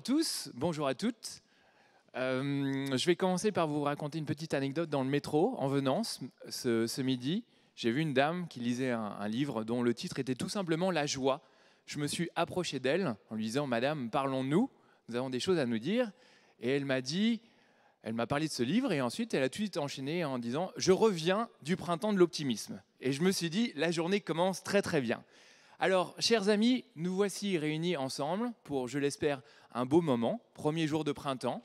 à tous, bonjour à toutes. Je vais commencer par vous raconter une petite anecdote dans le métro en venant ce midi. J'ai vu une dame qui lisait un livre dont le titre était tout simplement La joie. Je me suis approché d'elle en lui disant « Madame, parlons-nous, nous avons des choses à nous dire ». Et elle m'a parlé de ce livre et ensuite elle a tout de suite enchaîné en disant « Je reviens du printemps de l'optimisme ». Et je me suis dit « La journée commence très très bien ». Alors, chers amis, nous voici réunis ensemble pour, je l'espère, un beau moment. Premier jour de printemps,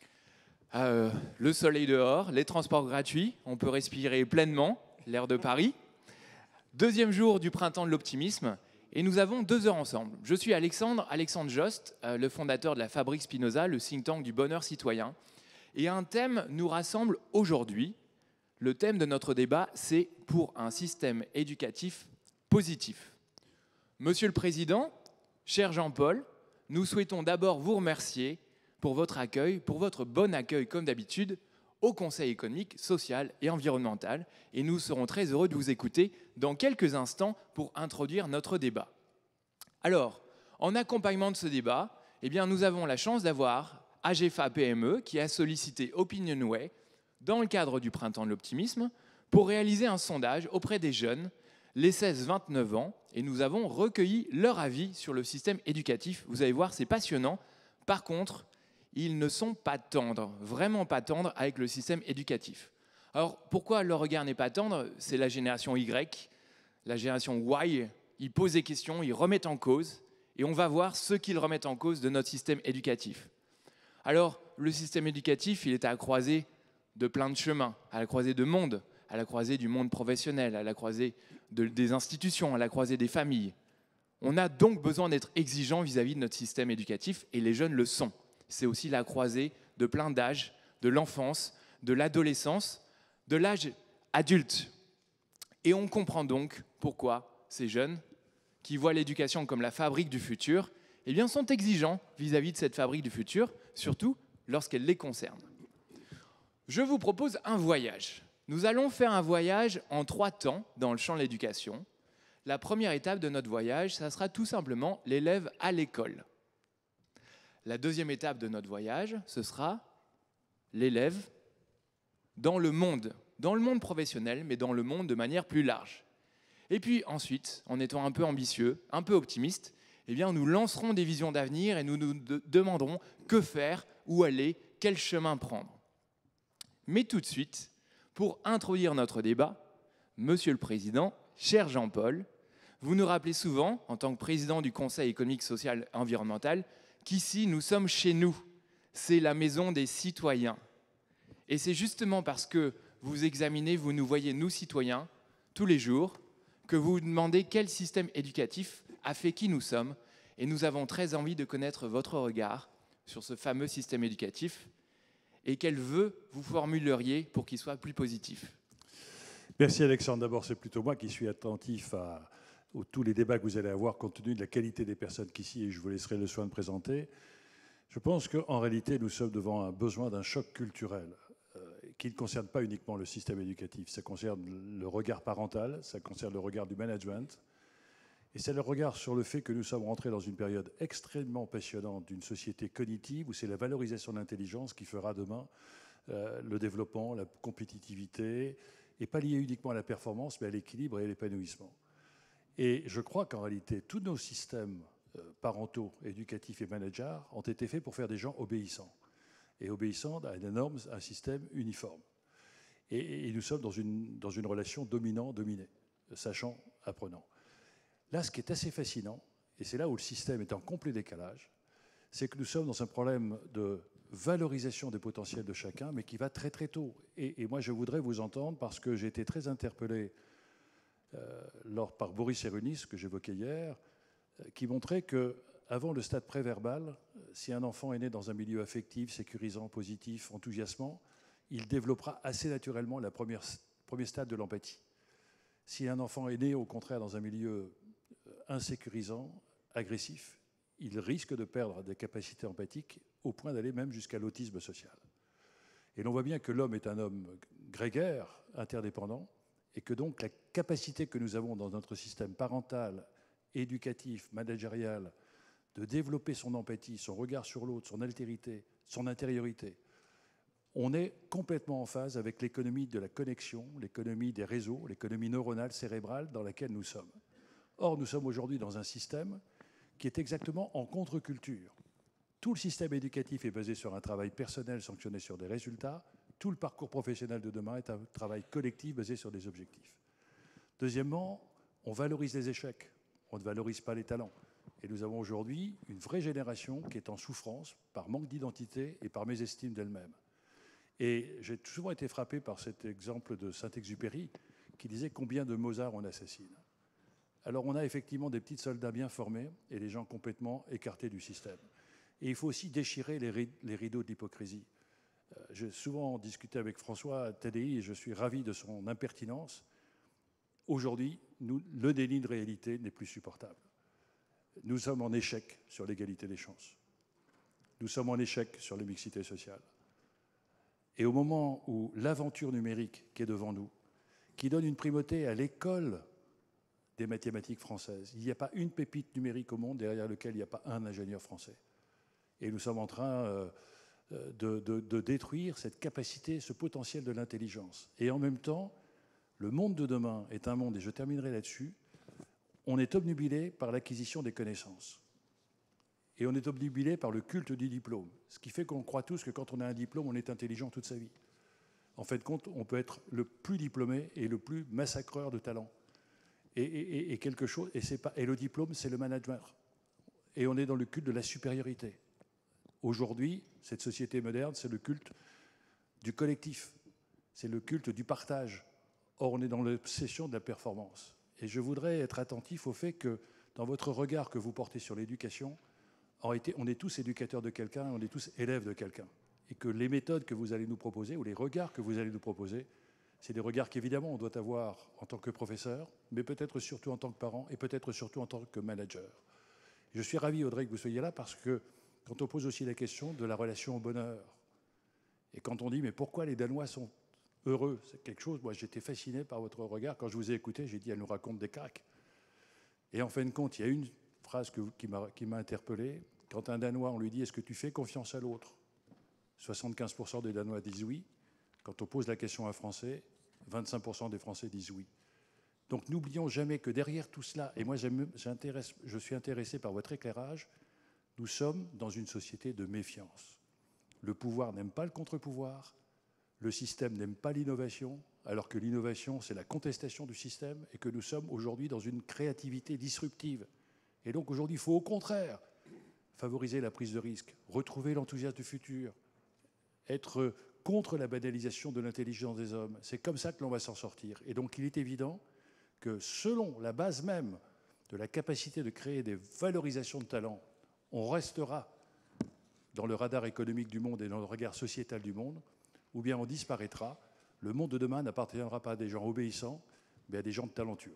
le soleil dehors, les transports gratuits, on peut respirer pleinement l'air de Paris. Deuxième jour du printemps de l'optimisme, et nous avons 2 heures ensemble. Je suis Alexandre Jost, le fondateur de la Fabrique Spinoza, le think tank du bonheur citoyen. Et un thème nous rassemble aujourd'hui. Le thème de notre débat, c'est pour un système éducatif positif. Monsieur le Président, cher Jean-Paul, nous souhaitons d'abord vous remercier pour votre accueil, pour votre bon accueil comme d'habitude au Conseil économique, social et environnemental. Et nous serons très heureux de vous écouter dans quelques instants pour introduire notre débat. Alors, en accompagnement de ce débat, nous avons la chance d'avoir AGFA PME qui a sollicité Opinionway dans le cadre du Printemps de l'Optimisme pour réaliser un sondage auprès des jeunes, les 16-29 ans, et nous avons recueilli leur avis sur le système éducatif. Vous allez voir, c'est passionnant. Par contre, ils ne sont pas tendres, vraiment pas tendres avec le système éducatif. Alors, pourquoi leur regard n'est pas tendre? C'est la génération Y, la génération Y. Ils posent des questions, ils remettent en cause, et on va voir ce qu'ils remettent en cause de notre système éducatif. Alors, le système éducatif, il est à la croisée de plein de chemins, à la croisée de mondes, à la croisée du monde professionnel, à la croisée des institutions, à la croisée des familles. On a donc besoin d'être exigeant vis-à-vis de notre système éducatif, et les jeunes le sont. C'est aussi la croisée de plein d'âges, de l'enfance, de l'adolescence, de l'âge adulte. Et on comprend donc pourquoi ces jeunes, qui voient l'éducation comme la fabrique du futur, sont exigeants vis-à-vis de cette fabrique du futur, surtout lorsqu'elle les concerne. Je vous propose un voyage. Nous allons faire un voyage en 3 temps dans le champ de l'éducation. La première étape de notre voyage, ça sera tout simplement l'élève à l'école. La deuxième étape de notre voyage, ce sera l'élève dans le monde professionnel, mais dans le monde de manière plus large. Et puis ensuite, en étant un peu ambitieux, un peu optimiste, nous lancerons des visions d'avenir et nous nous demanderons que faire, où aller, quel chemin prendre. Mais tout de suite, pour introduire notre débat, Monsieur le Président, cher Jean-Paul, vous nous rappelez souvent, en tant que président du Conseil économique, social et environnemental, qu'ici, nous sommes chez nous. C'est la maison des citoyens. Et c'est justement parce que vous examinez, vous nous voyez, nous citoyens, tous les jours, que vous vous demandez quel système éducatif a fait qui nous sommes. Et nous avons très envie de connaître votre regard sur ce fameux système éducatif et quels vœux vous formuleriez pour qu'il soit plus positif. Merci Alexandre. D'abord, c'est plutôt moi qui suis attentif à tous les débats que vous allez avoir compte tenu de la qualité des personnes qu'ici, et je vous laisserai le soin de présenter. Je pense qu'en réalité, nous sommes devant un besoin d'un choc culturel qui ne concerne pas uniquement le système éducatif. Ça concerne le regard parental, ça concerne le regard du management, et c'est le regard sur le fait que nous sommes rentrés dans une période extrêmement passionnante d'une société cognitive où c'est la valorisation de l'intelligence qui fera demain le développement, la compétitivité, et pas lié uniquement à la performance, mais à l'équilibre et à l'épanouissement. Et je crois qu'en réalité, tous nos systèmes parentaux, éducatifs et managers ont été faits pour faire des gens obéissants. Et obéissants à des normes, un système uniforme. Et nous sommes dans une relation dominant-dominé, sachant-apprenant. Là, ce qui est assez fascinant, et c'est là où le système est en complet décalage, c'est que nous sommes dans un problème de valorisation des potentiels de chacun, mais qui va très très tôt. Et moi, je voudrais vous entendre parce que j'ai été très interpellé par Boris Cyrulnik, que j'évoquais hier, qui montrait qu'avant le stade préverbal, si un enfant est né dans un milieu affectif, sécurisant, positif, enthousiasmant, il développera assez naturellement le premier stade de l'empathie. Si un enfant est né, au contraire, dans un milieu insécurisant, agressif, il risque de perdre des capacités empathiques au point d'aller même jusqu'à l'autisme social. Et l'on voit bien que l'homme est un homme grégaire, interdépendant, et que donc la capacité que nous avons dans notre système parental, éducatif, managérial, de développer son empathie, son regard sur l'autre, son altérité, son intériorité, on est complètement en phase avec l'économie de la connexion, l'économie des réseaux, l'économie neuronale, cérébrale dans laquelle nous sommes. Or, nous sommes aujourd'hui dans un système qui est exactement en contre-culture. Tout le système éducatif est basé sur un travail personnel sanctionné sur des résultats. Tout le parcours professionnel de demain est un travail collectif basé sur des objectifs. Deuxièmement, on valorise les échecs, on ne valorise pas les talents. Et nous avons aujourd'hui une vraie génération qui est en souffrance par manque d'identité et par mésestime d'elle-même. Et j'ai souvent été frappé par cet exemple de Saint-Exupéry qui disait combien de Mozart on assassine. Alors on a effectivement des petits soldats bien formés et des gens complètement écartés du système. Et il faut aussi déchirer les rideaux de l'hypocrisie. J'ai souvent discuté avec François à TDI et je suis ravi de son impertinence. Aujourd'hui, le déni de réalité n'est plus supportable. Nous sommes en échec sur l'égalité des chances. Nous sommes en échec sur la mixité sociale. Et au moment où l'aventure numérique qui est devant nous, qui donne une primauté à l'école des mathématiques françaises, il n'y a pas une pépite numérique au monde derrière laquelle il n'y a pas un ingénieur français. Et nous sommes en train de détruire cette capacité, ce potentiel de l'intelligence. Et en même temps, le monde de demain est un monde, et je terminerai là-dessus, on est obnubilé par l'acquisition des connaissances. Et on est obnubilé par le culte du diplôme. Ce qui fait qu'on croit tous que quand on a un diplôme, on est intelligent toute sa vie. En fin de compte, on peut être le plus diplômé et le plus massacreur de talent. Et quelque chose, et le diplôme, c'est le management. Et on est dans le culte de la supériorité. Aujourd'hui, cette société moderne, c'est le culte du collectif. C'est le culte du partage. Or, on est dans l'obsession de la performance. Et je voudrais être attentif au fait que, dans votre regard que vous portez sur l'éducation, en réalité, on est tous éducateurs de quelqu'un, on est tous élèves de quelqu'un. Et que les méthodes que vous allez nous proposer, ou les regards que vous allez nous proposer, c'est des regards qu'évidemment on doit avoir en tant que professeur, mais peut-être surtout en tant que parent, et peut-être surtout en tant que manager. Je suis ravi, Audrey, que vous soyez là, parce que quand on pose aussi la question de la relation au bonheur, et quand on dit, mais pourquoi les Danois sont heureux, c'est quelque chose, moi j'étais fasciné par votre regard. Quand je vous ai écouté, j'ai dit, elle nous raconte des cracks. Et en fin de compte, il y a une phrase qui m'a interpellé. Quand un Danois, on lui dit, est-ce que tu fais confiance à l'autre ? 75% des Danois disent oui. Quand on pose la question à un Français, 25% des Français disent oui. Donc n'oublions jamais que derrière tout cela, et moi je suis intéressé par votre éclairage, nous sommes dans une société de méfiance. Le pouvoir n'aime pas le contre-pouvoir, le système n'aime pas l'innovation, alors que l'innovation, c'est la contestation du système, et que nous sommes aujourd'hui dans une créativité disruptive. Et donc aujourd'hui, il faut au contraire favoriser la prise de risque, retrouver l'enthousiasme du futur, être contre la banalisation de l'intelligence des hommes. C'est comme ça que l'on va s'en sortir. Et donc il est évident que selon la base même de la capacité de créer des valorisations de talent, on restera dans le radar économique du monde et dans le regard sociétal du monde, ou bien on disparaîtra. Le monde de demain n'appartiendra pas à des gens obéissants, mais à des gens talentueux.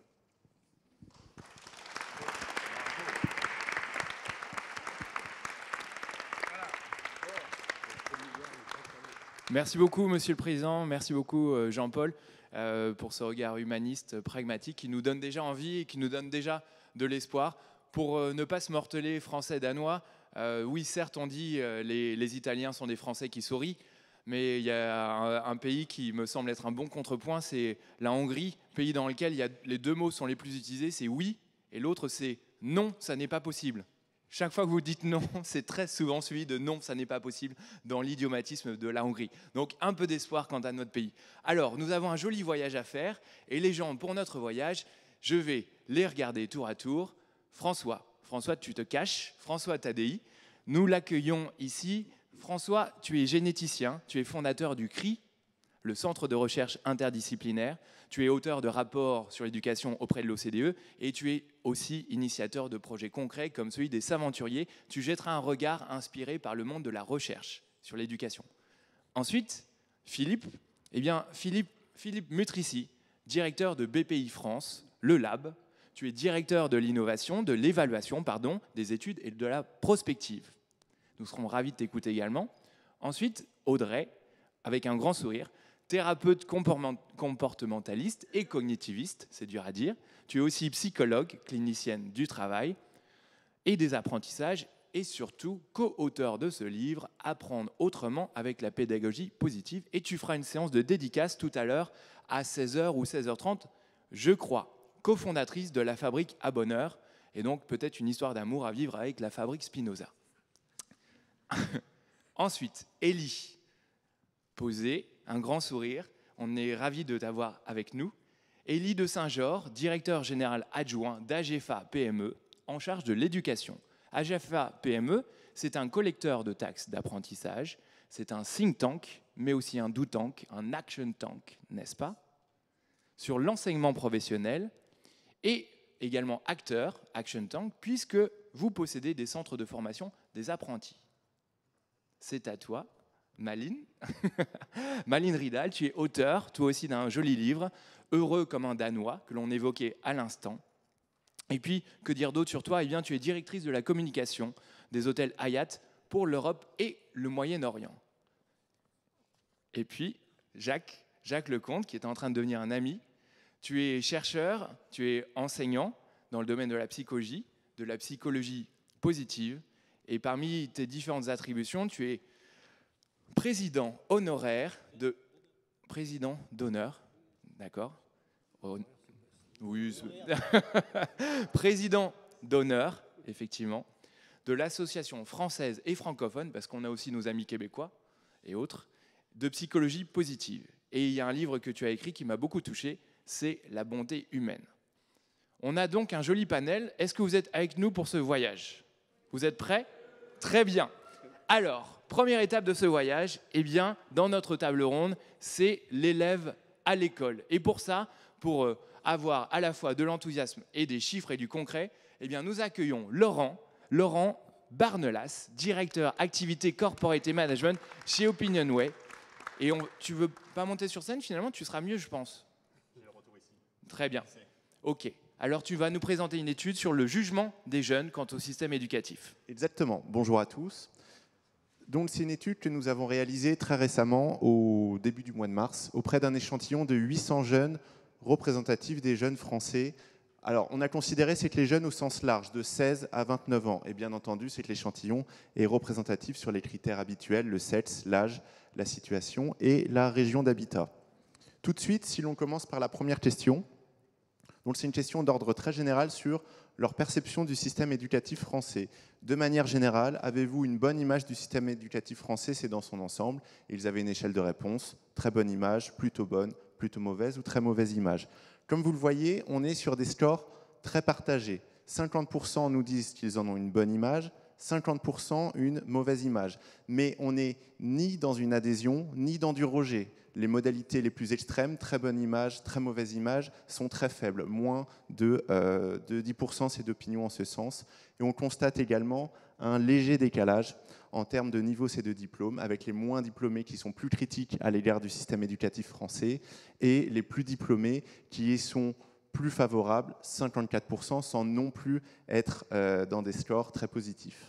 Merci beaucoup, Monsieur le Président. Merci beaucoup, Jean-Paul, pour ce regard humaniste, pragmatique, qui nous donne déjà envie et qui nous donne déjà de l'espoir pour ne pas se morteler français-danois. Oui, certes, on dit les Italiens sont des Français qui sourient, mais il y a un pays qui me semble être un bon contrepoint, c'est la Hongrie, pays dans lequel les deux mots sont les plus utilisés, c'est oui, et l'autre c'est non, ça n'est pas possible. Chaque fois que vous dites non, c'est très souvent suivi de non, ça n'est pas possible dans l'idiomatisme de la Hongrie. Donc un peu d'espoir quant à notre pays. Alors, nous avons un joli voyage à faire et les gens, pour notre voyage, je vais les regarder tour à tour. François, tu te caches. François Tadei, nous l'accueillons ici. François, tu es généticien, tu es fondateur du CRI, le Centre de recherche interdisciplinaire. Tu es auteur de rapports sur l'éducation auprès de l'OCDE et tu es aussi initiateur de projets concrets comme celui des Saventuriers. Tu jetteras un regard inspiré par le monde de la recherche sur l'éducation. Ensuite, Philippe Mutrici, directeur de BPI France, le Lab. Tu es directeur de l'innovation, de l'évaluation, des études et de la prospective. Nous serons ravis de t'écouter également. Ensuite, Audrey, avec un grand sourire, thérapeute comportementaliste et cognitiviste, c'est dur à dire. Tu es aussi psychologue, clinicienne du travail. et des apprentissages, et surtout co-auteur de ce livre, Apprendre autrement avec la pédagogie positive. Et tu feras une séance de dédicace tout à l'heure à 16h ou 16h30, je crois, cofondatrice de la Fabrique à Bonheur, et donc peut-être une histoire d'amour à vivre avec la Fabrique Spinoza. Ensuite, Élie, posée, un grand sourire, on est ravis de t'avoir avec nous. Élie de Saint-Georges, directeur général adjoint d'AGEFA PME, en charge de l'éducation. AGEFA PME, c'est un collecteur de taxes d'apprentissage, c'est un think tank, mais aussi un do tank, un action tank, n'est-ce pas? Sur l'enseignement professionnel et également acteur, action tank, puisque vous possédez des centres de formation des apprentis. C'est à toi, Malin. Malin Ridal, tu es auteur, toi aussi, d'un joli livre, Heureux comme un Danois, que l'on évoquait à l'instant. Et puis, que dire d'autre sur toi? Eh bien, tu es directrice de la communication des hôtels Hyatt pour l'Europe et le Moyen-Orient. Et puis, Jacques Lecomte, qui est en train de devenir un ami. Tu es chercheur, tu es enseignant dans le domaine de la psychologie positive. Et parmi tes différentes attributions, tu es président honoraire de... Président d'honneur, d'accord? Oui, président d'honneur, effectivement, de l'association française et francophone, parce qu'on a aussi nos amis québécois et autres, de psychologie positive. Et il y a un livre que tu as écrit qui m'a beaucoup touché, c'est La bonté humaine. On a donc un joli panel. Est-ce que vous êtes avec nous pour ce voyage? Vous êtes prêts? Très bien. Alors, première étape de ce voyage, eh bien, dans notre table ronde, c'est l'élève à l'école. Et pour ça, pour avoir à la fois de l'enthousiasme et des chiffres et du concret, eh bien, nous accueillons Laurent Barnelas, directeur activité corporate et management chez Opinionway. Et tu veux pas monter sur scène finalement? Tu seras mieux, je pense. J'ai le retour ici. Très bien. Ok. Alors, tu vas nous présenter une étude sur le jugement des jeunes quant au système éducatif. Exactement. Bonjour à tous. Donc, c'est une étude que nous avons réalisée très récemment, au début du mois de mars, auprès d'un échantillon de 800 jeunes représentatifs des jeunes français. Alors, on a considéré c'est que les jeunes au sens large, de 16 à 29 ans. Et bien entendu, c'est que l'échantillon est représentatif sur les critères habituels, le sexe, l'âge, la situation et la région d'habitat. Tout de suite, si l'on commence par la première question, donc c'est une question d'ordre très général sur leur perception du système éducatif français. De manière générale, avez-vous une bonne image du système éducatif français? C'est dans son ensemble. Ils avaient une échelle de réponse, très bonne image, plutôt bonne, plutôt mauvaise ou très mauvaise image. Comme vous le voyez, on est sur des scores très partagés. 50% nous disent qu'ils en ont une bonne image, 50% une mauvaise image. Mais on n'est ni dans une adhésion, ni dans du rejet. Les modalités les plus extrêmes, très bonne image, très mauvaise image, sont très faibles. Moins de 10% c'est d'opinion en ce sens. Et on constate également un léger décalage en termes de niveau C2 diplôme, avec les moins diplômés qui sont plus critiques à l'égard du système éducatif français et les plus diplômés qui y sont plus favorables, 54%, sans non plus être dans des scores très positifs.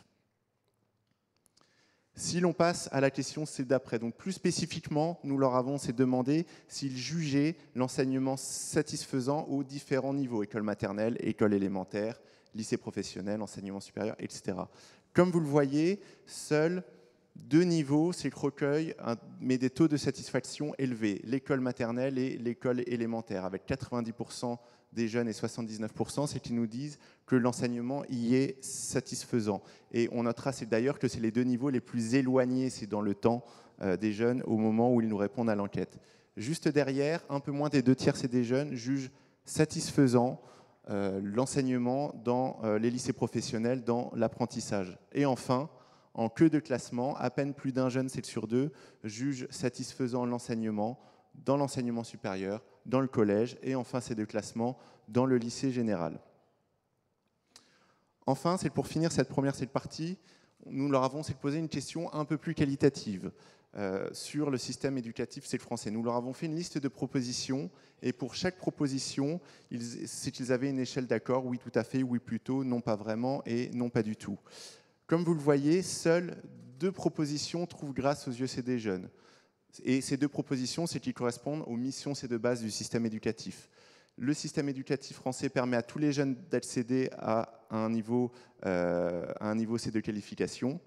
Si l'on passe à la question d'après, donc plus spécifiquement, nous leur avons demandé s'ils jugeaient l'enseignement satisfaisant aux différents niveaux, école maternelle, école élémentaire, lycée professionnel, enseignement supérieur, etc. Comme vous le voyez, seuls 2 niveaux, c'est le recueil, mais des taux de satisfaction élevés, l'école maternelle et l'école élémentaire, avec 90% des jeunes et 79%, c'est qu'ils nous disent que l'enseignement y est satisfaisant. Et on notera d'ailleurs que c'est les 2 niveaux les plus éloignés, c'est dans le temps des jeunes au moment où ils nous répondent à l'enquête. Juste derrière, un peu moins des 2/3 des jeunes jugent satisfaisant l'enseignement dans les lycées professionnels, dans l'apprentissage. Et enfin, en queue de classement, à peine plus d'un jeune, 7 sur 2, juge satisfaisant l'enseignement dans l'enseignement supérieur, dans le collège, et enfin ces 2 classements dans le lycée général. Enfin, c'est pour finir cette partie, nous leur avons posé une question un peu plus qualitative sur le système éducatif français. Nous leur avons fait une liste de propositions, et pour chaque proposition, c'est qu'ils avaient une échelle d'accord, oui tout à fait, oui plutôt, non pas vraiment et non pas du tout. Comme vous le voyez, seules 2 propositions trouvent grâce aux yeux des jeunes. Et ces 2 propositions, c'est qu'ils correspondent aux missions de base du système éducatif. Le système éducatif français permet à tous les jeunes d'accéder à un niveau C de qualification.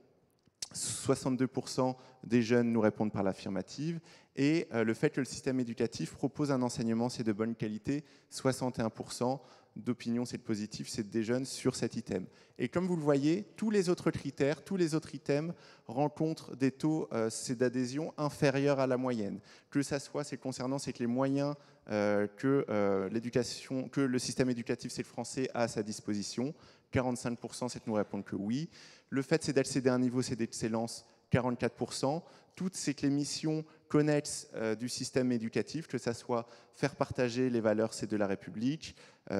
62% des jeunes nous répondent par l'affirmative. Et le fait que le système éducatif propose un enseignement C de bonne qualité, 61% d'opinion C de positif, c'est des jeunes sur cet item. Et comme vous le voyez, tous les autres critères, tous les autres items rencontrent des taux C d'adhésion inférieurs à la moyenne. Que ça soit, c'est concernant, c'est que les moyens que le système éducatif C de français a à sa disposition, 45% c'est de nous répondre que oui. Le fait c'est d'accéder à un niveau C d'excellence, 44%. Toutes c'est que les missions connexes du système éducatif, que ce soit faire partager les valeurs C de la République,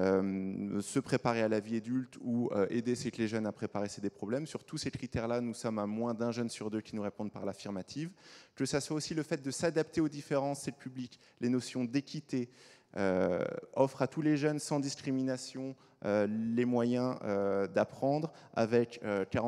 se préparer à la vie adulte ou aider c'est que les jeunes à préparer c'est des problèmes. Sur tous ces critères-là, nous sommes à moins d'un jeune sur deux qui nous répondent par l'affirmative. Que ce soit aussi le fait de s'adapter aux différences c'est le public, les notions d'équité, offre à tous les jeunes sans discrimination les moyens d'apprendre avec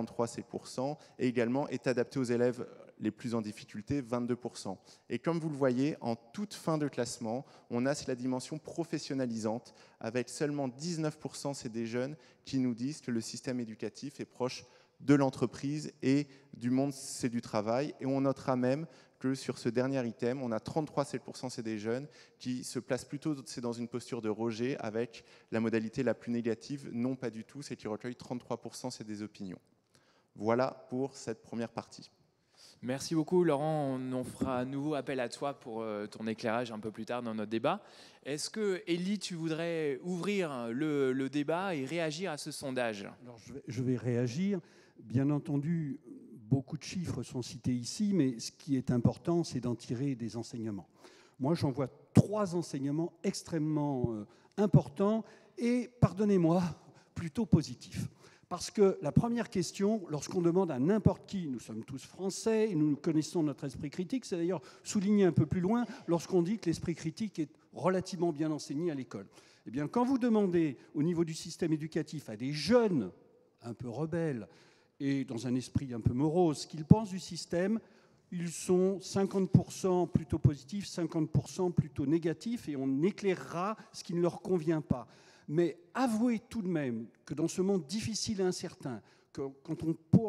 43%, et également est adapté aux élèves les plus en difficulté, 22%. Et comme vous le voyez, en toute fin de classement, on a la dimension professionnalisante, avec seulement 19% c'est des jeunes qui nous disent que le système éducatif est proche de l'entreprise et du monde c'est du travail. Et on notera même que sur ce dernier item, on a 33% c'est des jeunes qui se placent plutôt dans une posture de rejet avec la modalité la plus négative, non pas du tout, c'est qui recueille 33% c'est des opinions. Voilà pour cette première partie. Merci beaucoup Laurent, on fera à nouveau appel à toi pour ton éclairage un peu plus tard dans notre débat. Est-ce que Élie, tu voudrais ouvrir le débat et réagir à ce sondage? Alors, je vais réagir. Bien entendu, beaucoup de chiffres sont cités ici, mais ce qui est important, c'est d'en tirer des enseignements. Moi, j'en vois 3 enseignements extrêmement importants et, pardonnez-moi, plutôt positifs. Parce que la première question, lorsqu'on demande à n'importe qui, nous sommes tous français et nous connaissons notre esprit critique, c'est d'ailleurs souligné un peu plus loin lorsqu'on dit que l'esprit critique est relativement bien enseigné à l'école. Eh bien, quand vous demandez au niveau du système éducatif à des jeunes un peu rebelles et dans un esprit un peu morose ce qu'ils pensent du système, ils sont 50% plutôt positifs, 50% plutôt négatifs, et on éclairera ce qui ne leur convient pas. Mais avouez tout de même que dans ce monde difficile et incertain, que quand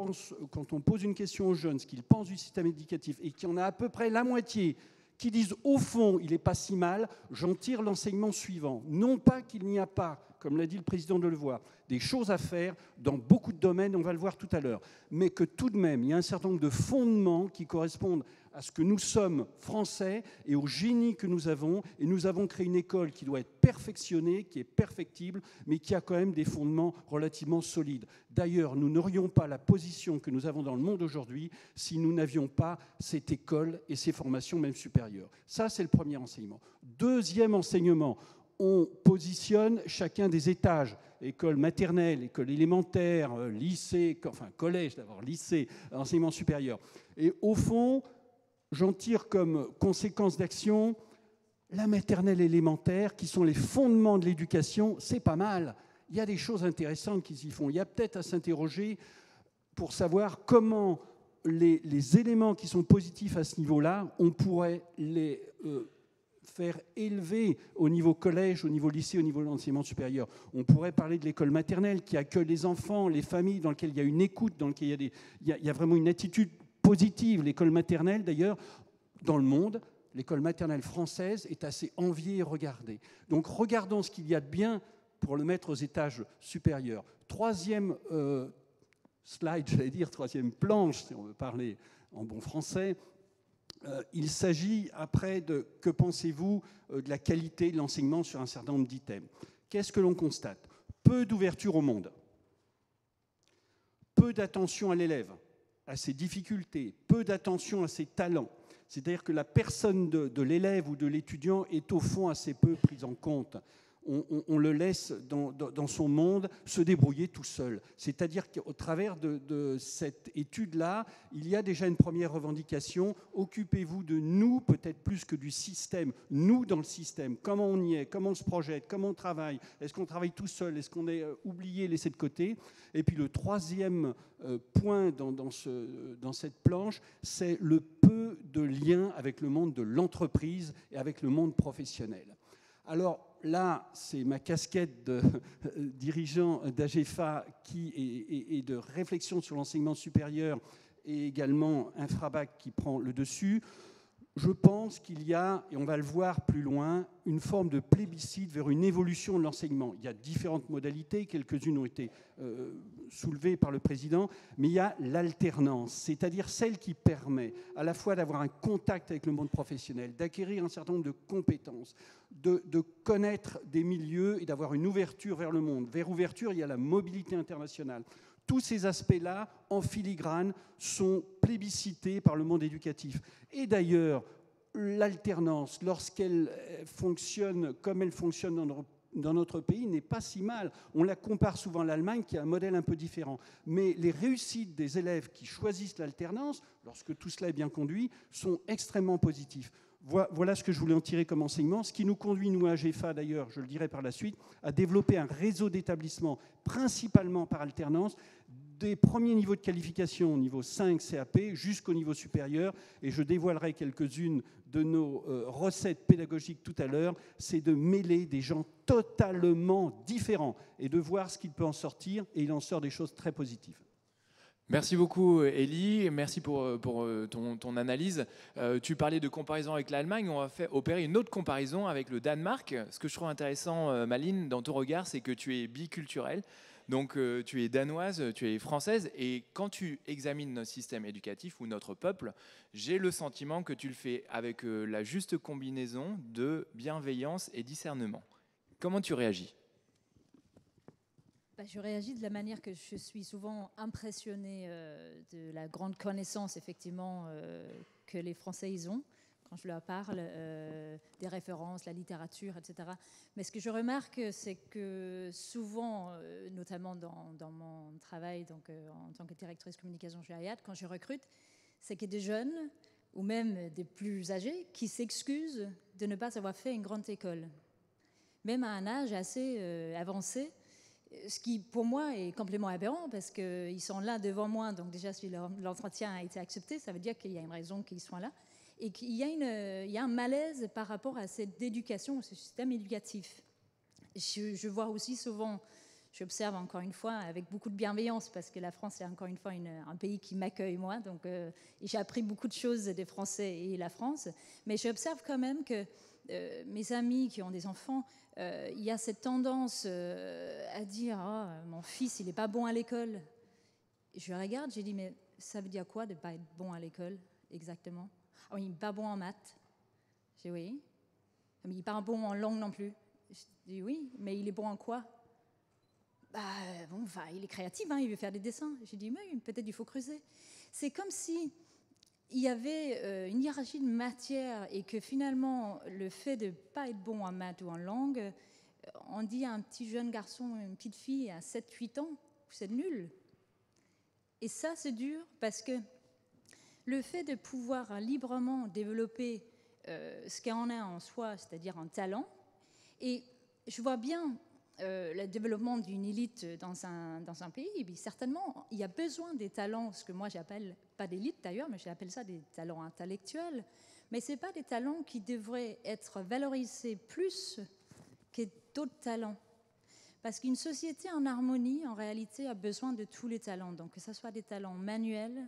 on pose une question aux jeunes, ce qu'ils pensent du système éducatif, et qu'il y en a à peu près la moitié qui disent au fond il n'est pas si mal, j'en tire l'enseignement suivant. Non pas qu'il n'y a pas, comme l'a dit le président Delevoye, des choses à faire dans beaucoup de domaines, on va le voir tout à l'heure, mais que tout de même il y a un certain nombre de fondements qui correspondent à ce que nous sommes français et au génie que nous avons. Et nous avons créé une école qui doit être perfectionnée, qui est perfectible, mais qui a quand même des fondements relativement solides. D'ailleurs, nous n'aurions pas la position que nous avons dans le monde aujourd'hui si nous n'avions pas cette école et ces formations même supérieures. Ça, c'est le premier enseignement. Deuxième enseignement, on positionne chacun des étages, école maternelle, école élémentaire, lycée, enfin collège d'abord, lycée, enseignement supérieur. Et au fond, j'en tire comme conséquence d'action la maternelle élémentaire, qui sont les fondements de l'éducation. C'est pas mal. Il y a des choses intéressantes qui s'y font. Il y a peut-être à s'interroger pour savoir comment les éléments qui sont positifs à ce niveau-là, on pourrait les faire élever au niveau collège, au niveau lycée, au niveau de l'enseignement supérieur. On pourrait parler de l'école maternelle qui accueille les enfants, les familles, dans lesquelles il y a une écoute, dans lesquelles il y a vraiment une attitude positive. L'école maternelle, d'ailleurs, dans le monde, l'école maternelle française est assez enviée et regardée. Donc regardons ce qu'il y a de bien pour le mettre aux étages supérieurs. Troisième slide, j'allais dire, troisième planche, si on veut parler en bon français. Il s'agit après de que pensez-vous de la qualité de l'enseignement sur un certain nombre d'items. Qu'est-ce que l'on constate? Peu d'ouverture au monde, peu d'attention à l'élève, à ses difficultés, peu d'attention à ses talents. C'est-à-dire que la personne de l'élève ou de l'étudiant est au fond assez peu prise en compte. On le laisse dans son monde se débrouiller tout seul. C'est-à-dire qu'au travers de cette étude-là, il y a déjà une première revendication. Occupez-vous de nous, peut-être plus que du système. Nous dans le système, comment on y est, comment on se projette, comment on travaille. Est-ce qu'on travaille tout seul? Est-ce qu'on est oublié, laissé de côté? Et puis le troisième point dans cette planche, c'est le peu de lien avec le monde de l'entreprise et avec le monde professionnel. Alors, là, c'est ma casquette de dirigeant d'AGEFA et de réflexion sur l'enseignement supérieur et également Infrabac qui prend le dessus. Je pense qu'il y a, et on va le voir plus loin, une forme de plébiscite vers une évolution de l'enseignement. Il y a différentes modalités, quelques-unes ont été soulevées par le président, mais il y a l'alternance, c'est-à-dire celle qui permet à la fois d'avoir un contact avec le monde professionnel, d'acquérir un certain nombre de compétences, de connaître des milieux et d'avoir une ouverture vers le monde. Vers ouverture, il y a la mobilité internationale. Tous ces aspects-là, en filigrane, sont plébiscités par le monde éducatif. Et d'ailleurs, l'alternance, lorsqu'elle fonctionne comme elle fonctionne dans notre pays, n'est pas si mal. On la compare souvent à l'Allemagne, qui a un modèle un peu différent. Mais les réussites des élèves qui choisissent l'alternance, lorsque tout cela est bien conduit, sont extrêmement positifs. Voilà ce que je voulais en tirer comme enseignement, ce qui nous conduit, nous, à AGEFA, d'ailleurs, je le dirai par la suite, à développer un réseau d'établissements, principalement par alternance, des premiers niveaux de qualification, niveau 5 CAP, jusqu'au niveau supérieur. Et je dévoilerai quelques-unes de nos recettes pédagogiques tout à l'heure. C'est de mêler des gens totalement différents et de voir ce qu'il peut en sortir. Et il en sort des choses très positives. Merci beaucoup, Élie. Merci pour ton analyse. Tu parlais de comparaison avec l'Allemagne. On va opérer une autre comparaison avec le Danemark. Ce que je trouve intéressant, Malines, dans ton regard, c'est que tu es biculturelle. Donc, tu es danoise, tu es française. Et quand tu examines notre système éducatif ou notre peuple, j'ai le sentiment que tu le fais avec la juste combinaison de bienveillance et discernement. Comment tu réagis ? Je réagis de la manière que je suis souvent impressionnée de la grande connaissance, effectivement, que les Français ils ont quand je leur parle des références, la littérature, etc. Mais ce que je remarque, c'est que souvent, notamment dans mon travail donc, en tant que directrice communication chez Hayat, quand je recrute, c'est qu'il y a des jeunes ou même des plus âgés qui s'excusent de ne pas avoir fait une grande école, même à un âge assez avancé. Ce qui, pour moi, est complètement aberrant parce qu'ils sont là devant moi. Donc déjà, si l'entretien a été accepté, ça veut dire qu'il y a une raison qu'ils soient là. Et qu'il y a un malaise par rapport à cette éducation, ce système éducatif. Je vois aussi souvent, j'observe encore une fois avec beaucoup de bienveillance parce que la France est encore une fois un pays qui m'accueille moi. Donc j'ai appris beaucoup de choses des Français et la France. Mais j'observe quand même que mes amis qui ont des enfants, il y a cette tendance à dire oh, mon fils il n'est pas bon à l'école. Je regarde, j'ai dit mais ça veut dire quoi de ne pas être bon à l'école exactement? Oh, il n'est pas bon en maths. J'ai dit oui. Mais il n'est pas bon en langue non plus. Je dis oui, mais il est bon en quoi? Il est créatif, hein, il veut faire des dessins. J'ai dit mais peut-être il faut creuser. C'est comme si il y avait une hiérarchie de matière et que finalement, le fait de ne pas être bon en maths ou en langue, on dit à un petit jeune garçon, une petite fille à 7-8 ans, vous êtes nul. Et ça, c'est dur parce que le fait de pouvoir librement développer ce qu'on a en soi, c'est-à-dire un talent, et je vois bien le développement d'une élite dans un pays, et bien certainement, il y a besoin des talents, ce que moi j'appelle, pas d'élite d'ailleurs, mais j'appelle ça des talents intellectuels, mais ce n'est pas des talents qui devraient être valorisés plus que d'autres talents. Parce qu'une société en harmonie, en réalité, a besoin de tous les talents, donc que ce soit des talents manuels,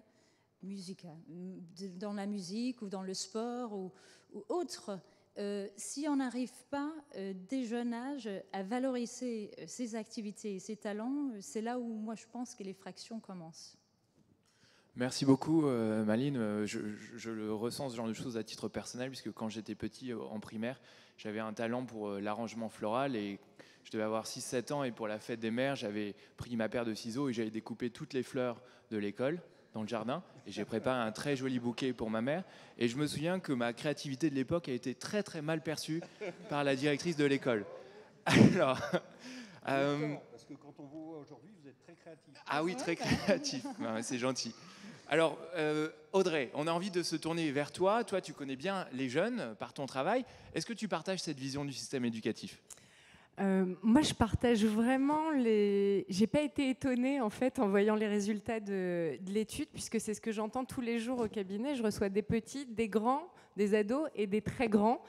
dans la musique ou dans le sport ou autre. Si on n'arrive pas dès jeune âge à valoriser ces activités et ces talents, c'est là où moi je pense que les fractions commencent. Merci beaucoup, Malines. Je le ressens ce genre de choses à titre personnel, puisque quand j'étais petit, en primaire, j'avais un talent pour l'arrangement floral et je devais avoir 6-7 ans et pour la fête des mères, j'avais pris ma paire de ciseaux et j'avais découpé toutes les fleurs de l'école dans le jardin et j'ai préparé un très joli bouquet pour ma mère et je me souviens que ma créativité de l'époque a été très très mal perçue par la directrice de l'école. Alors, parce que quand on vous voit aujourd'hui, vous êtes très créatif. Ah oui, très créatif, c'est gentil. Alors, Audrey, on a envie de se tourner vers toi. Toi, tu connais bien les jeunes par ton travail. Est-ce que tu partages cette vision du système éducatif ? Moi, je partage vraiment J'ai pas été étonnée en fait en voyant les résultats de l'étude, puisque c'est ce que j'entends tous les jours au cabinet. Je reçois des petits, des grands, des ados et des très grands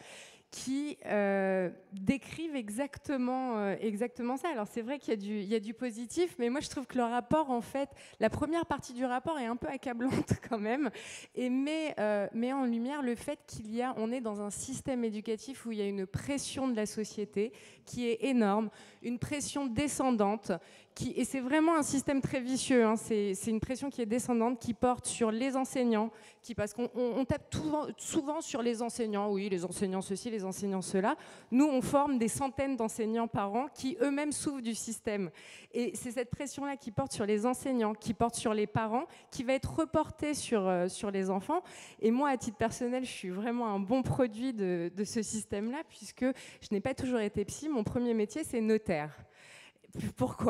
qui décrivent exactement ça. Alors c'est vrai qu'il y a du positif, mais moi je trouve que le rapport, en fait, la première partie du rapport est un peu accablante quand même, et met en lumière le fait on est dans un système éducatif où il y a une pression de la société qui est énorme, une pression descendante, et c'est vraiment un système très vicieux, hein. C'est une pression qui est descendante, qui porte sur les enseignants, parce qu'on tape souvent sur les enseignants, oui, les enseignants ceci, les enseignants cela. Nous, on forme des centaines d'enseignants par an qui eux-mêmes souffrent du système. Et c'est cette pression-là qui porte sur les enseignants, qui porte sur les parents, qui va être reportée sur les enfants. Et moi, à titre personnel, je suis vraiment un bon produit de ce système-là, puisque je n'ai pas toujours été psy. Mon premier métier, c'est notaire. Pourquoi ?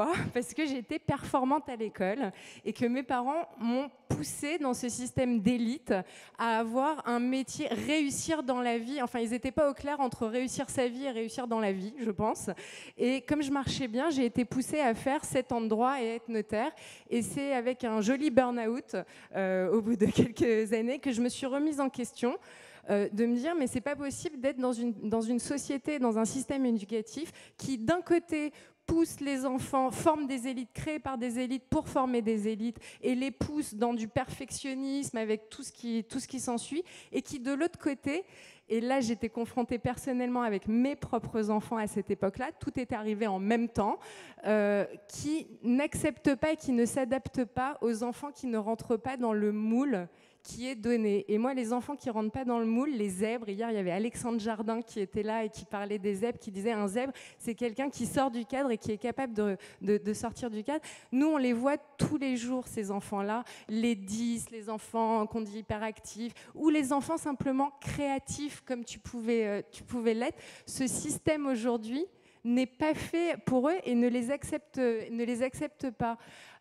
Parce que j'étais performante à l'école et que mes parents m'ont poussée dans ce système d'élite à avoir un métier, réussir dans la vie. Enfin, ils n'étaient pas au clair entre réussir sa vie et réussir dans la vie, je pense. Et comme je marchais bien, j'ai été poussée à faire 7 ans de droit et être notaire. Et c'est avec un joli burn-out, au bout de quelques années, que je me suis remise en question. De me dire, mais c'est pas possible d'être dans une société, dans un système éducatif qui, d'un côté, pousse les enfants, forme des élites, créées par des élites pour former des élites, et les pousse dans du perfectionnisme avec tout ce qui s'ensuit, et qui, de l'autre côté, et là j'étais confrontée personnellement avec mes propres enfants à cette époque-là, tout est arrivé en même temps, qui n'acceptent pas et qui ne s'adaptent pas aux enfants qui ne rentrent pas dans le moule qui est donné. Et moi, les enfants qui ne rentrent pas dans le moule, les zèbres, hier, il y avait Alexandre Jardin qui était là et qui parlait des zèbres, qui disait un zèbre, c'est quelqu'un qui sort du cadre et qui est capable de sortir du cadre. Nous, on les voit tous les jours, ces enfants-là, les 10, les enfants qu'on dit hyperactifs, ou les enfants simplement créatifs, comme tu pouvais l'être. Ce système, aujourd'hui, n'est pas fait pour eux et ne les accepte pas.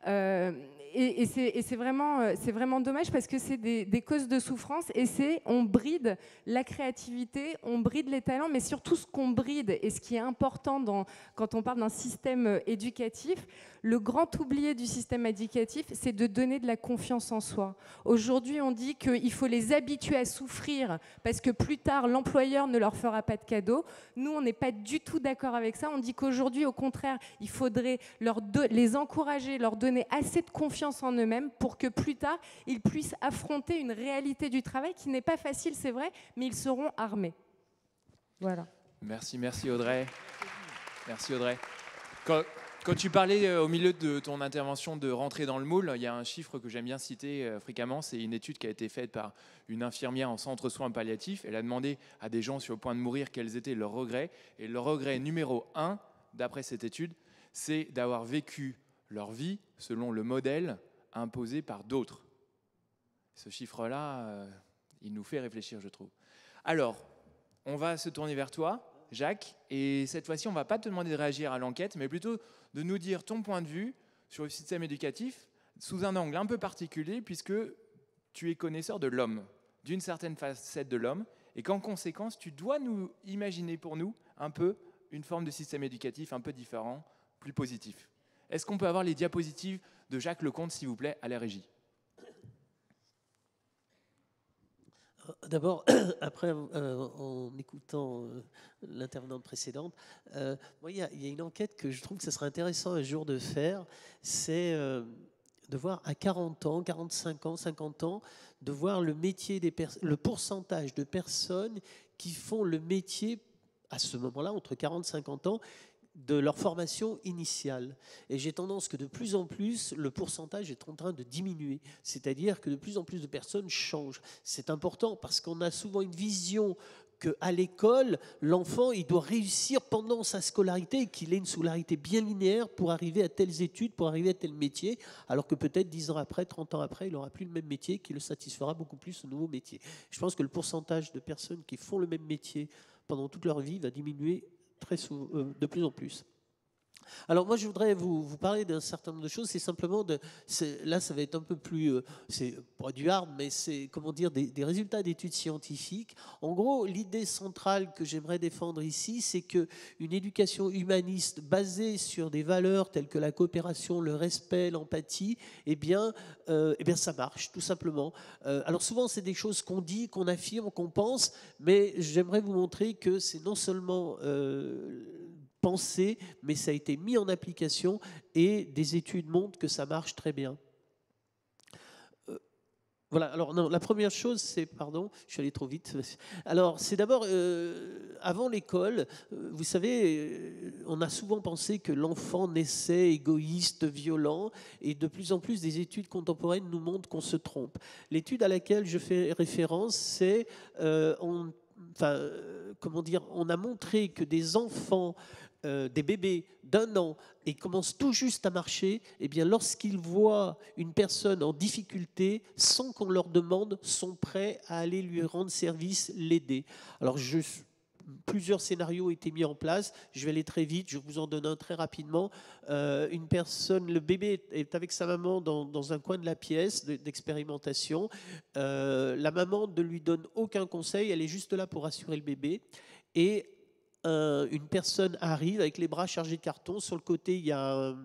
Et c'est vraiment dommage parce que c'est des causes de souffrance, et on bride la créativité, on bride les talents, mais surtout ce qu'on bride et ce qui est important quand on parle d'un système éducatif, le grand oublié du système éducatif, c'est de donner de la confiance en soi. Aujourd'hui, on dit qu'il faut les habituer à souffrir parce que plus tard, l'employeur ne leur fera pas de cadeaux. Nous, on n'est pas du tout d'accord avec ça. On dit qu'aujourd'hui, au contraire, il faudrait les encourager, leur donner assez de confiance en eux-mêmes pour que plus tard, ils puissent affronter une réalité du travail qui n'est pas facile, c'est vrai, mais ils seront armés. Voilà. Merci Audrey. Merci Audrey. Quand tu parlais au milieu de ton intervention de rentrer dans le moule, il y a un chiffre que j'aime bien citer fréquemment, c'est une étude qui a été faite par une infirmière en centre soins palliatifs. Elle a demandé à des gens sur le point de mourir quels étaient leurs regrets. Et le regret numéro 1, d'après cette étude, c'est d'avoir vécu leur vie selon le modèle imposé par d'autres. Ce chiffre-là, il nous fait réfléchir, je trouve. Alors, on va se tourner vers toi, Jacques, et cette fois-ci, on ne va pas te demander de réagir à l'enquête, mais plutôt de nous dire ton point de vue sur le système éducatif sous un angle un peu particulier, puisque tu es connaisseur de l'homme, d'une certaine facette de l'homme, et qu'en conséquence, tu dois nous imaginer pour nous un peu une forme de système éducatif un peu différent, plus positif. Est-ce qu'on peut avoir les diapositives de Jacques Lecomte, s'il vous plaît, à la régie ? D'abord, après, en écoutant l'intervenante précédente, moi, il y a une enquête que je trouve que ce serait intéressant un jour de faire, c'est de voir à 40 ans, 45 ans, 50 ans, de voir le pourcentage de personnes qui font le métier à ce moment-là, entre 40 et 50 ans, de leur formation initiale. Et j'ai tendance que de plus en plus, le pourcentage est en train de diminuer. C'est-à-dire que de plus en plus de personnes changent. C'est important parce qu'on a souvent une vision qu'à l'école, l'enfant, il doit réussir pendant sa scolarité, qu'il ait une scolarité bien linéaire pour arriver à telles études, pour arriver à tel métier, alors que peut-être 10 ans après, 30 ans après, il n'aura plus le même métier, qui le satisfera beaucoup plus au nouveau métier. Je pense que le pourcentage de personnes qui font le même métier pendant toute leur vie va diminuer de plus en plus. Alors moi, je voudrais vous parler d'un certain nombre de choses. C'est simplement là, ça va être un peu plus, c'est pas du hard, mais c'est comment dire des résultats d'études scientifiques. En gros, l'idée centrale que j'aimerais défendre ici, c'est que une éducation humaniste basée sur des valeurs telles que la coopération, le respect, l'empathie, eh bien, ça marche tout simplement. Alors souvent, c'est des choses qu'on dit, qu'on affirme, qu'on pense, mais j'aimerais vous montrer que c'est non seulement pensé, mais ça a été mis en application et des études montrent que ça marche très bien. Voilà, alors non, la première chose, c'est, pardon, je suis allé trop vite. Alors, c'est d'abord, avant l'école, vous savez, on a souvent pensé que l'enfant naissait égoïste, violent, et de plus en plus, des études contemporaines nous montrent qu'on se trompe. L'étude à laquelle je fais référence, c'est, comment dire, on a montré que des enfants, des bébés d'1 an et commencent tout juste à marcher, eh bien, lorsqu'ils voient une personne en difficulté, sans qu'on leur demande, sont prêts à aller lui rendre service, l'aider. Alors, plusieurs scénarios ont été mis en place. Je vais aller très vite, je vous en donne un très rapidement. Une personne, le bébé est avec sa maman dans un coin de la pièce d'expérimentation. La maman ne lui donne aucun conseil, elle est juste là pour assurer le bébé. Et une personne arrive avec les bras chargés de carton. Sur le côté, il y a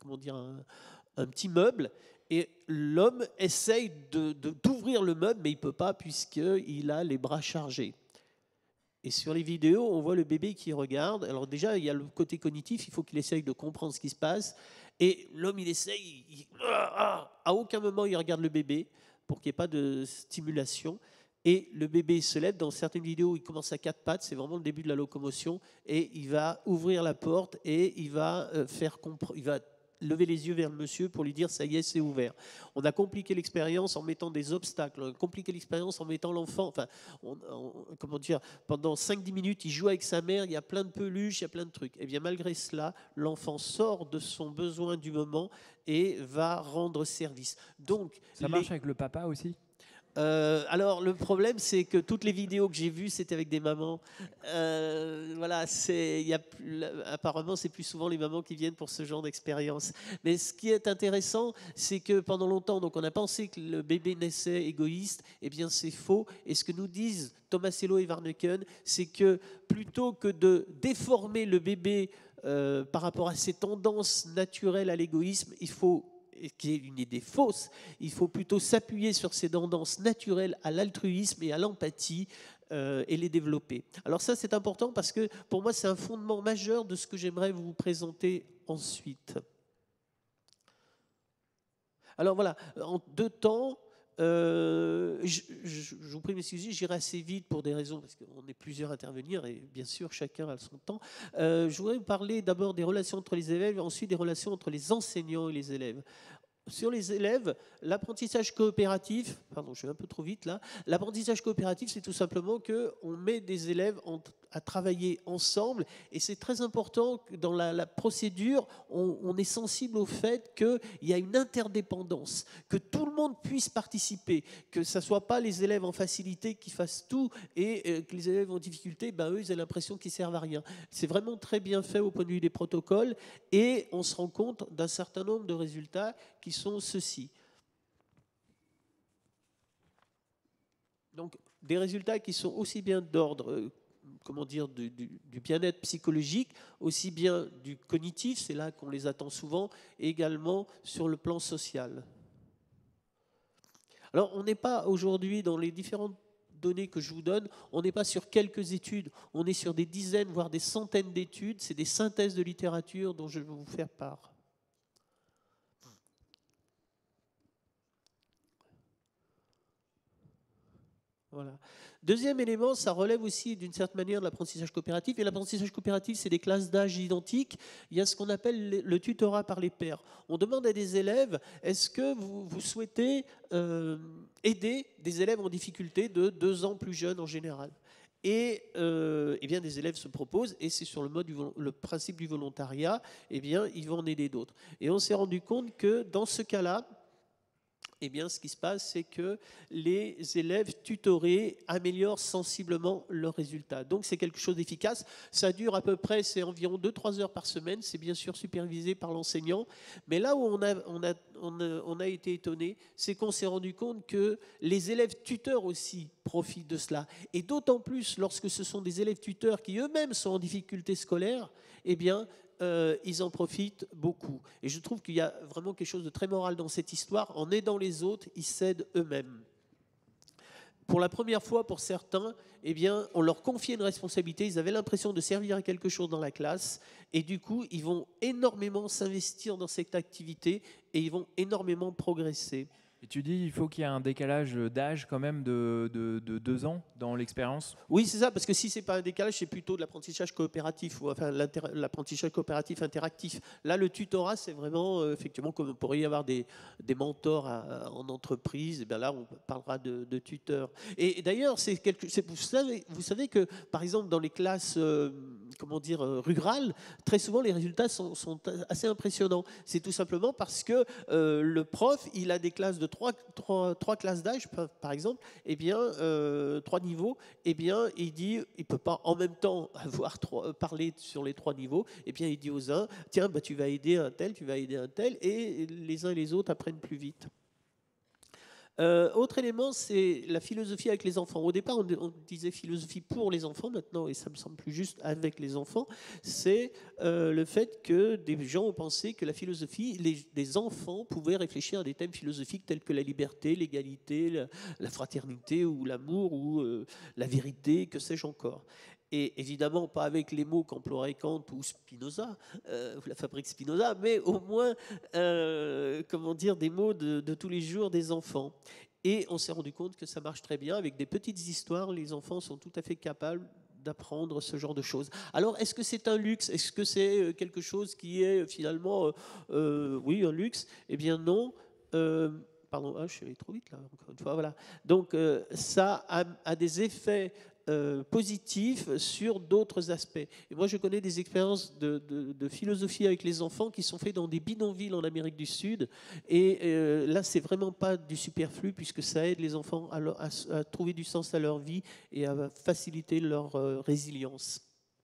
un petit meuble. Et l'homme essaye d'ouvrir le meuble, mais il ne peut pas puisqu'il a les bras chargés. Et sur les vidéos, on voit le bébé qui regarde. Alors déjà, il y a le côté cognitif, il faut qu'il essaye de comprendre ce qui se passe. Et l'homme, il essaye. À aucun moment, il regarde le bébé pour qu'il n'y ait pas de stimulation. Et le bébé se lève. Dans certaines vidéos, il commence à 4 pattes. C'est vraiment le début de la locomotion. Et il va ouvrir la porte et il va il va lever les yeux vers le monsieur pour lui dire « ça y est, c'est ouvert ». On a compliqué l'expérience en mettant des obstacles. On a compliqué l'expérience en mettant l'enfant... Enfin, comment dire, pendant 5-10 minutes, il joue avec sa mère. Il y a plein de peluches, il y a plein de trucs. Et bien, malgré cela, l'enfant sort de son besoin du moment et va rendre service. Donc, ça marche avec le papa aussi ? Alors le problème, c'est que toutes les vidéos que j'ai vues, c'était avec des mamans. Voilà, apparemment, c'est plus souvent les mamans qui viennent pour ce genre d'expérience. Mais ce qui est intéressant, c'est que pendant longtemps, donc on a pensé que le bébé naissait égoïste. Eh bien, c'est faux. Et ce que nous disent Tomasello et Warneken, c'est que plutôt que de déformer le bébé par rapport à ses tendances naturelles à l'égoïsme, il faut, qui est une idée fausse, il faut plutôt s'appuyer sur ces tendances naturelles à l'altruisme et à l'empathie et les développer. Alors ça, c'est important parce que pour moi, c'est un fondement majeur de ce que j'aimerais vous présenter ensuite. Alors voilà, en 2 temps, je vous prie de m'excuser, j'irai assez vite pour des raisons, parce qu'on est plusieurs à intervenir et bien sûr chacun a son temps. Je voudrais vous parler d'abord des relations entre les élèves et ensuite des relations entre les enseignants et les élèves. Sur les élèves, l'apprentissage coopératif, pardon, je vais un peu trop vite là, l'apprentissage coopératif, c'est tout simplement qu'on met des élèves à travailler ensemble et c'est très important que dans la procédure, on est sensible au fait qu'il y a une interdépendance, que tout le monde puisse participer, que ce ne soit pas les élèves en facilité qui fassent tout et que les élèves en difficulté, eux, ils aient l'impression qu'ils ne servent à rien. C'est vraiment très bien fait au point de vue des protocoles et on se rend compte d'un certain nombre de résultats qui sont ceux-ci. Donc, des résultats qui sont aussi bien d'ordre, comment dire, du bien-être psychologique, aussi bien du cognitif, c'est là qu'on les attend souvent, et également sur le plan social. Alors, on n'est pas aujourd'hui dans les différentes données que je vous donne, on n'est pas sur quelques études, on est sur des dizaines, voire des centaines d'études, c'est des synthèses de littérature dont je vais vous faire part. Voilà. Deuxième élément, ça relève aussi d'une certaine manière de l'apprentissage coopératif. Et l'apprentissage coopératif, c'est des classes d'âge identiques. Il y a ce qu'on appelle le tutorat par les pairs. On demande à des élèves, est-ce que vous souhaitez aider des élèves en difficulté de 2 ans plus jeunes en général ? Et eh bien, des élèves se proposent, et c'est sur le principe du volontariat, eh bien, ils vont en aider d'autres. Et on s'est rendu compte que dans ce cas-là, eh bien, ce qui se passe, c'est que les élèves tutorés améliorent sensiblement leurs résultats. Donc, c'est quelque chose d'efficace. Ça dure à peu près, c'est environ 2-3 heures par semaine. C'est bien sûr supervisé par l'enseignant. Mais là où on a été étonné, c'est qu'on s'est rendu compte que les élèves tuteurs aussi profitent de cela. Et d'autant plus lorsque ce sont des élèves tuteurs qui eux-mêmes sont en difficulté scolaire, eh bien, ils en profitent beaucoup. Et je trouve qu'il y a vraiment quelque chose de très moral dans cette histoire. En aidant les autres, ils s'aident eux-mêmes. Pour la première fois, pour certains, eh bien, on leur confiait une responsabilité. Ils avaient l'impression de servir à quelque chose dans la classe. Et du coup, ils vont énormément s'investir dans cette activité et ils vont énormément progresser. Et tu dis il faut qu'il y ait un décalage d'âge quand même de 2 ans dans l'expérience? Oui, c'est ça, parce que si ce n'est pas un décalage, c'est plutôt de l'apprentissage coopératif, ou enfin l'apprentissage coopératif interactif. Là, le tutorat, c'est vraiment, effectivement, comme il pourrait y avoir des mentors en entreprise, et bien là, on parlera de tuteurs. Et d'ailleurs, vous savez que, par exemple, dans les classes rurales, très souvent, les résultats sont assez impressionnants. C'est tout simplement parce que le prof, il a des classes de trois classes d'âge, par exemple, eh bien, 3 niveaux, eh bien, il dit, il ne peut pas en même temps parler sur les 3 niveaux, eh bien, il dit aux uns, tiens, bah, tu vas aider un tel, tu vas aider un tel, et les uns et les autres apprennent plus vite. Autre élément, c'est la philosophie avec les enfants. Au départ, on disait philosophie pour les enfants, maintenant, et ça me semble plus juste avec les enfants, c'est le fait que des gens ont pensé que la philosophie, les enfants pouvaient réfléchir à des thèmes philosophiques tels que la liberté, l'égalité, la fraternité, ou l'amour, ou la vérité, que sais-je encore. Et évidemment, pas avec les mots qu'emploierait Kant ou Spinoza, ou la fabrique Spinoza, mais au moins, des mots de tous les jours des enfants. Et on s'est rendu compte que ça marche très bien. Avec des petites histoires, les enfants sont tout à fait capables d'apprendre ce genre de choses. Alors, est-ce que c'est un luxe? Est-ce que c'est quelque chose qui est finalement, oui, un luxe? Eh bien non. Pardon, je suis allé trop vite là, encore une fois. Voilà. Donc, ça a des effets positifs sur d'autres aspects. Et moi, je connais des expériences de philosophie avec les enfants qui sont faites dans des bidonvilles en Amérique du Sud. Et là, c'est vraiment pas du superflu, puisque ça aide les enfants à trouver du sens à leur vie et à faciliter leur résilience.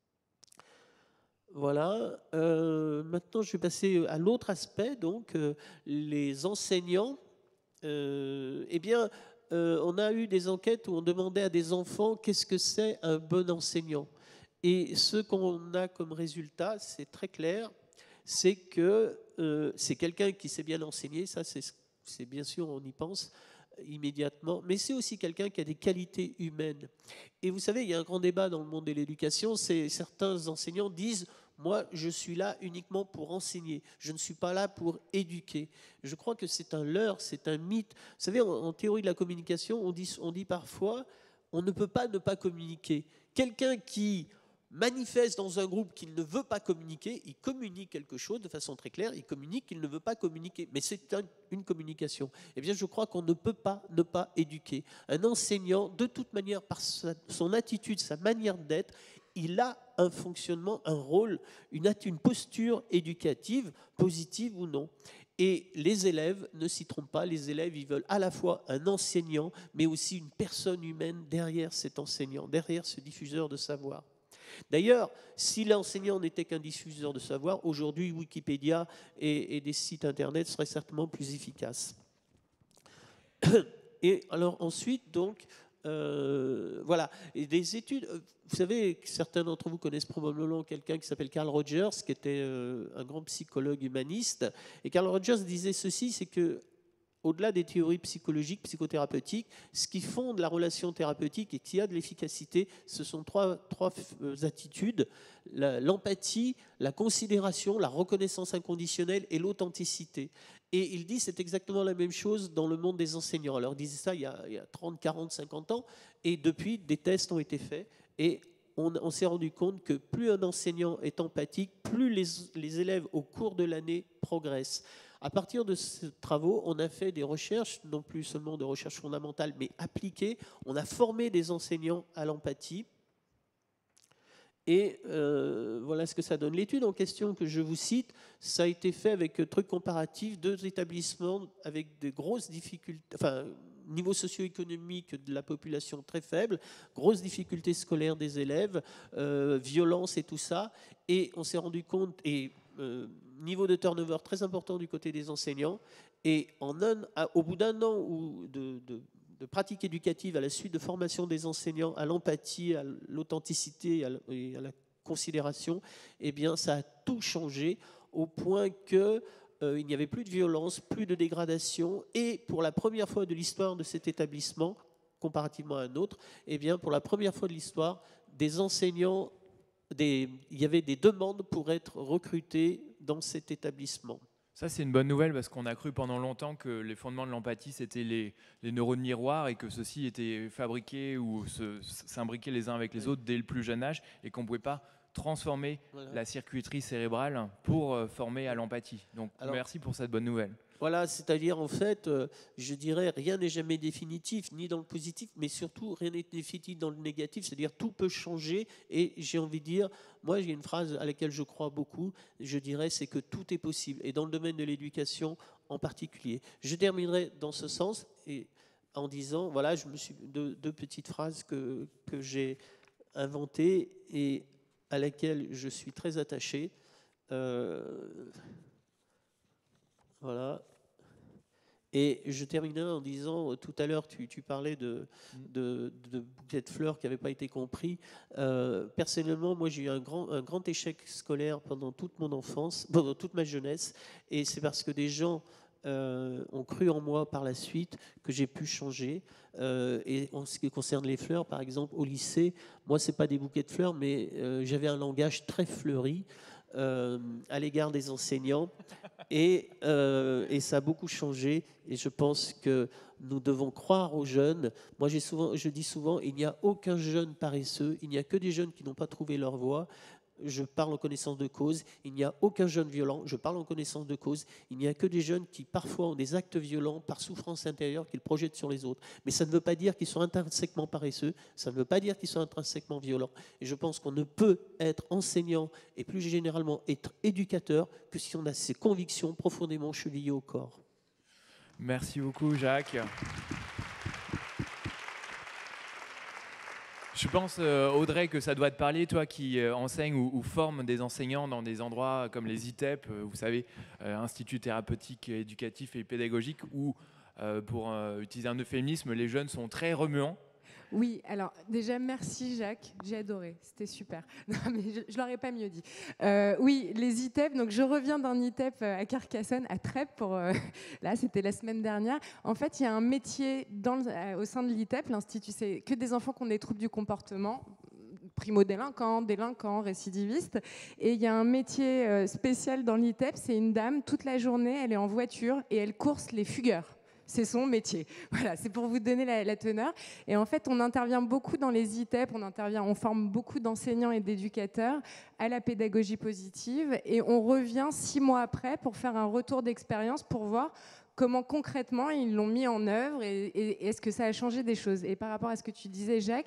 Voilà. Maintenant, je vais passer à l'autre aspect, donc les enseignants. Eh bien, on a eu des enquêtes où on demandait à des enfants qu'est-ce que c'est un bon enseignant. Et ce qu'on a comme résultat, c'est très clair, c'est que c'est quelqu'un qui sait bien enseigner, ça c'est bien sûr, on y pense immédiatement, mais c'est aussi quelqu'un qui a des qualités humaines. Et vous savez, il y a un grand débat dans le monde de l'éducation, c'est certains enseignants disent moi, je suis là uniquement pour enseigner. Je ne suis pas là pour éduquer. Je crois que c'est un leurre, c'est un mythe. Vous savez, en théorie de la communication, on dit parfois, on ne peut pas ne pas communiquer. Quelqu'un qui manifeste dans un groupe qu'il ne veut pas communiquer, il communique quelque chose de façon très claire, il communique qu'il ne veut pas communiquer. Mais c'est une communication. Eh bien, je crois qu'on ne peut pas ne pas éduquer. Un enseignant, de toute manière, par son attitude, sa manière d'être, il a un fonctionnement, un rôle, une posture éducative, positive ou non. Et les élèves ne s'y trompent pas. Les élèves, ils veulent à la fois un enseignant, mais aussi une personne humaine derrière cet enseignant, derrière ce diffuseur de savoir. D'ailleurs, si l'enseignant n'était qu'un diffuseur de savoir, aujourd'hui, Wikipédia et des sites Internet seraient certainement plus efficaces. Et alors ensuite, donc, voilà, et des études. Vous savez, certains d'entre vous connaissent probablement quelqu'un qui s'appelle Carl Rogers, qui était un grand psychologue humaniste. Et Carl Rogers disait ceci, c'est que au-delà des théories psychologiques, psychothérapeutiques, ce qui fonde la relation thérapeutique et qui a de l'efficacité, ce sont trois attitudes, l'empathie, la considération, la reconnaissance inconditionnelle et l'authenticité. Et il dit c'est exactement la même chose dans le monde des enseignants. Alors il disait ça il y a 30, 40, 50 ans, et depuis, des tests ont été faits, et on s'est rendu compte que plus un enseignant est empathique, plus les élèves au cours de l'année progressent. À partir de ces travaux, on a fait des recherches, non plus seulement de recherche fondamentale, mais appliquées. On a formé des enseignants à l'empathie. Et voilà ce que ça donne. L'étude en question que je vous cite, ça a été fait avec truc comparatif, 2 établissements avec de grosses difficultés, enfin, niveau socio-économique de la population très faible, grosses difficultés scolaires des élèves, violence et tout ça. Et on s'est rendu compte, et niveau de turnover très important du côté des enseignants. Et au bout d'un an de pratique éducative à la suite de formation des enseignants à l'empathie, à l'authenticité et à la considération, eh bien, ça a tout changé au point que il n'y avait plus de violence, plus de dégradation, et pour la première fois de l'histoire de cet établissement, comparativement à un autre, eh bien, pour la première fois de l'histoire, des enseignants, il y avait des demandes pour être recrutés dans cet établissement. Ça, c'est une bonne nouvelle parce qu'on a cru pendant longtemps que les fondements de l'empathie, c'était les neurones miroirs et que ceux-ci étaient fabriqués ou s'imbriquaient les uns avec les autres dès le plus jeune âge et qu'on ne pouvait pas transformer la circuiterie cérébrale pour former à l'empathie. Donc, merci pour cette bonne nouvelle. Voilà, c'est-à-dire, en fait, je dirais, rien n'est jamais définitif, ni dans le positif, mais surtout, rien n'est définitif dans le négatif, c'est-à-dire, tout peut changer, et j'ai envie de dire, moi, j'ai une phrase à laquelle je crois beaucoup, je dirais, c'est que tout est possible, et dans le domaine de l'éducation en particulier. Je terminerai dans ce sens, et en disant, voilà, deux petites phrases que j'ai inventées, et à laquelle je suis très attaché. Voilà. Et je terminerai en disant, tout à l'heure, tu parlais de bouquets de fleurs qui n'avaient pas été compris. Personnellement, moi, j'ai eu un grand échec scolaire pendant toute mon enfance, pendant toute ma jeunesse. Et c'est parce que des gens ont cru en moi par la suite que j'ai pu changer. Et en ce qui concerne les fleurs, par exemple, au lycée, moi, ce n'est pas des bouquets de fleurs, mais j'avais un langage très fleuri à l'égard des enseignants. Et ça a beaucoup changé. Et je pense que nous devons croire aux jeunes. Moi, je dis souvent, il n'y a aucun jeune paresseux. Il n'y a que des jeunes qui n'ont pas trouvé leur voie. Je parle en connaissance de cause. Il n'y a aucun jeune violent. Je parle en connaissance de cause. Il n'y a que des jeunes qui parfois ont des actes violents par souffrance intérieure qu'ils projettent sur les autres. Mais ça ne veut pas dire qu'ils sont intrinsèquement paresseux. Ça ne veut pas dire qu'ils sont intrinsèquement violents. Et je pense qu'on ne peut être enseignant et plus généralement être éducateur que si on a ses convictions profondément chevillées au corps. Merci beaucoup, Jacques. Je pense, Audrey, que ça doit te parler, toi qui enseignes ou formes des enseignants dans des endroits comme les ITEP, vous savez, Institut thérapeutique, éducatif et pédagogique, où, pour utiliser un euphémisme, les jeunes sont très remuants. Oui, alors déjà merci Jacques, j'ai adoré, c'était super. Non, mais je l'aurais pas mieux dit. Oui, les ITEP, donc je reviens d'un ITEP à Carcassonne, à Trèbes, là c'était la semaine dernière. En fait, il y a un métier au sein de l'ITEP, l'Institut, c'est que des enfants qui ont des troubles du comportement, primo-délinquants, délinquants, récidivistes. Et il y a un métier spécial dans l'ITEP, c'est une dame, toute la journée, elle est en voiture et elle course les fugueurs. C'est son métier. Voilà, c'est pour vous donner la teneur. Et en fait, on intervient beaucoup dans les ITEP, on forme beaucoup d'enseignants et d'éducateurs à la pédagogie positive. Et on revient 6 mois après pour faire un retour d'expérience pour voir comment concrètement ils l'ont mis en œuvre et est-ce que ça a changé des choses. Et par rapport à ce que tu disais, Jacques,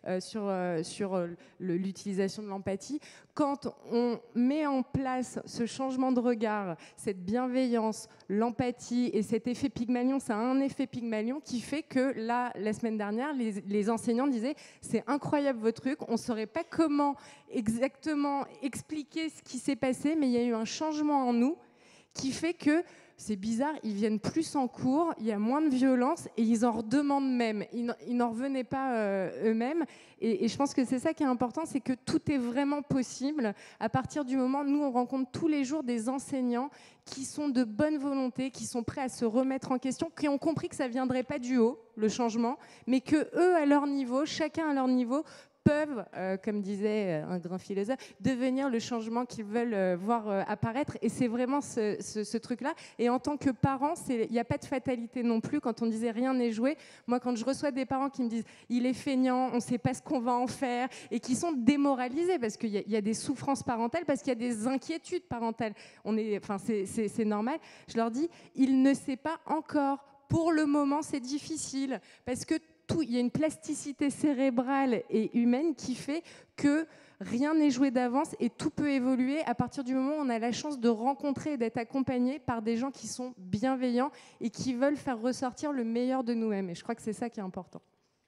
sur l'utilisation de l'empathie, quand on met en place ce changement de regard, cette bienveillance, l'empathie et cet effet Pygmalion, ça a un effet Pygmalion qui fait que là, la semaine dernière, les enseignants disaient « c'est incroyable votre truc, on ne saurait pas comment exactement expliquer ce qui s'est passé, mais il y a eu un changement en nous qui fait que c'est bizarre, ils viennent plus en cours, il y a moins de violence et ils en redemandent même. Ils n'en revenaient pas eux-mêmes. Et je pense que c'est ça qui est important, c'est que tout est vraiment possible. À partir du moment où nous, on rencontre tous les jours des enseignants qui sont de bonne volonté, qui sont prêts à se remettre en question, qui ont compris que ça ne viendrait pas du haut, le changement, mais qu'eux, à leur niveau, chacun à leur niveau, peuvent, comme disait un grand philosophe, devenir le changement qu'ils veulent voir apparaître. Et c'est vraiment ce truc-là. Et en tant que parent, il n'y a pas de fatalité non plus. Quand on disait rien n'est joué, moi, quand je reçois des parents qui me disent « il est feignant, on ne sait pas ce qu'on va en faire », et qui sont démoralisés parce qu'il y a des souffrances parentales, parce qu'il y a des inquiétudes parentales. C'est normal. Je leur dis « il ne sait pas encore. Pour le moment, c'est difficile. Parce que il y a une plasticité cérébrale et humaine qui fait que rien n'est joué d'avance et tout peut évoluer à partir du moment où on a la chance de rencontrer et d'être accompagné par des gens qui sont bienveillants et qui veulent faire ressortir le meilleur de nous-mêmes. Et je crois que c'est ça qui est important.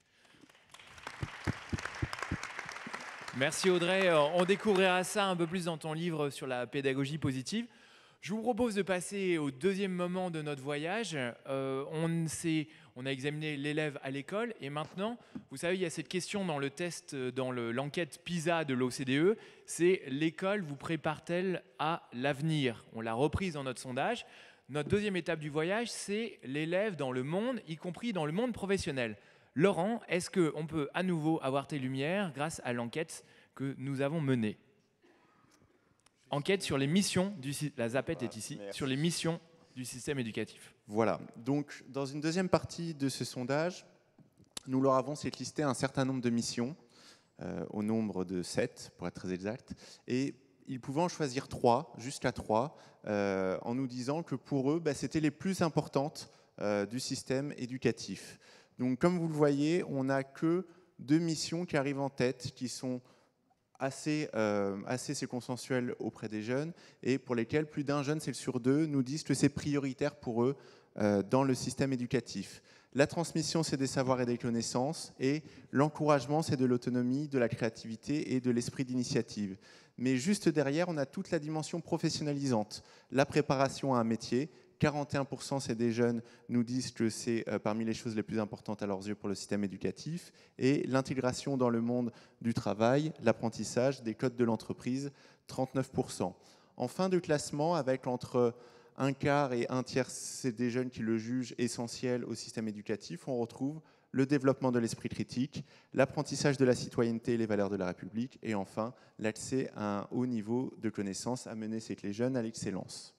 Merci Audrey. On découvrira ça un peu plus dans ton livre sur la pédagogie positive. Je vous propose de passer au deuxième moment de notre voyage. On a examiné l'élève à l'école et maintenant, vous savez, il y a cette question dans le test, dans l'enquête PISA de l'OCDE, c'est l'école vous prépare-t-elle à l'avenir? On l'a reprise dans notre sondage. Notre deuxième étape du voyage, c'est l'élève dans le monde, y compris dans le monde professionnel. Laurent, est-ce qu'on peut à nouveau avoir tes lumières grâce à l'enquête que nous avons menée? Enquête sur les missions la ZAPET est ici, merci. sur les missions du système éducatif. Voilà, donc dans une deuxième partie de ce sondage, nous leur avons listé un certain nombre de missions, au nombre de 7 pour être très exact, et ils pouvaient en choisir 3, jusqu'à 3, en nous disant que pour eux, c'était les plus importantes du système éducatif. Donc comme vous le voyez, on n'a que 2 missions qui arrivent en tête, qui sont assez consensuelles auprès des jeunes et pour lesquelles plus d'un jeune sur 2 nous disent que c'est prioritaire pour eux dans le système éducatif. La transmission, c'est des savoirs et des connaissances et l'encouragement, c'est de l'autonomie, de la créativité et de l'esprit d'initiative. Mais juste derrière, on a toute la dimension professionnalisante, la préparation à un métier. 41% c'est des jeunes nous disent que c'est parmi les choses les plus importantes à leurs yeux pour le système éducatif, et l'intégration dans le monde du travail, l'apprentissage, des codes de l'entreprise, 39%. En fin de classement, avec entre un quart et un tiers c'est des jeunes qui le jugent essentiel au système éducatif, on retrouve le développement de l'esprit critique, l'apprentissage de la citoyenneté et les valeurs de la République, et enfin l'accès à un haut niveau de connaissances à mener les jeunes à l'excellence.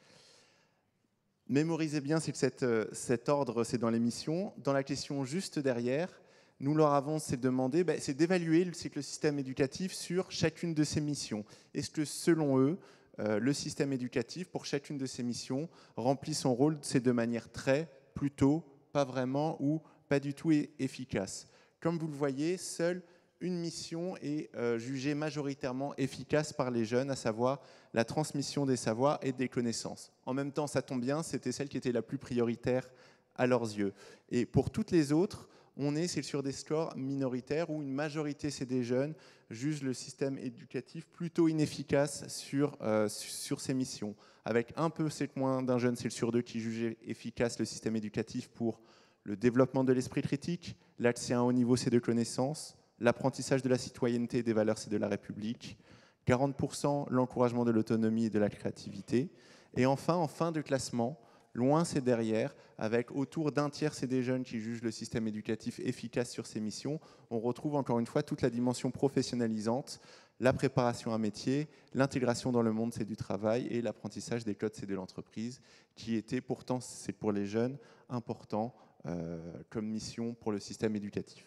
Mémorisez bien, c'est que cet ordre, c'est dans les missions. Dans la question juste derrière, nous leur avons demandé, c'est d'évaluer le système éducatif sur chacune de ces missions. Est-ce que, selon eux, le système éducatif, pour chacune de ces missions, remplit son rôle de manière très, plutôt, pas vraiment ou pas du tout efficace? Comme vous le voyez, seule une mission est jugée majoritairement efficace par les jeunes, à savoir la transmission des savoirs et des connaissances. En même temps, ça tombe bien, c'était celle qui était la plus prioritaire à leurs yeux. Et pour toutes les autres, c'est sur des scores minoritaires où une majorité des jeunes jugent le système éducatif plutôt inefficace sur ces missions. Avec un peu moins d'un jeune sur 2 qui jugeait efficace le système éducatif pour le développement de l'esprit critique, l'accès à un haut niveau de connaissances, l'apprentissage de la citoyenneté et des valeurs de la République, 40% l'encouragement de l'autonomie et de la créativité, et enfin, en fin de classement, loin c'est derrière, avec autour d'un tiers c'est des jeunes qui jugent le système éducatif efficace sur ces missions, on retrouve encore une fois toute la dimension professionnalisante, la préparation à un métier, l'intégration dans le monde du travail et l'apprentissage des codes de l'entreprise, qui était pourtant, c'est pour les jeunes, important comme mission pour le système éducatif.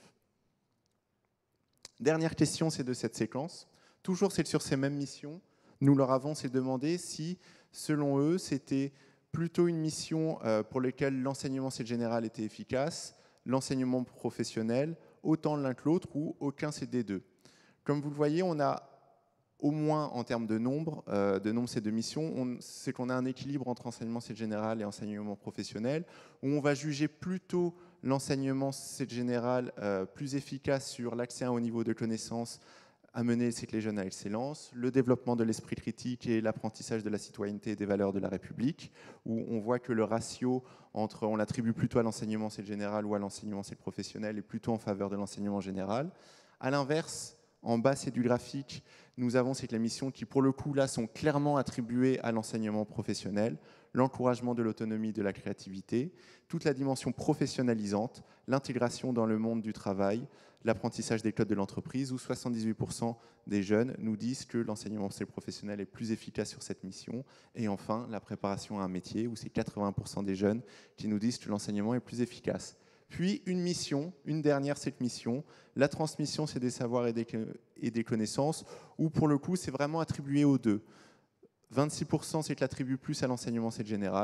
Dernière question, c'est de cette séquence. Toujours c'est sur ces mêmes missions. Nous leur avons demandé si, selon eux, c'était plutôt une mission pour laquelle l'enseignement général était efficace, l'enseignement professionnel, autant l'un que l'autre ou aucun des deux. Comme vous le voyez, on a au moins en termes de nombre ces 2 missions, c'est qu'on a un équilibre entre enseignement général et enseignement professionnel, où on va juger plutôt l'enseignement général plus efficace sur l'accès à un haut niveau de connaissances à mener les jeunes à l'excellence, le développement de l'esprit critique et l'apprentissage de la citoyenneté et des valeurs de la République, où on voit que le ratio entre, on l'attribue plutôt à l'enseignement général ou à l'enseignement professionnel, est plutôt en faveur de l'enseignement général. À l'inverse, en bas, c'est du graphique. Nous avons les missions qui, pour le coup, là, sont clairement attribuées à l'enseignement professionnel, l'encouragement de l'autonomie, de la créativité, toute la dimension professionnalisante, l'intégration dans le monde du travail, l'apprentissage des codes de l'entreprise, où 78% des jeunes nous disent que l'enseignement professionnel est plus efficace sur cette mission. Et enfin, la préparation à un métier, où c'est 80% des jeunes qui nous disent que l'enseignement est plus efficace. Puis une mission, une dernière cette mission, la transmission c'est des savoirs et des connaissances, où pour le coup c'est vraiment attribué aux deux. 26% c'est que l'attribue plus à l'enseignement général,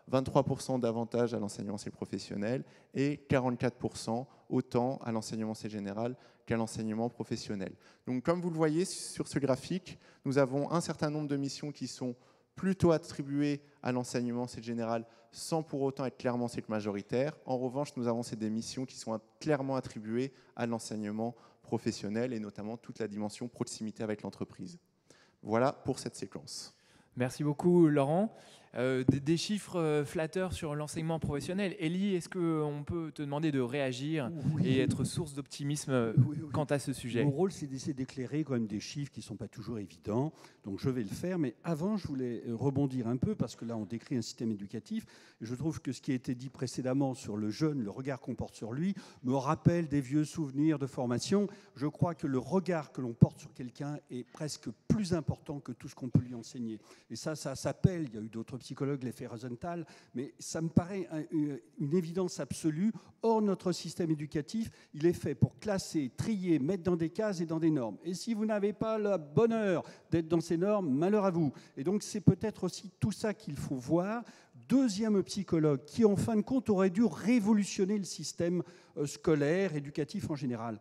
23% davantage à l'enseignement C professionnel et 44% autant à l'enseignement C général qu'à l'enseignement professionnel. Donc, comme vous le voyez sur ce graphique, nous avons un certain nombre de missions qui sont plutôt attribuées à l'enseignement C général sans pour autant être clairement C majoritaire. En revanche, nous avons des missions qui sont clairement attribuées à l'enseignement professionnel et notamment toute la dimension proximité avec l'entreprise. Voilà pour cette séquence. Merci beaucoup, Laurent. Des chiffres flatteurs sur l'enseignement professionnel. Élie, est-ce qu'on peut te demander de réagir et être source d'optimisme quant à ce sujet? Mon rôle, c'est d'essayer d'éclairer quand même des chiffres qui ne sont pas toujours évidents. Donc je vais le faire. Mais avant, je voulais rebondir un peu parce que là, on décrit un système éducatif. Et je trouve que ce qui a été dit précédemment sur le jeune, le regard qu'on porte sur lui, me rappelle des vieux souvenirs de formation. Je crois que le regard que l'on porte sur quelqu'un est presque plus important que tout ce qu'on peut lui enseigner. Et ça s'appelle, il y a eu d'autres psychologues, l'effet Rosenthal, mais ça me paraît une évidence absolue. Or, notre système éducatif, il est fait pour classer, trier, mettre dans des cases et dans des normes. Et si vous n'avez pas le bonheur d'être dans ces normes, malheur à vous. Et donc, c'est peut-être aussi tout ça qu'il faut voir. Deuxième psychologue qui, en fin de compte, aurait dû révolutionner le système scolaire, éducatif en général.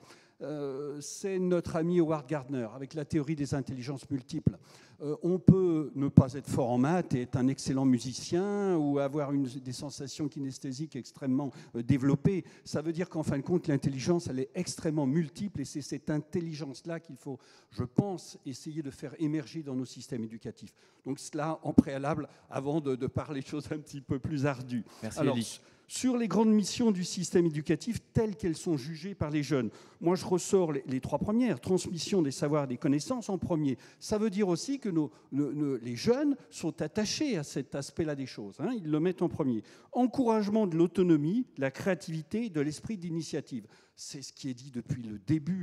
C'est notre ami Howard Gardner, avec la théorie des intelligences multiples. On peut ne pas être fort en maths et être un excellent musicien ou avoir des sensations kinesthésiques extrêmement développées. Ça veut dire qu'en fin de compte, l'intelligence, elle est extrêmement multiple et c'est cette intelligence-là qu'il faut, je pense, essayer de faire émerger dans nos systèmes éducatifs. Donc cela, en préalable, avant de parler de choses un petit peu plus ardues. Merci, Alors, Élie. sur les grandes missions du système éducatif telles qu'elles sont jugées par les jeunes, moi je ressors les trois premières. Transmission des savoirs et des connaissances en premier. Ça veut dire aussi que les jeunes sont attachés à cet aspect-là des choses. Hein, ils le mettent en premier. Encouragement de l'autonomie, de la créativité, de l'esprit d'initiative. C'est ce qui est dit depuis le début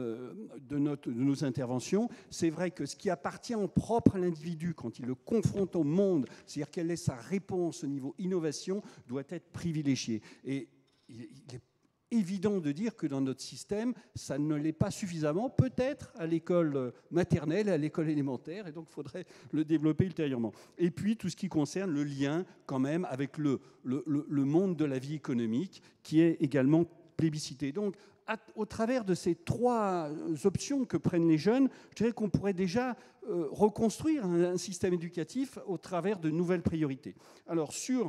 de nos interventions. C'est vrai que ce qui appartient en propre à l'individu, quand il le confronte au monde, c'est-à-dire quelle est sa réponse au niveau innovation, doit être privilégié. Et il est évident de dire que dans notre système, ça ne l'est pas suffisamment, peut-être à l'école maternelle, à l'école élémentaire, et donc il faudrait le développer ultérieurement. Et puis tout ce qui concerne le lien quand même avec le monde de la vie économique, qui est également plébiscité. Donc, au travers de ces trois options que prennent les jeunes, je dirais qu'on pourrait déjà reconstruire un système éducatif au travers de nouvelles priorités. Alors, sur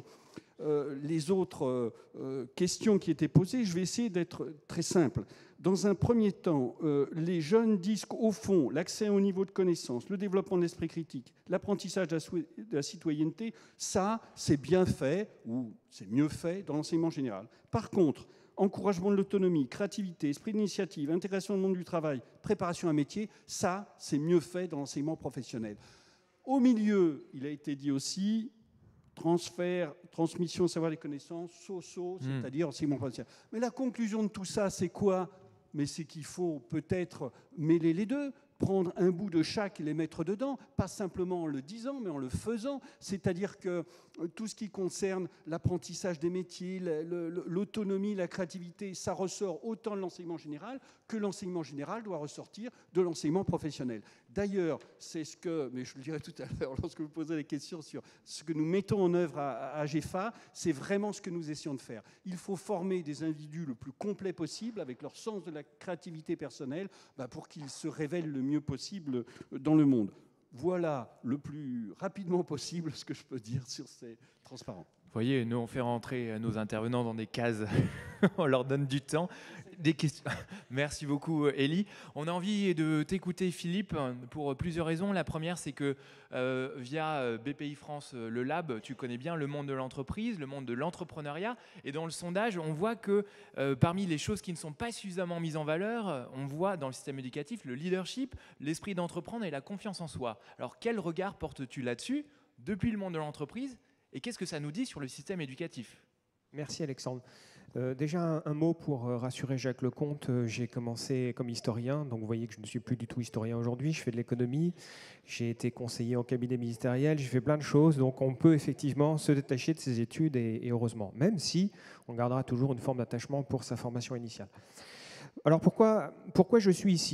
les autres questions qui étaient posées, je vais essayer d'être très simple. Dans un premier temps, les jeunes disent qu'au fond, l'accès au niveau de connaissance, le développement de l'esprit critique, l'apprentissage de la citoyenneté, ça, c'est bien fait, ou c'est mieux fait dans l'enseignement général. Par contre, encouragement de l'autonomie, créativité, esprit d'initiative, intégration dans le monde du travail, préparation à un métier, ça, c'est mieux fait dans l'enseignement professionnel. Au milieu, il a été dit aussi, transfert, transmission, savoir des connaissances, c'est-à-dire enseignement professionnel. Mais la conclusion de tout ça, c'est quoi? Mais c'est qu'il faut peut-être mêler les deux, prendre un bout de chaque et les mettre dedans, pas simplement en le disant, mais en le faisant. C'est-à-dire que tout ce qui concerne l'apprentissage des métiers, l'autonomie, la créativité, ça ressort autant de l'enseignement général que l'enseignement général doit ressortir de l'enseignement professionnel. D'ailleurs, c'est ce que, mais je le dirai tout à l'heure lorsque vous posez des questions sur ce que nous mettons en œuvre à AGEFA, c'est vraiment ce que nous essayons de faire. Il faut former des individus le plus complets possible avec leur sens de la créativité personnelle pour qu'ils se révèlent le mieux possible dans le monde. Voilà le plus rapidement possible ce que je peux dire sur ces transparents. Vous voyez, nous on fait rentrer nos intervenants dans des cases, on leur donne du temps. Des questions. Merci beaucoup, Élie. On a envie de t'écouter, Philippe, pour plusieurs raisons. La première, c'est que via BPI France, le Lab, tu connais bien le monde de l'entreprise, le monde de l'entrepreneuriat. Et dans le sondage, on voit que parmi les choses qui ne sont pas suffisamment mises en valeur, on voit dans le système éducatif le leadership, l'esprit d'entreprendre et la confiance en soi. Alors, quel regard portes-tu là-dessus depuis le monde de l'entreprise et qu'est-ce que ça nous dit sur le système éducatif ? Merci Alexandre. Déjà un mot pour rassurer Jacques Lecomte. J'ai commencé comme historien, donc vous voyez que je ne suis plus du tout historien aujourd'hui. Je fais de l'économie, j'ai été conseiller en cabinet ministériel, j'ai fait plein de choses. Donc on peut effectivement se détacher de ses études et heureusement, même si on gardera toujours une forme d'attachement pour sa formation initiale. Alors pourquoi je suis ici ?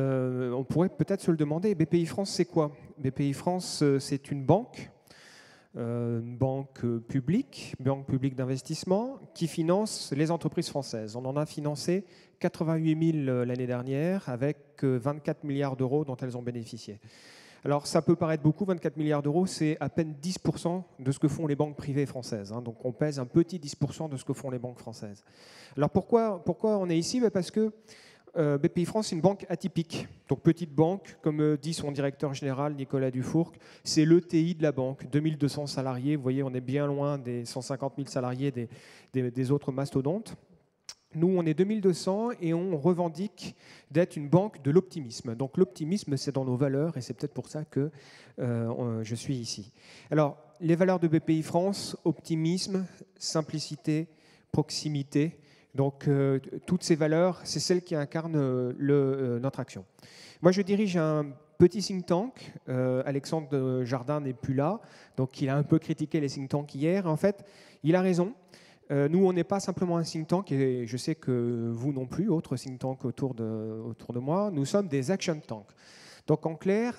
On pourrait peut-être se le demander. BPI France, c'est quoi ? BPI France, c'est une banque une banque publique d'investissement, qui finance les entreprises françaises. On en a financé 88 000 l'année dernière, avec 24 milliards d'euros dont elles ont bénéficié. Alors ça peut paraître beaucoup, 24 milliards d'euros, c'est à peine 10% de ce que font les banques privées françaises. Donc on pèse un petit 10% de ce que font les banques françaises. Alors pourquoi on est ici? Parce que BPI France, c'est une banque atypique. Donc petite banque, comme dit son directeur général Nicolas Dufourcq, c'est l'ETI de la banque, 2200 salariés. Vous voyez, on est bien loin des 150 000 salariés des autres mastodontes. Nous, on est 2200 et on revendique d'être une banque de l'optimisme. Donc l'optimisme, c'est dans nos valeurs et c'est peut-être pour ça que je suis ici. Alors, les valeurs de BPI France, optimisme, simplicité, proximité. Donc toutes ces valeurs, c'est celles qui incarnent notre action. Moi, je dirige un petit think tank. Alexandre Jardin n'est plus là, donc il a un peu critiqué les think tanks hier. En fait, il a raison. Nous, on n'est pas simplement un think tank, et je sais que vous non plus, autres think tanks autour de moi, nous sommes des action tanks. Donc en clair,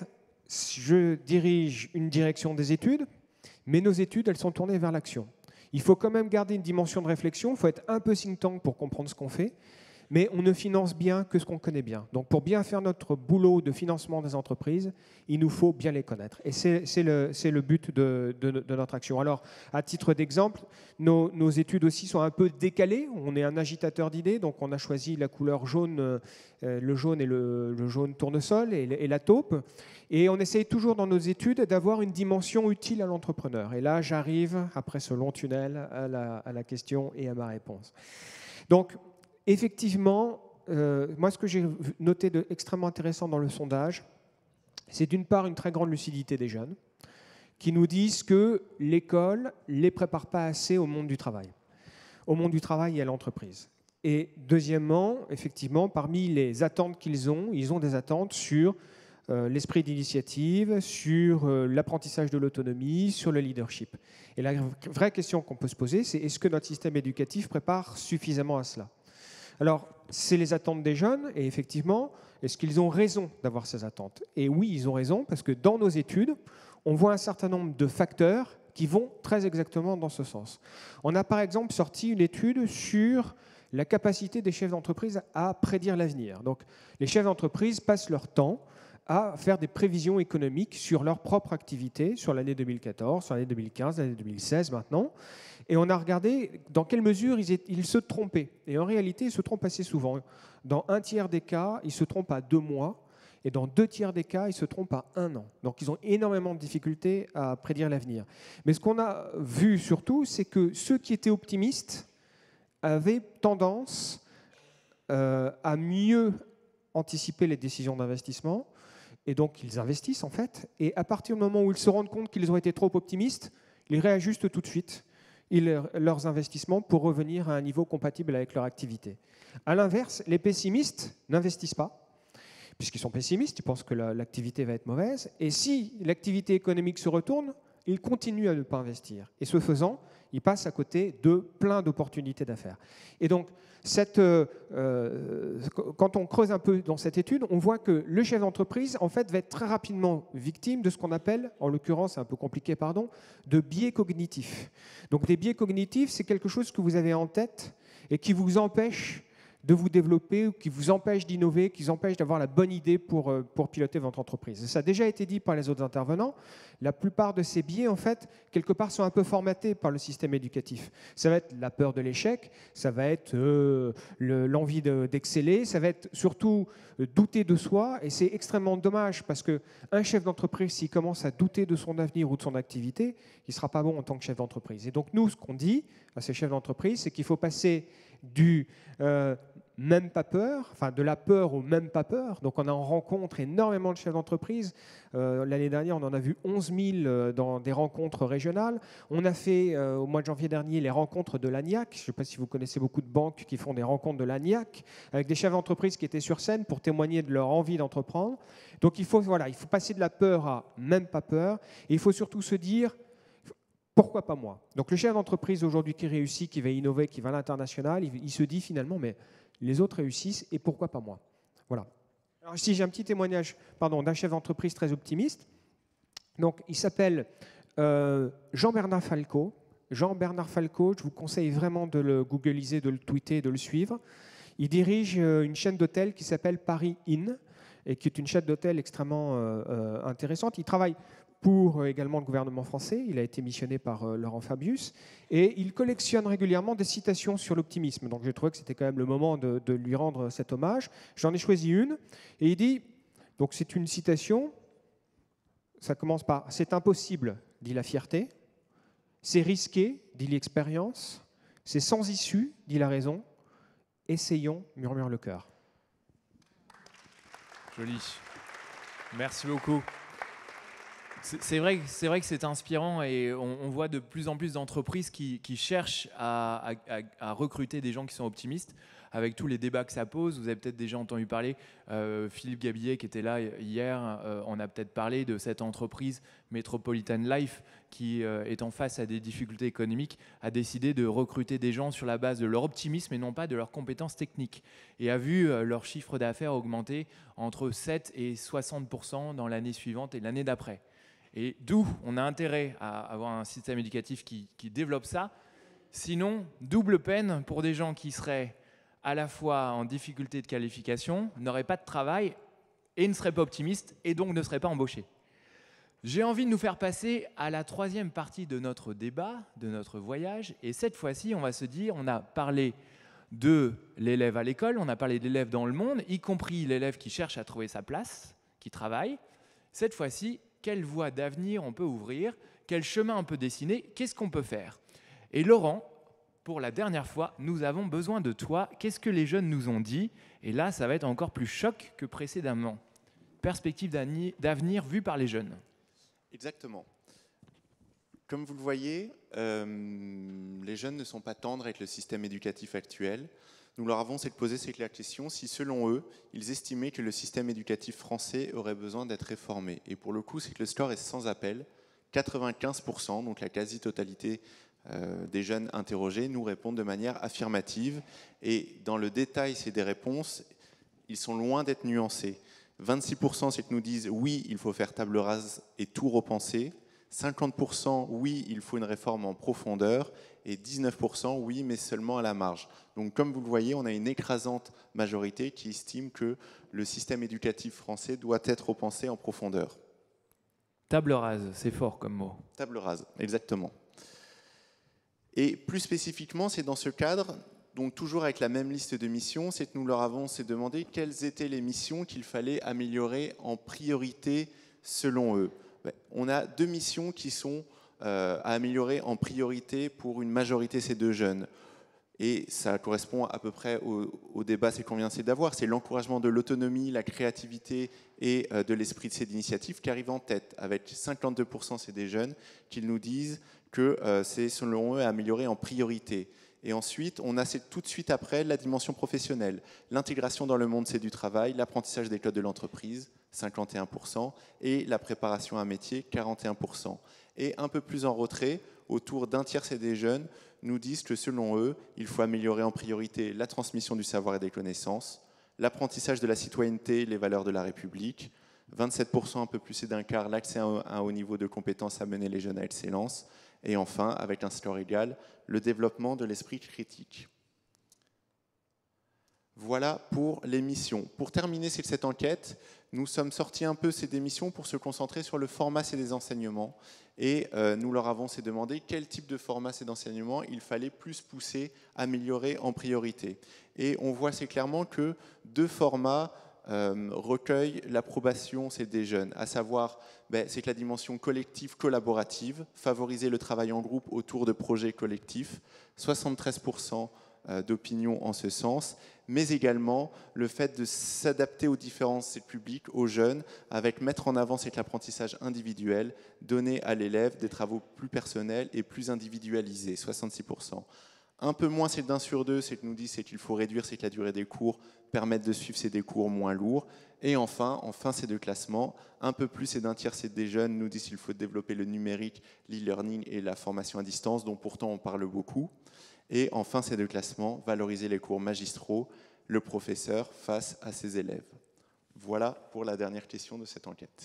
je dirige une direction des études, mais nos études, elles sont tournées vers l'action. Il faut quand même garder une dimension de réflexion, il faut être un peu think tank pour comprendre ce qu'on fait, mais on ne finance bien que ce qu'on connaît bien. Donc pour bien faire notre boulot de financement des entreprises, il nous faut bien les connaître. Et c'est le but de notre action. Alors, à titre d'exemple, nos études aussi sont un peu décalées. On est un agitateur d'idées, donc on a choisi la couleur jaune, le jaune et le jaune tournesol et la taupe. Et on essaye toujours dans nos études d'avoir une dimension utile à l'entrepreneur. Et là, j'arrive, après ce long tunnel, à la question et à ma réponse. Donc, effectivement, moi, ce que j'ai noté d'extrêmement intéressant dans le sondage, c'est d'une part une très grande lucidité des jeunes qui nous disent que l'école ne les prépare pas assez au monde du travail et à l'entreprise. Et deuxièmement, effectivement, parmi les attentes qu'ils ont, ils ont des attentes sur l'esprit d'initiative, sur l'apprentissage de l'autonomie, sur le leadership. Et la vraie question qu'on peut se poser, c'est est-ce que notre système éducatif prépare suffisamment à cela ? Alors, c'est les attentes des jeunes, et effectivement, est-ce qu'ils ont raison d'avoir ces attentes? Et oui, ils ont raison, parce que dans nos études, on voit un certain nombre de facteurs qui vont très exactement dans ce sens. On a par exemple sorti une étude sur la capacité des chefs d'entreprise à prédire l'avenir. Donc, les chefs d'entreprise passent leur temps à faire des prévisions économiques sur leur propre activité, sur l'année 2014, sur l'année 2015, l'année 2016 maintenant. Et on a regardé dans quelle mesure ils se trompaient. Et en réalité, ils se trompent assez souvent. Dans un tiers des cas, ils se trompent à 2 mois. Et dans 2 tiers des cas, ils se trompent à 1 an. Donc ils ont énormément de difficultés à prédire l'avenir. Mais ce qu'on a vu surtout, c'est que ceux qui étaient optimistes avaient tendance à mieux anticiper les décisions d'investissement. Et donc ils investissent en fait. Et à partir du moment où ils se rendent compte qu'ils ont été trop optimistes, ils réajustent tout de suite leurs investissements pour revenir à un niveau compatible avec leur activité. À l'inverse, les pessimistes n'investissent pas, puisqu'ils sont pessimistes, ils pensent que l'activité va être mauvaise, et si l'activité économique se retourne, ils continuent à ne pas investir. Et ce faisant, ils passent à côté de plein d'opportunités d'affaires. Et donc, quand on creuse un peu dans cette étude, on voit que le chef d'entreprise, en fait, va être très rapidement victime de ce qu'on appelle, en l'occurrence, c'est un peu compliqué, pardon, de biais cognitifs. Donc, les biais cognitifs, c'est quelque chose que vous avez en tête et qui vous empêche de vous développer, ou qui vous empêche d'innover, qui vous empêche d'avoir la bonne idée pour piloter votre entreprise. Et ça a déjà été dit par les autres intervenants. La plupart de ces biais, en fait, quelque part, sont un peu formatés par le système éducatif. Ça va être la peur de l'échec, ça va être l'envie d'exceller, ça va être surtout douter de soi. Et c'est extrêmement dommage parce qu'un chef d'entreprise, s'il commence à douter de son avenir ou de son activité, il ne sera pas bon en tant que chef d'entreprise. Et donc nous, ce qu'on dit à ces chefs d'entreprise, c'est qu'il faut passer du même pas peur, enfin de la peur au même pas peur. Donc on rencontre énormément de chefs d'entreprise. L'année dernière, on en a vu 11 000 dans des rencontres régionales. On a fait au mois de janvier dernier les rencontres de l'ANIAC. Je ne sais pas si vous connaissez beaucoup de banques qui font des rencontres de l'ANIAC, avec des chefs d'entreprise qui étaient sur scène pour témoigner de leur envie d'entreprendre. Donc il faut passer de la peur à même pas peur. Et il faut surtout se dire, pourquoi pas moi? Donc le chef d'entreprise aujourd'hui qui réussit, qui va innover, qui va à l'international, il se dit finalement, mais les autres réussissent et pourquoi pas moi? Voilà. Alors ici, j'ai un petit témoignage d'un chef d'entreprise très optimiste. Donc, il s'appelle Jean-Bernard Falco. Jean-Bernard Falco, je vous conseille vraiment de le googliser, de le tweeter, de le suivre. Il dirige une chaîne d'hôtels qui s'appelle Paris Inn, et qui est une chaîne d'hôtels extrêmement intéressante. Il travaille pour également le gouvernement français. Il a été missionné par Laurent Fabius. Et il collectionne régulièrement des citations sur l'optimisme. Donc j'ai trouvé que c'était quand même le moment de lui rendre cet hommage. J'en ai choisi une. Et il dit, donc c'est une citation, ça commence par « C'est impossible », dit la fierté. « C'est risqué », dit l'expérience. « C'est sans issue », dit la raison. « Essayons », murmure le cœur. Joli. Merci beaucoup. C'est vrai que c'est inspirant et on voit de plus en plus d'entreprises qui cherchent à recruter des gens qui sont optimistes avec tous les débats que ça pose. Vous avez peut-être déjà entendu parler, Philippe Gabillet qui était là hier, on a peut-être parlé de cette entreprise Metropolitan Life qui, étant face à des difficultés économiques, a décidé de recruter des gens sur la base de leur optimisme et non pas de leurs compétences techniques et a vu leur chiffre d'affaires augmenter entre 7 et 60% dans l'année suivante et l'année d'après. Et d'où on a intérêt à avoir un système éducatif qui développe ça. Sinon, double peine pour des gens qui seraient à la fois en difficulté de qualification, n'auraient pas de travail et ne seraient pas optimistes et donc ne seraient pas embauchés. J'ai envie de nous faire passer à la troisième partie de notre débat, de notre voyage. Et cette fois-ci, on va se dire, on a parlé de l'élève à l'école, on a parlé de l'élève dans le monde, y compris l'élève qui cherche à trouver sa place, qui travaille. Cette fois-ci, quelle voie d'avenir on peut ouvrir, quel chemin on peut dessiner, qu'est-ce qu'on peut faire? Et Laurent, pour la dernière fois, nous avons besoin de toi. Qu'est-ce que les jeunes nous ont dit? Et là, ça va être encore plus choc que précédemment. Perspective d'avenir vue par les jeunes. Exactement. Comme vous le voyez, les jeunes ne sont pas tendres avec le système éducatif actuel. Nous leur avons posé cette claire question si, selon eux, ils estimaient que le système éducatif français aurait besoin d'être réformé. Et pour le coup, c'est que le score est sans appel. 95%, donc la quasi-totalité des jeunes interrogés, nous répondent de manière affirmative. Et dans le détail, c'est des réponses, ils sont loin d'être nuancés. 26%, c'est que nous disent oui, il faut faire table rase et tout repenser. 50% oui, il faut une réforme en profondeur. Et 19% oui, mais seulement à la marge. Donc comme vous le voyez, on a une écrasante majorité qui estime que le système éducatif français doit être repensé en profondeur. Table rase, c'est fort comme mot. Table rase, exactement. Et plus spécifiquement, c'est dans ce cadre, donc toujours avec la même liste de missions, c'est que nous leur avons demandé quelles étaient les missions qu'il fallait améliorer en priorité selon eux. On a 2 missions qui sont à améliorer en priorité pour une majorité de ces 2 jeunes. Et ça correspond à peu près au débat qu'on vient d'avoir. C'est l'encouragement de l'autonomie, la créativité et de l'esprit de ces initiatives qui arrivent en tête. Avec 52%, c'est des jeunes qui nous disent que c'est selon eux à améliorer en priorité. Et ensuite, on a tout de suite après la dimension professionnelle. L'intégration dans le monde, c'est du travail, l'apprentissage des codes de l'entreprise, 51%, et la préparation à un métier, 41%. Et un peu plus en retrait, autour d'un tiers des jeunes, nous disent que selon eux, il faut améliorer en priorité la transmission du savoir et des connaissances, l'apprentissage de la citoyenneté, les valeurs de la République, 27%, un peu plus et d'un quart, l'accès à un haut niveau de compétences à mener les jeunes à l'excellence, et enfin, avec un score égal, le développement de l'esprit critique. Voilà pour les missions. Pour terminer cette enquête, nous sommes sortis un peu des missions pour se concentrer sur le format des enseignements. Et nous leur avons demandé quel type de format d'enseignement il fallait plus pousser, améliorer en priorité. Et on voit assez clairement que 2 formats recueillent l'approbation des jeunes, à savoir c'est que la dimension collective collaborative, favoriser le travail en groupe autour de projets collectifs, 73% d'opinion en ce sens, mais également le fait de s'adapter aux différences publiques, aux jeunes, avec mettre en avant l'apprentissage individuel, donner à l'élève des travaux plus personnels et plus individualisés, 66%. Un peu moins, c'est d'1 sur 2, c'est que nous dit qu'il faut réduire la durée des cours, permettre de suivre des cours moins lourds. Et enfin, c'est de classement, un peu plus, c'est d'1 tiers, c'est des jeunes, nous disent qu'il faut développer le numérique, l'e-learning et la formation à distance, dont pourtant on parle beaucoup. Et enfin, c'est de classement, valoriser les cours magistraux, le professeur face à ses élèves. Voilà pour la dernière question de cette enquête.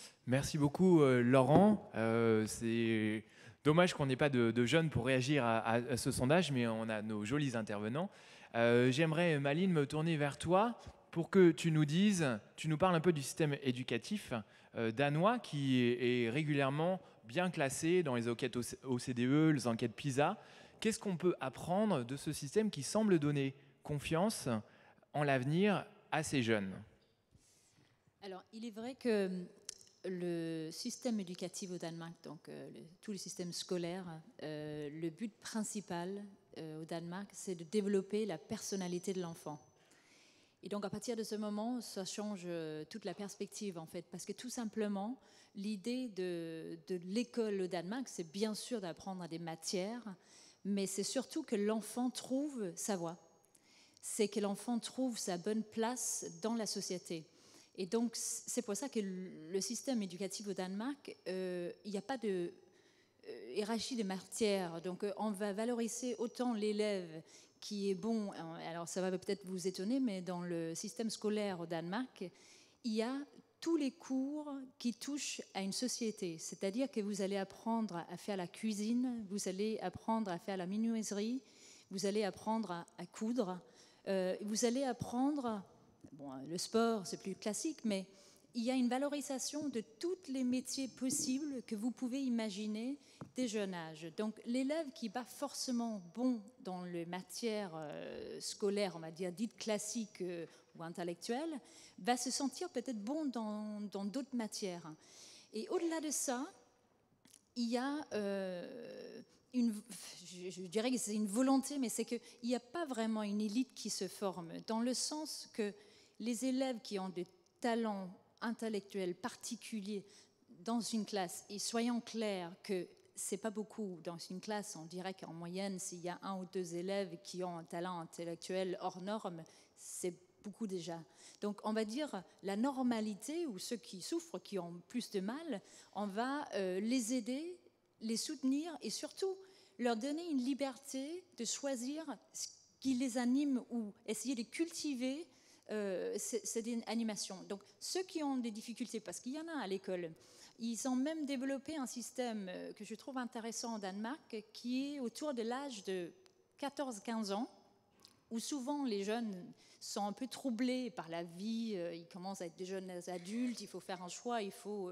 Merci beaucoup, Laurent. C'est dommage qu'on n'ait pas de jeunes pour réagir à ce sondage, mais on a nos jolis intervenants. J'aimerais, Malines, me tourner vers toi pour que tu nous parles un peu du système éducatif danois qui est régulièrement bien classé dans les enquêtes OCDE, les enquêtes PISA. Qu'est-ce qu'on peut apprendre de ce système qui semble donner confiance en l'avenir à ces jeunes? Alors, il est vrai que le système éducatif au Danemark, donc tout le système scolaire, le but principal au Danemark, c'est de développer la personnalité de l'enfant. Et donc, à partir de ce moment, ça change toute la perspective, en fait, parce que tout simplement, l'idée de l'école au Danemark, c'est bien sûr d'apprendre des matières, mais c'est surtout que l'enfant trouve sa voie. C'est que l'enfant trouve sa bonne place dans la société. Et donc, c'est pour ça que le système éducatif au Danemark, il n'y a pas de hiérarchie des matières. Donc, on va valoriser autant l'élève qui est bon. Alors, ça va peut-être vous étonner, mais dans le système scolaire au Danemark, il y a tous les cours qui touchent à une société. C'est-à-dire que vous allez apprendre à faire la cuisine, vous allez apprendre à faire la menuiserie, vous allez apprendre à coudre, vous allez apprendre... Bon, le sport, c'est plus classique, mais il y a une valorisation de tous les métiers possibles que vous pouvez imaginer dès jeune âge. Donc, l'élève qui n'est pas forcément bon dans les matières scolaires, on va dire, dites classiques ou intellectuelles, va se sentir peut-être bon dans d'autres matières. Et au-delà de ça, il y a... je dirais que c'est une volonté, mais c'est qu'il n'y a pas vraiment une élite qui se forme, dans le sens que les élèves qui ont des talents intellectuels particuliers dans une classe, et soyons clairs que c'est pas beaucoup dans une classe, on dirait qu'en moyenne, s'il y a 1 ou 2 élèves qui ont un talent intellectuel hors norme, c'est beaucoup déjà. Donc on va dire la normalité, ou ceux qui souffrent, qui ont plus de mal, on va les aider, les soutenir et surtout leur donner une liberté de choisir ce qui les anime ou essayer de cultiver cette animation. Donc ceux qui ont des difficultés, parce qu'il y en a à l'école, ils ont même développé un système que je trouve intéressant au Danemark, qui est autour de l'âge de 14-15 ans, où souvent les jeunes sont un peu troublés par la vie, ils commencent à être des jeunes adultes, il faut faire un choix, il faut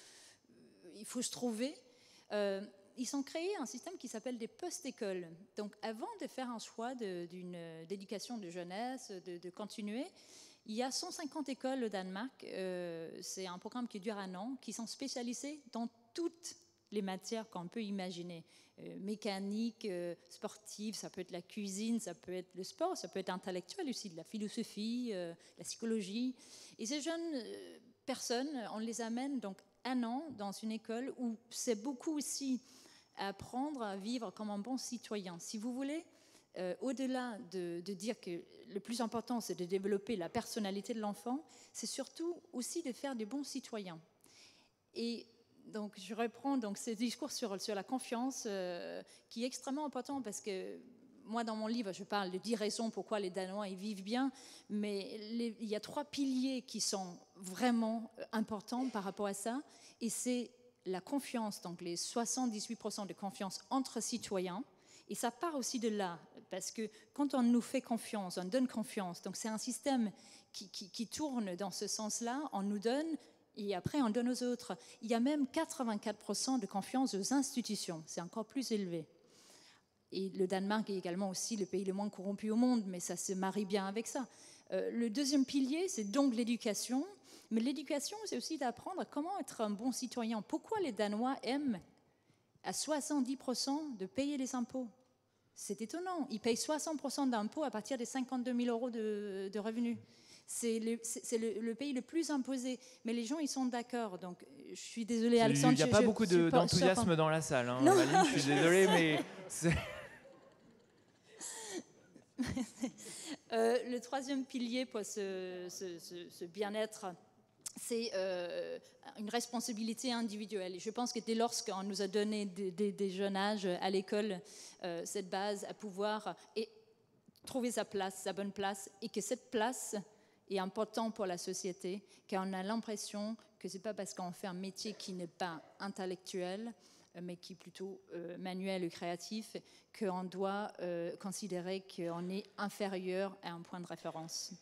se trouver. Ils ont créé un système qui s'appelle des post-écoles. Donc, avant de faire un choix d'une d'éducation de jeunesse, de continuer, il y a 150 écoles au Danemark. C'est un programme qui dure 1 an, qui sont spécialisées dans toutes les matières qu'on peut imaginer. Mécanique, sportive, ça peut être la cuisine, ça peut être le sport, ça peut être intellectuel aussi, de la philosophie, la psychologie. Et ces jeunes personnes, on les amène donc 1 an dans une école où c'est beaucoup aussi apprendre à vivre comme un bon citoyen. Si vous voulez, au-delà de dire que le plus important, c'est de développer la personnalité de l'enfant, c'est surtout aussi de faire des bons citoyens. Et donc, je reprends donc ce discours sur la confiance qui est extrêmement important parce que moi, dans mon livre, je parle de 10 raisons pourquoi les Danois y vivent bien, mais il y a 3 piliers qui sont vraiment importants par rapport à ça, et c'est la confiance, donc les 78% de confiance entre citoyens, et ça part aussi de là, parce que quand on nous fait confiance, on donne confiance, donc c'est un système qui tourne dans ce sens-là, on nous donne, et après on donne aux autres. Il y a même 84% de confiance aux institutions, c'est encore plus élevé. Et le Danemark est également aussi le pays le moins corrompu au monde, mais ça se marie bien avec ça. Le deuxième pilier, c'est donc l'éducation. Mais l'éducation, c'est aussi d'apprendre comment être un bon citoyen. Pourquoi les Danois aiment à 70% de payer les impôts? C'est étonnant. Ils payent 60% d'impôts à partir des 52 000 euros de revenus. C'est le pays le plus imposé. Mais les gens, ils sont d'accord. Donc, je suis désolée, Alexandre. Il n'y a pas beaucoup d'enthousiasme dans la salle. Hein, Maline, je suis désolée, mais... le troisième pilier pour ce bien-être, c'est une responsabilité individuelle. Et je pense que dès lors qu'on nous a donné des jeunes âges à l'école cette base à pouvoir trouver sa place, sa bonne place, et que cette place, et important pour la société, car on a l'impression que ce n'est pas parce qu'on fait un métier qui n'est pas intellectuel, mais qui est plutôt manuel ou créatif, qu'on doit considérer qu'on est inférieur à un point de référence.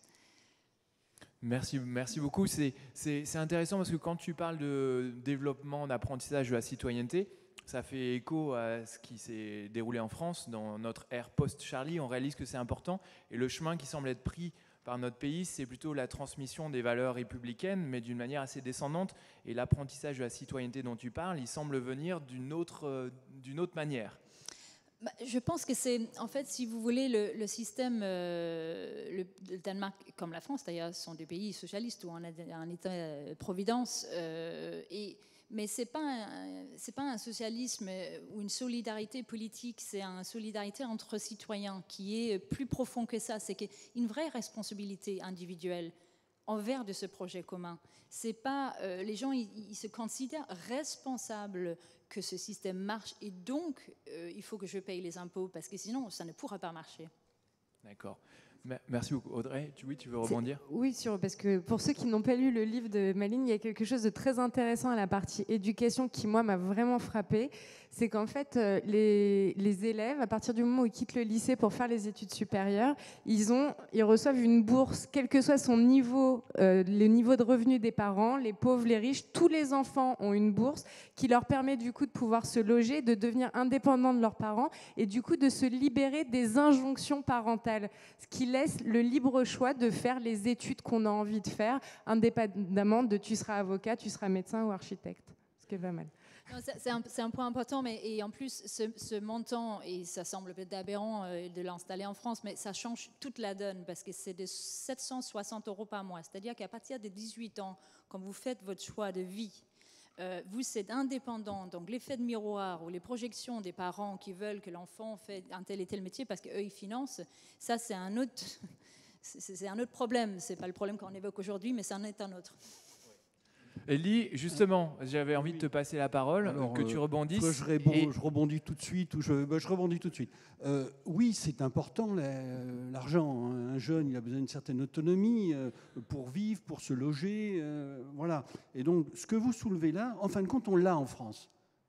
Merci beaucoup. C'est intéressant parce que quand tu parles de développement, d'apprentissage de la citoyenneté, ça fait écho à ce qui s'est déroulé en France dans notre ère post-Charlie. On réalise que c'est important et le chemin qui semble être pris par notre pays, c'est plutôt la transmission des valeurs républicaines, mais d'une manière assez descendante. Et l'apprentissage de la citoyenneté dont tu parles, il semble venir d'une autre manière. Je pense que c'est, en fait, si vous voulez, le système, le Danemark, comme la France d'ailleurs, sont des pays socialistes où on a un État-providence, mais ce n'est pas un socialisme ou une solidarité politique, c'est une solidarité entre citoyens qui est plus profond que ça. C'est une vraie responsabilité individuelle envers de ce projet commun. C'est pas, les gens, ils se considèrent responsables que ce système marche et donc il faut que je paye les impôts parce que sinon ça ne pourra pas marcher. D'accord. Merci beaucoup. Audrey, tu veux rebondir ? Oui, parce que pour ceux qui n'ont pas lu le livre de Malines, il y a quelque chose de très intéressant à la partie éducation qui, moi, m'a vraiment frappée. C'est qu'en fait, les élèves, à partir du moment où ils quittent le lycée pour faire les études supérieures, ils reçoivent une bourse, quel que soit son niveau, le niveau de revenu des parents, les pauvres, les riches, tous les enfants ont une bourse qui leur permet du coup de pouvoir se loger, de devenir indépendants de leurs parents et du coup de se libérer des injonctions parentales, ce qui laisse le libre choix de faire les études qu'on a envie de faire, indépendamment de tu seras avocat, tu seras médecin ou architecte, ce qui est pas mal. C'est un point important, et en plus, ce montant, et ça semble peut-être aberrant de l'installer en France, mais ça change toute la donne, parce que c'est de 760 € par mois. C'est-à-dire qu'à partir de 18 ans, quand vous faites votre choix de vie, vous êtes indépendant, donc l'effet de miroir ou les projections des parents qui veulent que l'enfant fait un tel et tel métier parce qu'eux, ils financent, ça, c'est un autre problème. Ce n'est pas le problème qu'on évoque aujourd'hui, mais c'en est un autre. Elie, justement, j'avais envie de te passer la parole, alors, que tu rebondisses. Je rebondis tout de suite. Je rebondis tout de suite. Oui, c'est important, l'argent. Un jeune, il a besoin d'une certaine autonomie pour vivre, pour se loger. Voilà. Et donc, ce que vous soulevez là, en fin de compte, on l'a en France.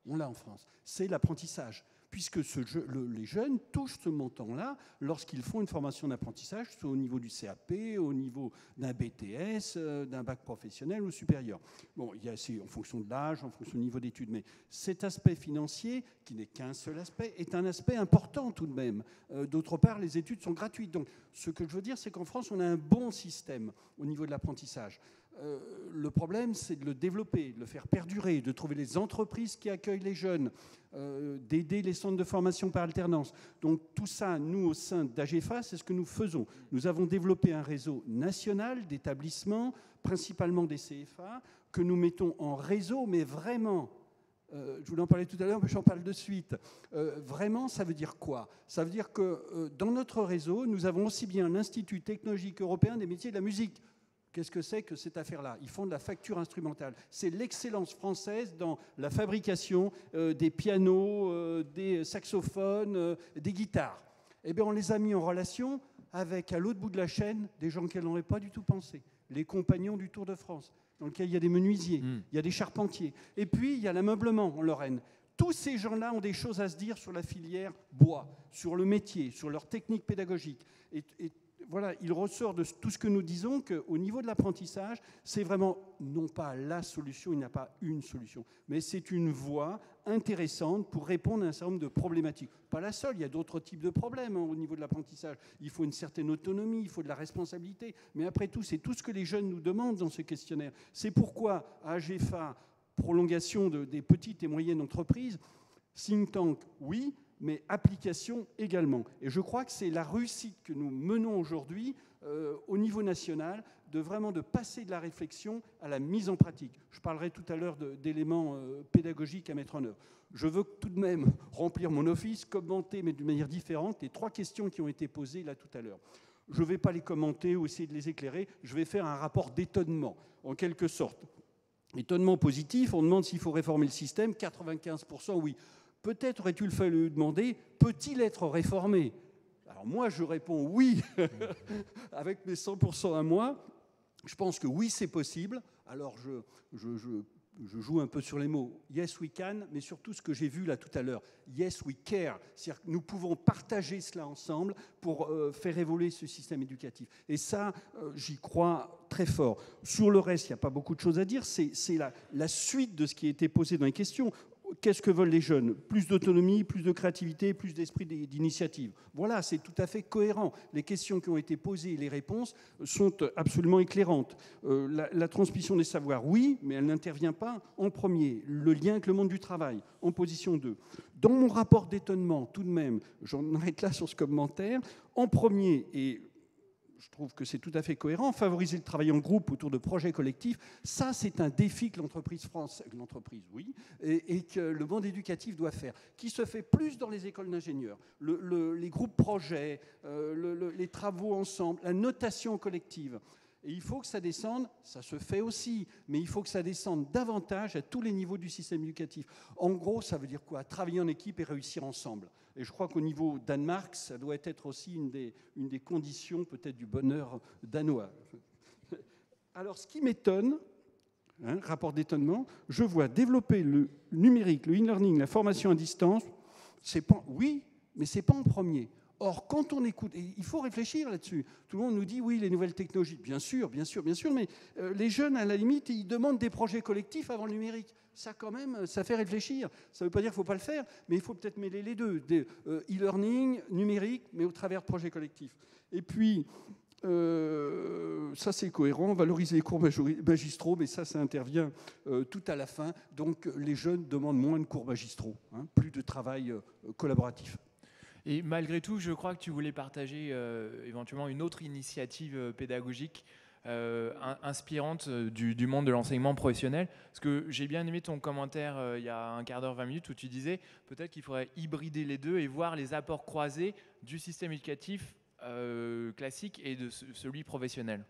C'est l'apprentissage. Puisque les jeunes touchent ce montant-là lorsqu'ils font une formation d'apprentissage, soit au niveau du CAP, au niveau d'un BTS, d'un bac professionnel ou supérieur. Bon, c'est en fonction de l'âge, en fonction du niveau d'études, mais cet aspect financier, qui n'est qu'un seul aspect, est un aspect important tout de même. D'autre part, les études sont gratuites. Donc, ce que je veux dire, c'est qu'en France, on a un bon système au niveau de l'apprentissage. Le problème, c'est de le développer, de le faire perdurer, de trouver les entreprises qui accueillent les jeunes, d'aider les centres de formation par alternance. Donc tout ça, nous, au sein d'AGEFA, c'est ce que nous faisons. Nous avons développé un réseau national d'établissements, principalement des CFA, que nous mettons en réseau, mais vraiment... je voulais en parler tout à l'heure, mais j'en parle de suite. Vraiment, ça veut dire quoi ? Ça veut dire que dans notre réseau, nous avons aussi bien l'Institut technologique européen des métiers de la musique. Qu'est-ce que c'est que cette affaire-là ? Ils font de la facture instrumentale. C'est l'excellence française dans la fabrication des pianos, des saxophones, des guitares. Eh bien, on les a mis en relation avec, à l'autre bout de la chaîne, des gens qu'elle n'aurait pas du tout pensé. Les compagnons du Tour de France, dans lequel il y a des menuisiers, il y a des charpentiers. Et puis, il y a l'ameublement en Lorraine. Tous ces gens-là ont des choses à se dire sur la filière bois, sur le métier, sur leur technique pédagogique. Et voilà, il ressort de tout ce que nous disons qu'au niveau de l'apprentissage, c'est vraiment non pas la solution, il n'y a pas une solution, mais c'est une voie intéressante pour répondre à un certain nombre de problématiques. Pas la seule, il y a d'autres types de problèmes au niveau de l'apprentissage. Il faut une certaine autonomie, il faut de la responsabilité, mais après tout, c'est tout ce que les jeunes nous demandent dans ce questionnaire. C'est pourquoi à AGEFA, prolongation des petites et moyennes entreprises, think tank, oui, mais application également. Et je crois que c'est la réussite que nous menons aujourd'hui au niveau national, de passer de la réflexion à la mise en pratique. Je parlerai tout à l'heure d'éléments pédagogiques à mettre en œuvre. Je veux tout de même remplir mon office, commenter, mais d'une manière différente, les 3 questions qui ont été posées là tout à l'heure. Je ne vais pas les commenter ou essayer de les éclairer, je vais faire un rapport d'étonnement, en quelque sorte. Étonnement positif, on demande s'il faut réformer le système, 95% oui. Peut-être aurait-il fallu demander, peut-il être réformé ? Alors moi, je réponds oui, avec mes 100% à moi. Je pense que oui, c'est possible. Alors, je joue un peu sur les mots. Yes, we can, mais surtout ce que j'ai vu là tout à l'heure. Yes, we care. C'est-à-dire que nous pouvons partager cela ensemble pour faire évoluer ce système éducatif. Et ça, j'y crois très fort. Sur le reste, il n'y a pas beaucoup de choses à dire. C'est la suite de ce qui a été posé dans les questions. Qu'est-ce que veulent les jeunes? Plus d'autonomie, plus de créativité, plus d'esprit d'initiative. Voilà, c'est tout à fait cohérent. Les questions qui ont été posées et les réponses sont absolument éclairantes. La transmission des savoirs, oui, mais elle n'intervient pas en premier. Le lien avec le monde du travail, en position 2. Dans mon rapport d'étonnement, tout de même, j'en arrête là sur ce commentaire, en premier, et je trouve que c'est tout à fait cohérent, favoriser le travail en groupe autour de projets collectifs, ça c'est un défi que l'entreprise française, oui, et que le monde éducatif doit faire, qui se fait plus dans les écoles d'ingénieurs, les groupes projets, les travaux ensemble, la notation collective. Et il faut que ça descende, ça se fait aussi, mais il faut que ça descende davantage à tous les niveaux du système éducatif. En gros, ça veut dire quoi? Travailler en équipe et réussir ensemble. Et je crois qu'au niveau Danemark, ça doit être aussi une des conditions peut-être du bonheur danois. Alors, ce qui m'étonne, rapport d'étonnement, je vois développer le numérique, le e-learning, la formation à distance, oui, mais ce n'est pas en premier. Or, quand on écoute, et il faut réfléchir là-dessus, tout le monde nous dit oui, les nouvelles technologies, bien sûr, mais les jeunes, à la limite, ils demandent des projets collectifs avant le numérique. Ça, quand même, ça fait réfléchir. Ça ne veut pas dire qu'il ne faut pas le faire, mais il faut peut-être mêler les deux, e-learning, numérique, mais au travers de projets collectifs. Et puis, ça c'est cohérent, valoriser les cours magistraux, mais ça intervient tout à la fin. Donc, les jeunes demandent moins de cours magistraux, plus de travail collaboratif. Et malgré tout, je crois que tu voulais partager éventuellement une autre initiative pédagogique inspirante du monde de l'enseignement professionnel. Parce que j'ai bien aimé ton commentaire il y a un quart d'heure, 20 minutes, où tu disais peut-être qu'il faudrait hybrider les deux et voir les apports croisés du système éducatif classique et de celui professionnel.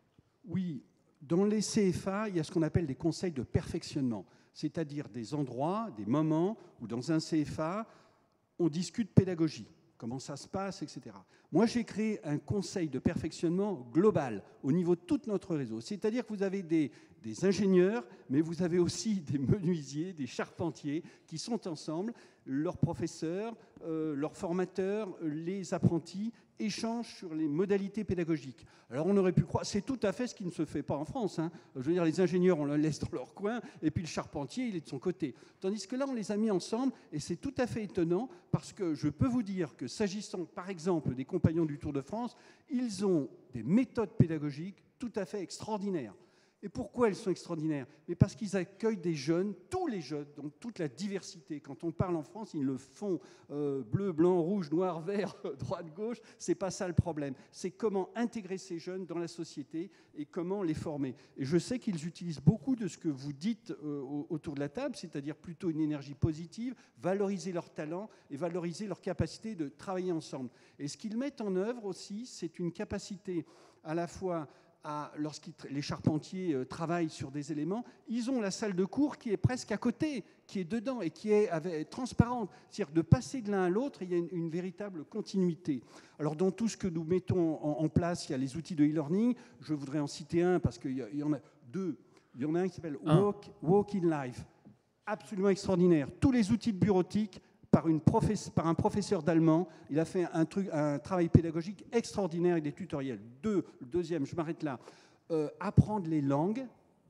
Oui, dans les CFA, il y a ce qu'on appelle des conseils de perfectionnement, c'est-à-dire des endroits, des moments où dans un CFA, on discute pédagogie, comment ça se passe, etc. Moi, j'ai créé un conseil de perfectionnement global au niveau de tout notre réseau. C'est-à-dire que vous avez des ingénieurs, mais vous avez aussi des menuisiers, des charpentiers qui sont ensemble, leurs professeurs, leurs formateurs, les apprentis échangent sur les modalités pédagogiques. Alors on aurait pu croire, c'est tout à fait ce qui ne se fait pas en France. Je veux dire, les ingénieurs, on les laisse dans leur coin, et puis le charpentier, il est de son côté. Tandis que là, on les a mis ensemble, et c'est tout à fait étonnant, parce que je peux vous dire que s'agissant, par exemple, des compagnons du Tour de France, ils ont des méthodes pédagogiques tout à fait extraordinaires. Et pourquoi elles sont extraordinaires? Mais parce qu'ils accueillent des jeunes, tous les jeunes, donc toute la diversité. Quand on parle en France, ils le font bleu, blanc, rouge, noir, vert, droite, gauche. C'est pas ça le problème. C'est comment intégrer ces jeunes dans la société et comment les former. Et je sais qu'ils utilisent beaucoup de ce que vous dites autour de la table, c'est-à-dire plutôt une énergie positive, valoriser leurs talents et valoriser leur capacité de travailler ensemble. Et ce qu'ils mettent en œuvre aussi, c'est une capacité à la fois lorsque les charpentiers travaillent sur des éléments, ils ont la salle de cours qui est presque à côté, qui est dedans et qui est transparente. C'est-à-dire de passer de l'un à l'autre, il y a une véritable continuité. Alors dans tout ce que nous mettons en place, il y a les outils de e-learning. Je voudrais en citer un parce qu'il y en a deux. Il y en a un qui s'appelle Walk in Life. Absolument extraordinaire. Tous les outils de bureautique, par un professeur d'allemand. Il a fait un travail pédagogique extraordinaire avec des tutoriels. Deuxième, je m'arrête là. Apprendre les langues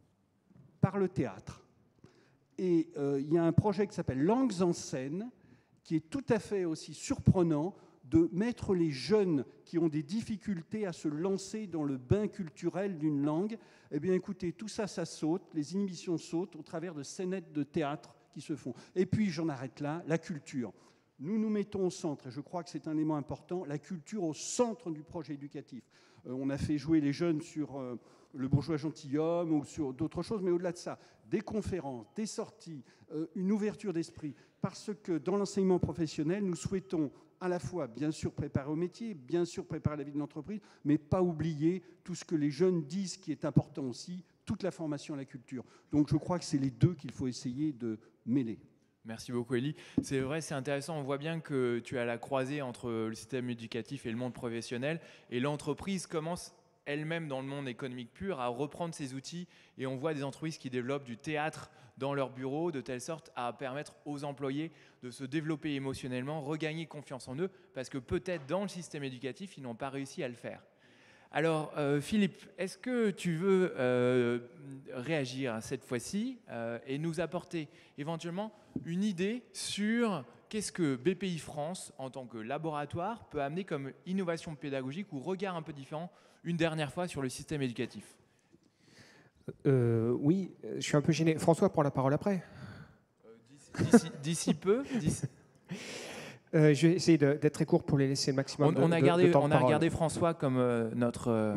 par le théâtre. Et il y a un projet qui s'appelle Langues en scène, qui est tout à fait aussi surprenant, de mettre les jeunes qui ont des difficultés à se lancer dans le bain culturel d'une langue. Eh bien, écoutez, tout ça, ça saute, les inhibitions sautent au travers de scénettes de théâtre qui se font. Et puis, j'en arrête là, la culture. Nous nous mettons au centre, et je crois que c'est un élément important, la culture au centre du projet éducatif. On a fait jouer les jeunes sur le bourgeois gentilhomme ou sur d'autres choses, mais au-delà de ça, des conférences, des sorties, une ouverture d'esprit, parce que dans l'enseignement professionnel, nous souhaitons à la fois, bien sûr, préparer au métier, bien sûr, préparer à la vie de l'entreprise, mais pas oublier tout ce que les jeunes disent qui est important aussi, toute la formation à la culture. Donc je crois que c'est les deux qu'il faut essayer de mêler. Merci beaucoup, Elie. C'est vrai, c'est intéressant. On voit bien que tu as la croisée entre le système éducatif et le monde professionnel. Et l'entreprise commence elles-mêmes dans le monde économique pur à reprendre ces outils, et on voit des entreprises qui développent du théâtre dans leur bureau de telle sorte à permettre aux employés de se développer émotionnellement, regagner confiance en eux, parce que peut-être dans le système éducatif, ils n'ont pas réussi à le faire. Alors, Philippe, est-ce que tu veux réagir cette fois-ci et nous apporter éventuellement une idée sur qu'est-ce que BPI France, en tant que laboratoire, peut amener comme innovation pédagogique ou regard un peu différent une dernière fois sur le système éducatif? Oui, je suis un peu gêné. François prend la parole après. D'ici peu. Je vais essayer d'être très court pour les laisser le maximum de temps de parole. On a regardé François comme notre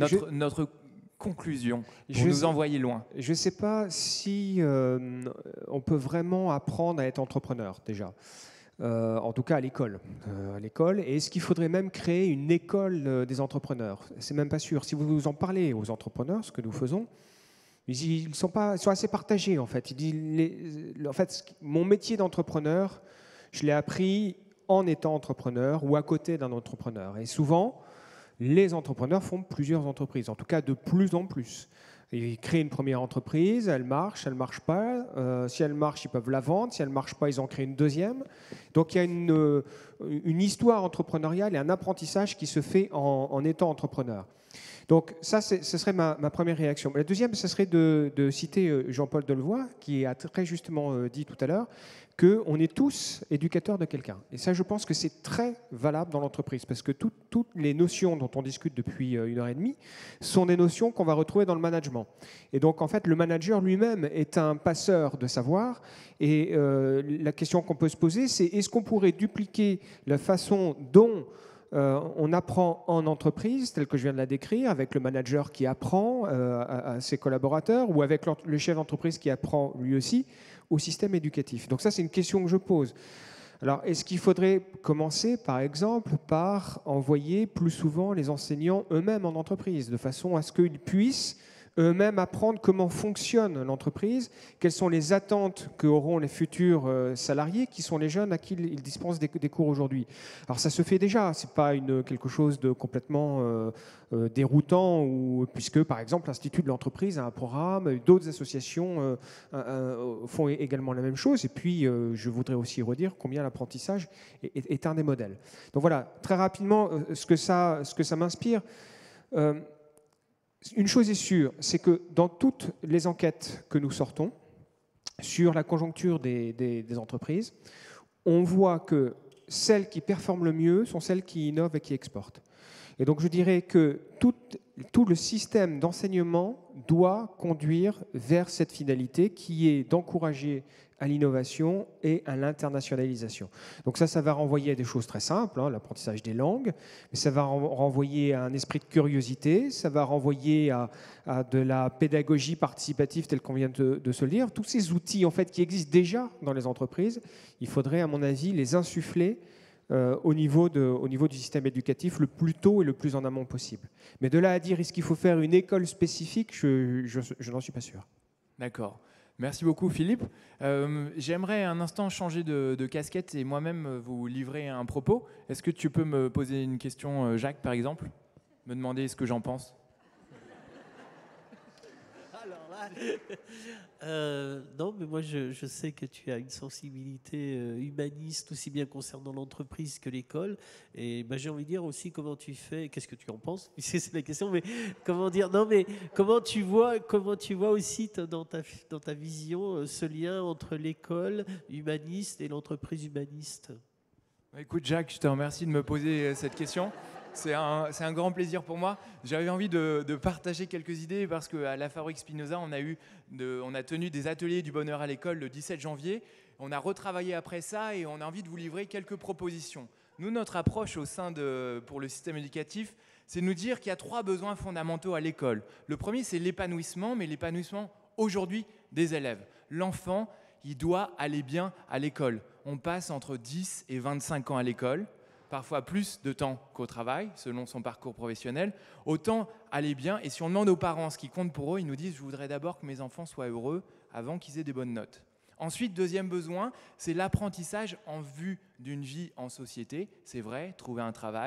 conclusion pour nous envoyer loin. Je ne sais pas si on peut vraiment apprendre à être entrepreneur déjà. En tout cas à l'école. Et est-ce qu'il faudrait même créer une école des entrepreneurs? C'est même pas sûr. Si vous en parlez aux entrepreneurs, ce que nous faisons, ils sont assez partagés en fait. En fait, mon métier d'entrepreneur, je l'ai appris en étant entrepreneur ou à côté d'un entrepreneur. Et souvent, les entrepreneurs font plusieurs entreprises, en tout cas de plus en plus. Ils créent une première entreprise, elle marche pas. Si elle marche, ils peuvent la vendre. Si elle ne marche pas, ils en créent une deuxième. Donc il y a une histoire entrepreneuriale et un apprentissage qui se fait en étant entrepreneur. Donc ça, ce serait ma première réaction. La deuxième, ce serait de citer Jean-Paul Delevoye, qui a très justement dit tout à l'heure qu'on est tous éducateurs de quelqu'un. Et ça, je pense que c'est très valable dans l'entreprise, parce que toutes les notions dont on discute depuis 1h30 sont des notions qu'on va retrouver dans le management. Et donc, en fait, le manager lui-même est un passeur de savoir. Et la question qu'on peut se poser, c'est est-ce qu'on pourrait dupliquer la façon dont on apprend en entreprise, tel que je viens de la décrire, avec le manager qui apprend à ses collaborateurs, ou avec le chef d'entreprise qui apprend lui aussi, au système éducatif. Donc ça, c'est une question que je pose. Alors, est-ce qu'il faudrait commencer, par exemple, par envoyer plus souvent les enseignants eux-mêmes en entreprise, de façon à ce qu'ils puissent eux-mêmes apprendre comment fonctionne l'entreprise, quelles sont les attentes qu'auront les futurs salariés, qui sont les jeunes à qui ils dispensent des cours aujourd'hui. Alors ça se fait déjà, ce n'est pas quelque chose de complètement déroutant, puisque par exemple l'Institut de l'entreprise a un programme, d'autres associations font également la même chose, et puis je voudrais aussi redire combien l'apprentissage est un des modèles. Donc voilà, très rapidement, ce que ça m'inspire. Une chose est sûre, c'est que dans toutes les enquêtes que nous sortons sur la conjoncture des entreprises, on voit que celles qui performent le mieux sont celles qui innovent et qui exportent. Et donc je dirais que tout le système d'enseignement doit conduire vers cette finalité qui est d'encourager à l'innovation et à l'internationalisation. Donc ça va renvoyer à des choses très simples, l'apprentissage des langues, mais ça va renvoyer à un esprit de curiosité, ça va renvoyer à de la pédagogie participative telle qu'on vient de se le dire. Tous ces outils en fait, qui existent déjà dans les entreprises, il faudrait à mon avis les insuffler au niveau du système éducatif le plus tôt et le plus en amont possible. Mais de là à dire est-ce qu'il faut faire une école spécifique, je n'en suis pas sûr. D'accord. Merci beaucoup Philippe. J'aimerais un instant changer de casquette et moi-même vous livrer un propos. Est-ce que tu peux me poser une question, Jacques, par exemple? Me demander ce que j'en pense? Alors là, non, mais moi je sais que tu as une sensibilité humaniste aussi bien concernant l'entreprise que l'école. Et ben, j'ai envie de dire aussi comment tu fais, qu'est-ce que tu en penses? C'est la question, mais comment dire? Non, mais comment tu vois aussi dans ta vision ce lien entre l'école humaniste et l'entreprise humaniste? Écoute Jacques, je te remercie de me poser cette question. C'est un grand plaisir pour moi. J'avais envie de partager quelques idées parce qu'à la Fabrique Spinoza, on a tenu des ateliers du bonheur à l'école le 17 janvier. On a retravaillé après ça et on a envie de vous livrer quelques propositions. Nous, notre approche pour le système éducatif, c'est de nous dire qu'il y a 3 besoins fondamentaux à l'école. Le premier, c'est l'épanouissement, mais l'épanouissement aujourd'hui des élèves. L'enfant, il doit aller bien à l'école. On passe entre 10 et 25 ans à l'école. Parfois plus de temps qu'au travail, selon son parcours professionnel. Autant aller bien. Et si on demande aux parents ce qui compte pour eux, ils nous disent « je voudrais d'abord que mes enfants soient heureux avant qu'ils aient des bonnes notes ». Ensuite, deuxième besoin, c'est l'apprentissage en vue d'une vie en société. C'est vrai, trouver un travail,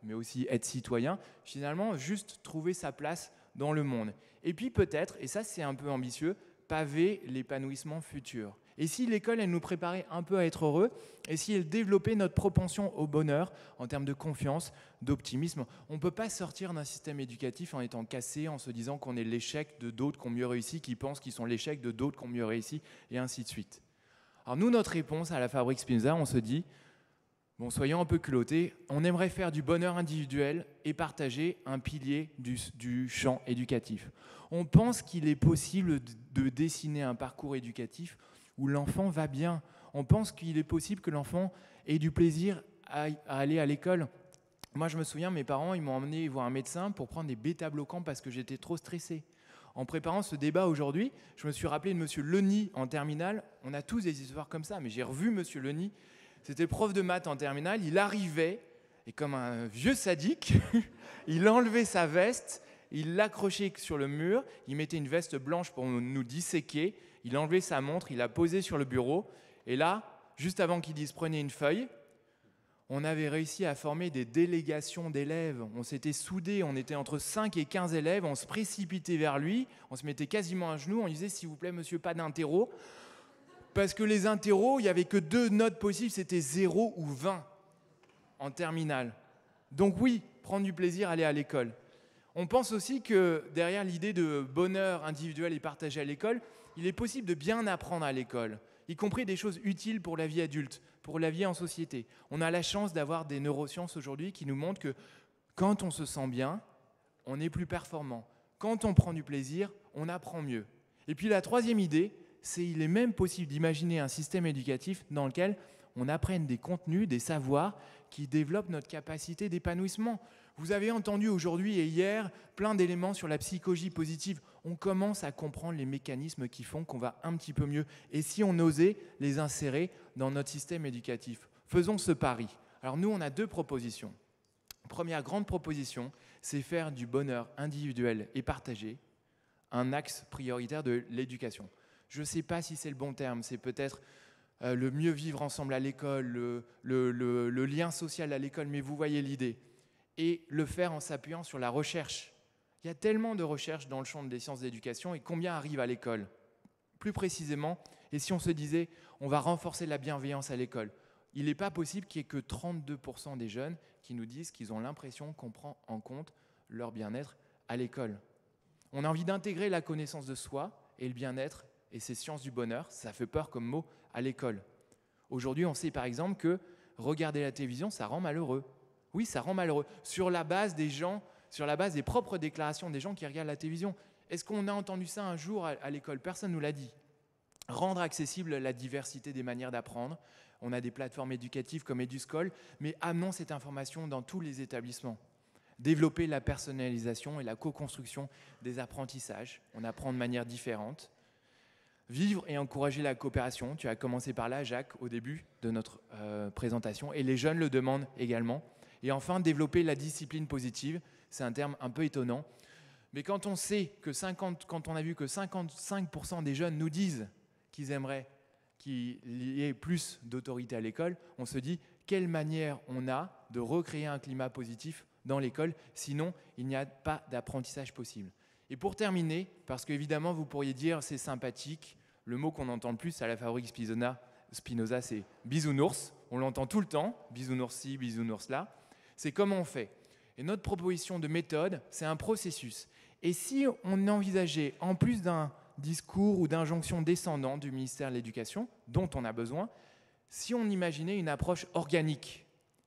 mais aussi être citoyen, finalement, juste trouver sa place dans le monde. Et puis peut-être, et ça c'est un peu ambitieux, paver l'épanouissement futur. Et si l'école, elle nous préparait un peu à être heureux, et si elle développait notre propension au bonheur en termes de confiance, d'optimisme, on ne peut pas sortir d'un système éducatif en étant cassé, en se disant qu'on est l'échec de d'autres qui ont mieux réussi, qui pensent qu'ils sont l'échec de d'autres qui ont mieux réussi, et ainsi de suite. Alors nous, notre réponse à la Fabrique Spinoza, on se dit, bon, soyons un peu culottés, on aimerait faire du bonheur individuel et partager un pilier du champ éducatif. On pense qu'il est possible de dessiner un parcours éducatif où l'enfant va bien. On pense qu'il est possible que l'enfant ait du plaisir à aller à l'école. Moi, je me souviens, mes parents, ils m'ont emmené voir un médecin pour prendre des bêta-bloquants parce que j'étais trop stressé. En préparant ce débat aujourd'hui, je me suis rappelé de M. Leny en terminale. On a tous des histoires comme ça, mais j'ai revu M. Leny. C'était prof de maths en terminale. Il arrivait, et comme un vieux sadique, il enlevait sa veste, il l'accrochait sur le mur, il mettait une veste blanche pour nous disséquer, il enlevait sa montre, il la posait sur le bureau. Et là, juste avant qu'il dise « prenez une feuille », on avait réussi à former des délégations d'élèves. On s'était soudés, on était entre 5 et 15 élèves, on se précipitait vers lui, on se mettait quasiment à genoux, on disait « s'il vous plaît, monsieur, pas d'interro ». Parce que les interros, il n'y avait que 2 notes possibles, c'était 0 ou 20 en terminale. Donc oui, prendre du plaisir, aller à l'école. On pense aussi que derrière l'idée de bonheur individuel et partagé à l'école, il est possible de bien apprendre à l'école, y compris des choses utiles pour la vie adulte, pour la vie en société. On a la chance d'avoir des neurosciences aujourd'hui qui nous montrent que quand on se sent bien, on est plus performant. Quand on prend du plaisir, on apprend mieux. Et puis la troisième idée, c'est qu'il est même possible d'imaginer un système éducatif dans lequel on apprenne des contenus, des savoirs qui développent notre capacité d'épanouissement. Vous avez entendu aujourd'hui et hier plein d'éléments sur la psychologie positive. On commence à comprendre les mécanismes qui font qu'on va un petit peu mieux. Et si on osait les insérer dans notre système éducatif? Faisons ce pari. Alors nous, on a 2 propositions. Première grande proposition, c'est faire du bonheur individuel et partagé un axe prioritaire de l'éducation. Je ne sais pas si c'est le bon terme, c'est peut-être le mieux vivre ensemble à l'école, le lien social à l'école, mais vous voyez l'idée. Et le faire en s'appuyant sur la recherche. Il y a tellement de recherches dans le champ des sciences d'éducation, et combien arrivent à l'école? Plus précisément, et si on se disait, on va renforcer la bienveillance à l'école, il n'est pas possible qu'il n'y ait que 32% des jeunes qui nous disent qu'ils ont l'impression qu'on prend en compte leur bien-être à l'école. On a envie d'intégrer la connaissance de soi et le bien-être et ces sciences du bonheur, ça fait peur comme mot, à l'école. Aujourd'hui, on sait par exemple que regarder la télévision, ça rend malheureux. Oui, ça rend malheureux. Sur la base des gens, sur la base des propres déclarations des gens qui regardent la télévision. Est-ce qu'on a entendu ça un jour à l'école? Personne ne nous l'a dit. Rendre accessible la diversité des manières d'apprendre. On a des plateformes éducatives comme Eduscol, mais amenons cette information dans tous les établissements. Développer la personnalisation et la co-construction des apprentissages. On apprend de manière différente. Vivre et encourager la coopération. Tu as commencé par là, Jacques, au début de notre présentation. Et les jeunes le demandent également. Et enfin, développer la discipline positive. C'est un terme un peu étonnant. Mais quand on sait que quand on a vu que 55% des jeunes nous disent qu'ils aimeraient qu'il y ait plus d'autorité à l'école, on se dit quelle manière on a de recréer un climat positif dans l'école, sinon il n'y a pas d'apprentissage possible. Et pour terminer, parce qu'évidemment vous pourriez dire c'est sympathique, le mot qu'on entend le plus à la Fabrique Spinoza, c'est bisounours, on l'entend tout le temps, bisounours-ci, bisounours-là, c'est comment on fait. Et notre proposition de méthode, c'est un processus. Et si on envisageait, en plus d'un discours ou d'injonction descendante du ministère de l'Éducation, dont on a besoin, si on imaginait une approche organique,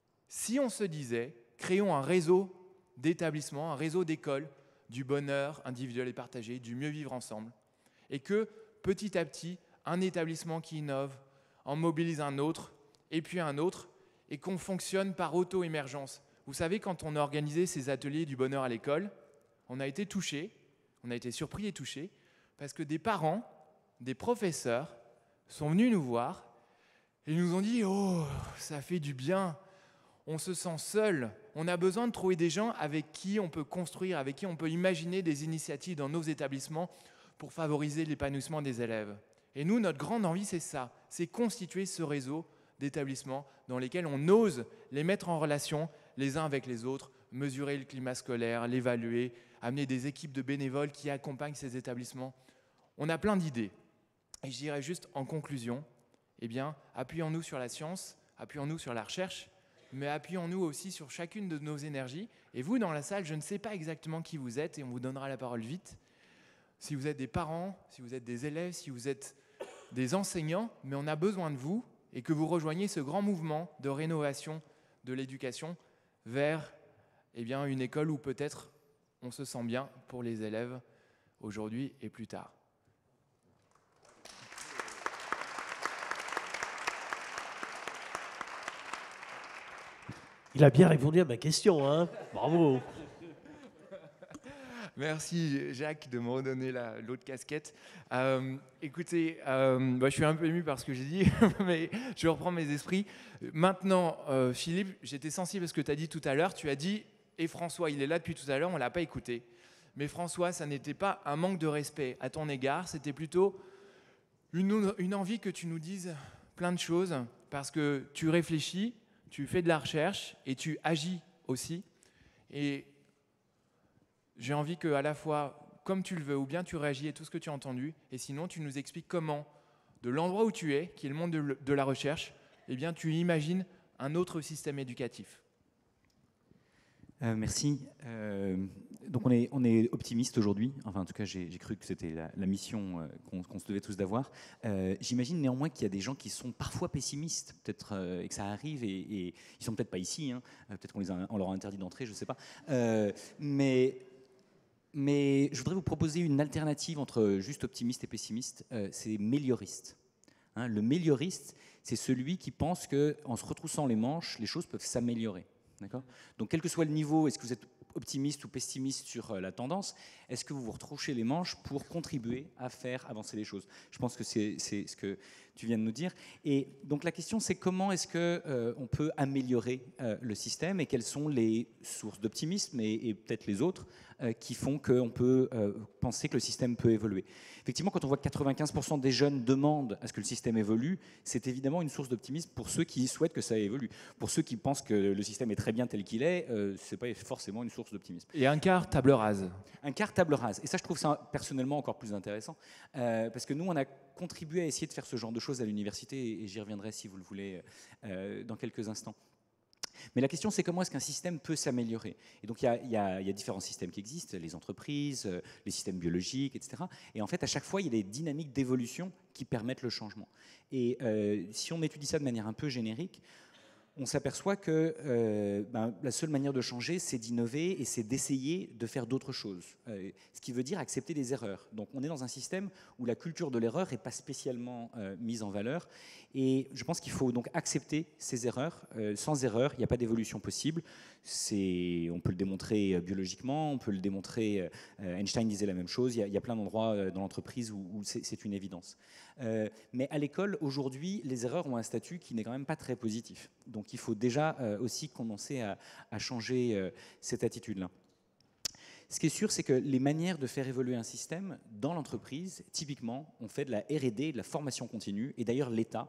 si on se disait, créons un réseau d'établissements, un réseau d'écoles, du bonheur individuel et partagé, du mieux vivre ensemble, et que petit à petit, un établissement qui innove en mobilise un autre, et puis un autre, et qu'on fonctionne par auto-émergence. Vous savez, quand on a organisé ces ateliers du bonheur à l'école, on a été touchés, on a été surpris et touchés, parce que des parents, des professeurs sont venus nous voir et nous ont dit « Oh, ça fait du bien, on se sent seul, on a besoin de trouver des gens avec qui on peut construire, avec qui on peut imaginer des initiatives dans nos établissements pour favoriser l'épanouissement des élèves. » Et nous, notre grande envie, c'est ça, c'est constituer ce réseau d'établissements dans lesquels on ose les mettre en relation les uns avec les autres, mesurer le climat scolaire, l'évaluer, amener des équipes de bénévoles qui accompagnent ces établissements. On a plein d'idées. Et je dirais juste en conclusion, eh bien, appuyons-nous sur la science, appuyons-nous sur la recherche, mais appuyons-nous aussi sur chacune de nos énergies. Et vous, dans la salle, je ne sais pas exactement qui vous êtes, et on vous donnera la parole vite. Si vous êtes des parents, si vous êtes des élèves, si vous êtes des enseignants, mais on a besoin de vous, et que vous rejoigniez ce grand mouvement de rénovation de l'éducation vers une école où peut-être on se sent bien pour les élèves aujourd'hui et plus tard. Il a bien répondu à ma question, hein. Bravo. Merci Jacques de me redonner l'autre casquette. Écoutez, je suis un peu ému par ce que j'ai dit, mais je reprends mes esprits. Maintenant, Philippe, j'étais sensible à ce que tu as dit tout à l'heure. Tu as dit, et François, il est là depuis tout à l'heure, on ne l'a pas écouté. Mais François, ça n'était pas un manque de respect à ton égard, c'était plutôt une envie que tu nous dises plein de choses, parce que tu réfléchis, tu fais de la recherche et tu agis aussi. Et j'ai envie qu'à la fois, comme tu le veux, ou bien tu réagis à tout ce que tu as entendu, et sinon tu nous expliques comment, de l'endroit où tu es, qui est le monde de la recherche, eh bien tu imagines un autre système éducatif. Merci. Donc on est optimiste aujourd'hui. Enfin, en tout cas, j'ai cru que c'était la mission qu'on se devait tous d'avoir. J'imagine néanmoins qu'il y a des gens qui sont parfois pessimistes, peut-être, et que ça arrive, et ils sont peut-être pas ici. Hein, peut-être qu'on leur a interdit d'entrer, je sais pas. Mais je voudrais vous proposer une alternative entre juste optimiste et pessimiste. C'est mélioriste. Hein, le mélioriste, c'est celui qui pense qu'en se retroussant les manches, les choses peuvent s'améliorer. Donc, quel que soit le niveau, est-ce que vous êtes optimiste ou pessimiste sur la tendance, est-ce que vous vous retrouchez les manches pour contribuer à faire avancer les choses? Je pense que c'est ce que tu viens de nous dire. Et donc la question, c'est comment est-ce qu'on peut améliorer le système et quelles sont les sources d'optimisme et peut-être les autres qui font qu'on peut penser que le système peut évoluer. Effectivement, quand on voit que 95% des jeunes demandent à ce que le système évolue, c'est évidemment une source d'optimisme pour ceux qui souhaitent que ça évolue. Pour ceux qui pensent que le système est très bien tel qu'il est, ce n'est pas forcément une source d'optimisme. Et un quart table rase. Un quart table rase. Et ça, je trouve ça personnellement encore plus intéressant, parce que nous, on a contribué à essayer de faire ce genre de choses à l'université, et j'y reviendrai si vous le voulez dans quelques instants. Mais la question, c'est comment est-ce qu'un système peut s'améliorer? Et donc, il y a différents systèmes qui existent, les entreprises, les systèmes biologiques, etc. Et en fait, à chaque fois, il y a des dynamiques d'évolution qui permettent le changement. Et si on étudie ça de manière un peu générique, on s'aperçoit que la seule manière de changer, c'est d'innover et c'est d'essayer de faire d'autres choses. Ce qui veut dire accepter des erreurs. Donc on est dans un système où la culture de l'erreur n'est pas spécialement mise en valeur. Et je pense qu'il faut donc accepter ces erreurs. Sans erreur, il n'y a pas d'évolution possible. On peut le démontrer biologiquement, on peut le démontrer... Einstein disait la même chose. Il y a plein d'endroits dans l'entreprise où c'est une évidence. Mais à l'école, aujourd'hui, les erreurs ont un statut qui n'est quand même pas très positif. Donc il faut déjà aussi commencer à changer cette attitude-là. Ce qui est sûr, c'est que les manières de faire évoluer un système dans l'entreprise, typiquement, on fait de la R&D, de la formation continue, et d'ailleurs l'État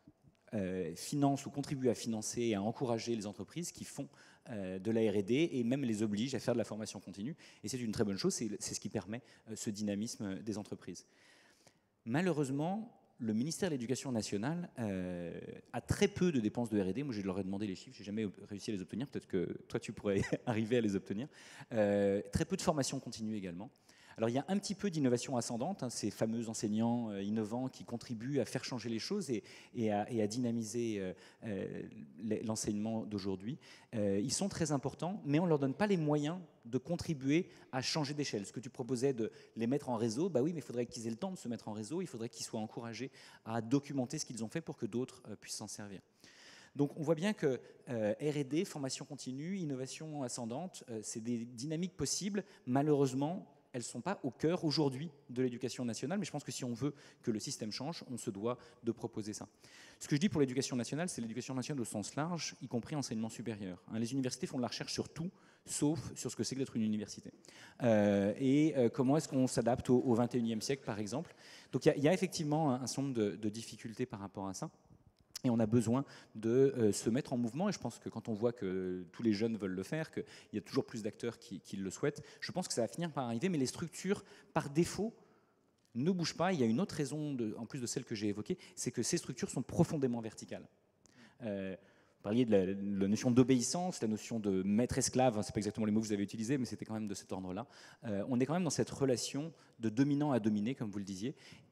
finance ou contribue à financer et à encourager les entreprises qui font de la R&D et même les oblige à faire de la formation continue. Et c'est une très bonne chose, c'est ce qui permet ce dynamisme des entreprises. Malheureusement, le ministère de l'Éducation nationale a très peu de dépenses de R&D. Moi, je leur ai demandé les chiffres, je n'ai jamais réussi à les obtenir. Peut-être que toi, tu pourrais arriver à les obtenir. Très peu de formation continue également. Alors, il y a un petit peu d'innovation ascendante, hein, ces fameux enseignants innovants qui contribuent à faire changer les choses et à dynamiser l'enseignement d'aujourd'hui. Ils sont très importants, mais on ne leur donne pas les moyens de contribuer à changer d'échelle. Ce que tu proposais de les mettre en réseau, bah oui, mais il faudrait qu'ils aient le temps de se mettre en réseau, il faudrait qu'ils soient encouragés à documenter ce qu'ils ont fait pour que d'autres puissent s'en servir. Donc on voit bien que R&D, formation continue, innovation ascendante, c'est des dynamiques possibles. Malheureusement, elles ne sont pas au cœur aujourd'hui de l'éducation nationale, mais je pense que si on veut que le système change, on se doit de proposer ça. Ce que je dis pour l'éducation nationale, c'est l'éducation nationale au sens large, y compris enseignement supérieur. Les universités font de la recherche sur tout, sauf sur ce que c'est que d'être une université. Comment est-ce qu'on s'adapte au XXIe siècle, par exemple. Donc il y a effectivement un certain nombre de difficultés par rapport à ça. Et on a besoin de se mettre en mouvement. Et je pense que quand on voit que tous les jeunes veulent le faire, qu'il y a toujours plus d'acteurs qui le souhaitent, je pense que ça va finir par arriver. Mais les structures, par défaut, ne bougent pas. Il y a une autre raison, en plus de celle que j'ai évoquée, c'est que ces structures sont profondément verticales. Vous parliez de la notion d'obéissance, la notion de maître-esclave, ce n'est pas exactement les mots que vous avez utilisés, mais c'était quand même de cet ordre-là. On est quand même dans cette relation de dominant à dominé, comme vous le disiez,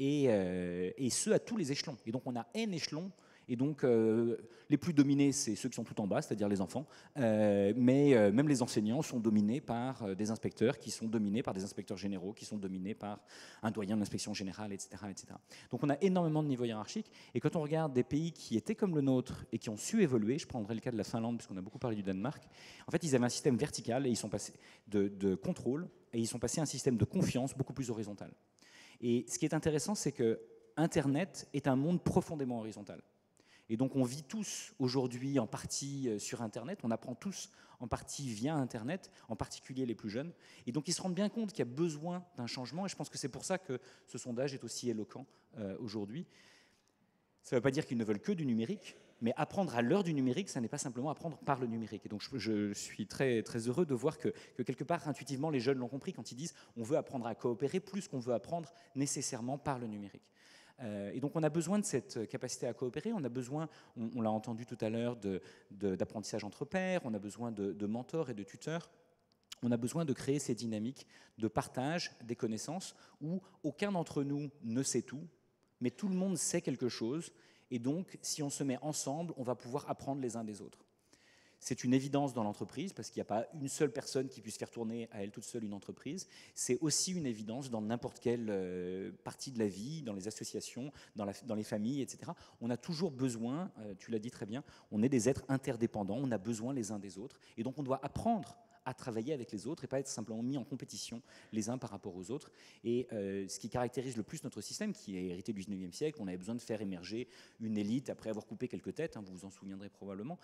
et ce, à tous les échelons. Et donc on a N échelons. Et donc, les plus dominés, c'est ceux qui sont tout en bas, c'est-à-dire les enfants. Mais même les enseignants sont dominés par des inspecteurs, qui sont dominés par des inspecteurs généraux, qui sont dominés par un doyen de l'inspection générale, etc., etc. Donc, on a énormément de niveaux hiérarchiques. Et quand on regarde des pays qui étaient comme le nôtre et qui ont su évoluer, je prendrai le cas de la Finlande, puisqu'on a beaucoup parlé du Danemark, en fait, ils avaient un système vertical et ils sont passés de contrôle, et ils sont passés à un système de confiance beaucoup plus horizontal. Et ce qui est intéressant, c'est que Internet est un monde profondément horizontal. Et donc on vit tous aujourd'hui en partie sur Internet, on apprend tous en partie via Internet, en particulier les plus jeunes. Et donc ils se rendent bien compte qu'il y a besoin d'un changement, et je pense que c'est pour ça que ce sondage est aussi éloquent aujourd'hui. Ça ne veut pas dire qu'ils ne veulent que du numérique, mais apprendre à l'heure du numérique, ça n'est pas simplement apprendre par le numérique. Et donc je suis très, très heureux de voir que quelque part, intuitivement, les jeunes l'ont compris quand ils disent on veut apprendre à coopérer plus qu'on veut apprendre nécessairement par le numérique. Et donc on a besoin de cette capacité à coopérer, on a besoin, on l'a entendu tout à l'heure, d'apprentissage entre pairs, on a besoin de mentors et de tuteurs, on a besoin de créer ces dynamiques de partage des connaissances où aucun d'entre nous ne sait tout, mais tout le monde sait quelque chose, et donc si on se met ensemble, on va pouvoir apprendre les uns des autres. C'est une évidence dans l'entreprise, parce qu'il n'y a pas une seule personne qui puisse faire tourner à elle toute seule une entreprise. C'est aussi une évidence dans n'importe quelle partie de la vie, dans les associations, dans les familles, etc. On a toujours besoin, tu l'as dit très bien, on est des êtres interdépendants, on a besoin les uns des autres. Et donc on doit apprendre à travailler avec les autres et pas être simplement mis en compétition les uns par rapport aux autres. Et ce qui caractérise le plus notre système, qui est hérité du 19e siècle, on avait besoin de faire émerger une élite après avoir coupé quelques têtes, hein, vous vous en souviendrez probablement.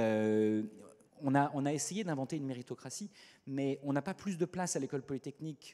On a essayé d'inventer une méritocratie, mais on n'a pas plus de place à l'école polytechnique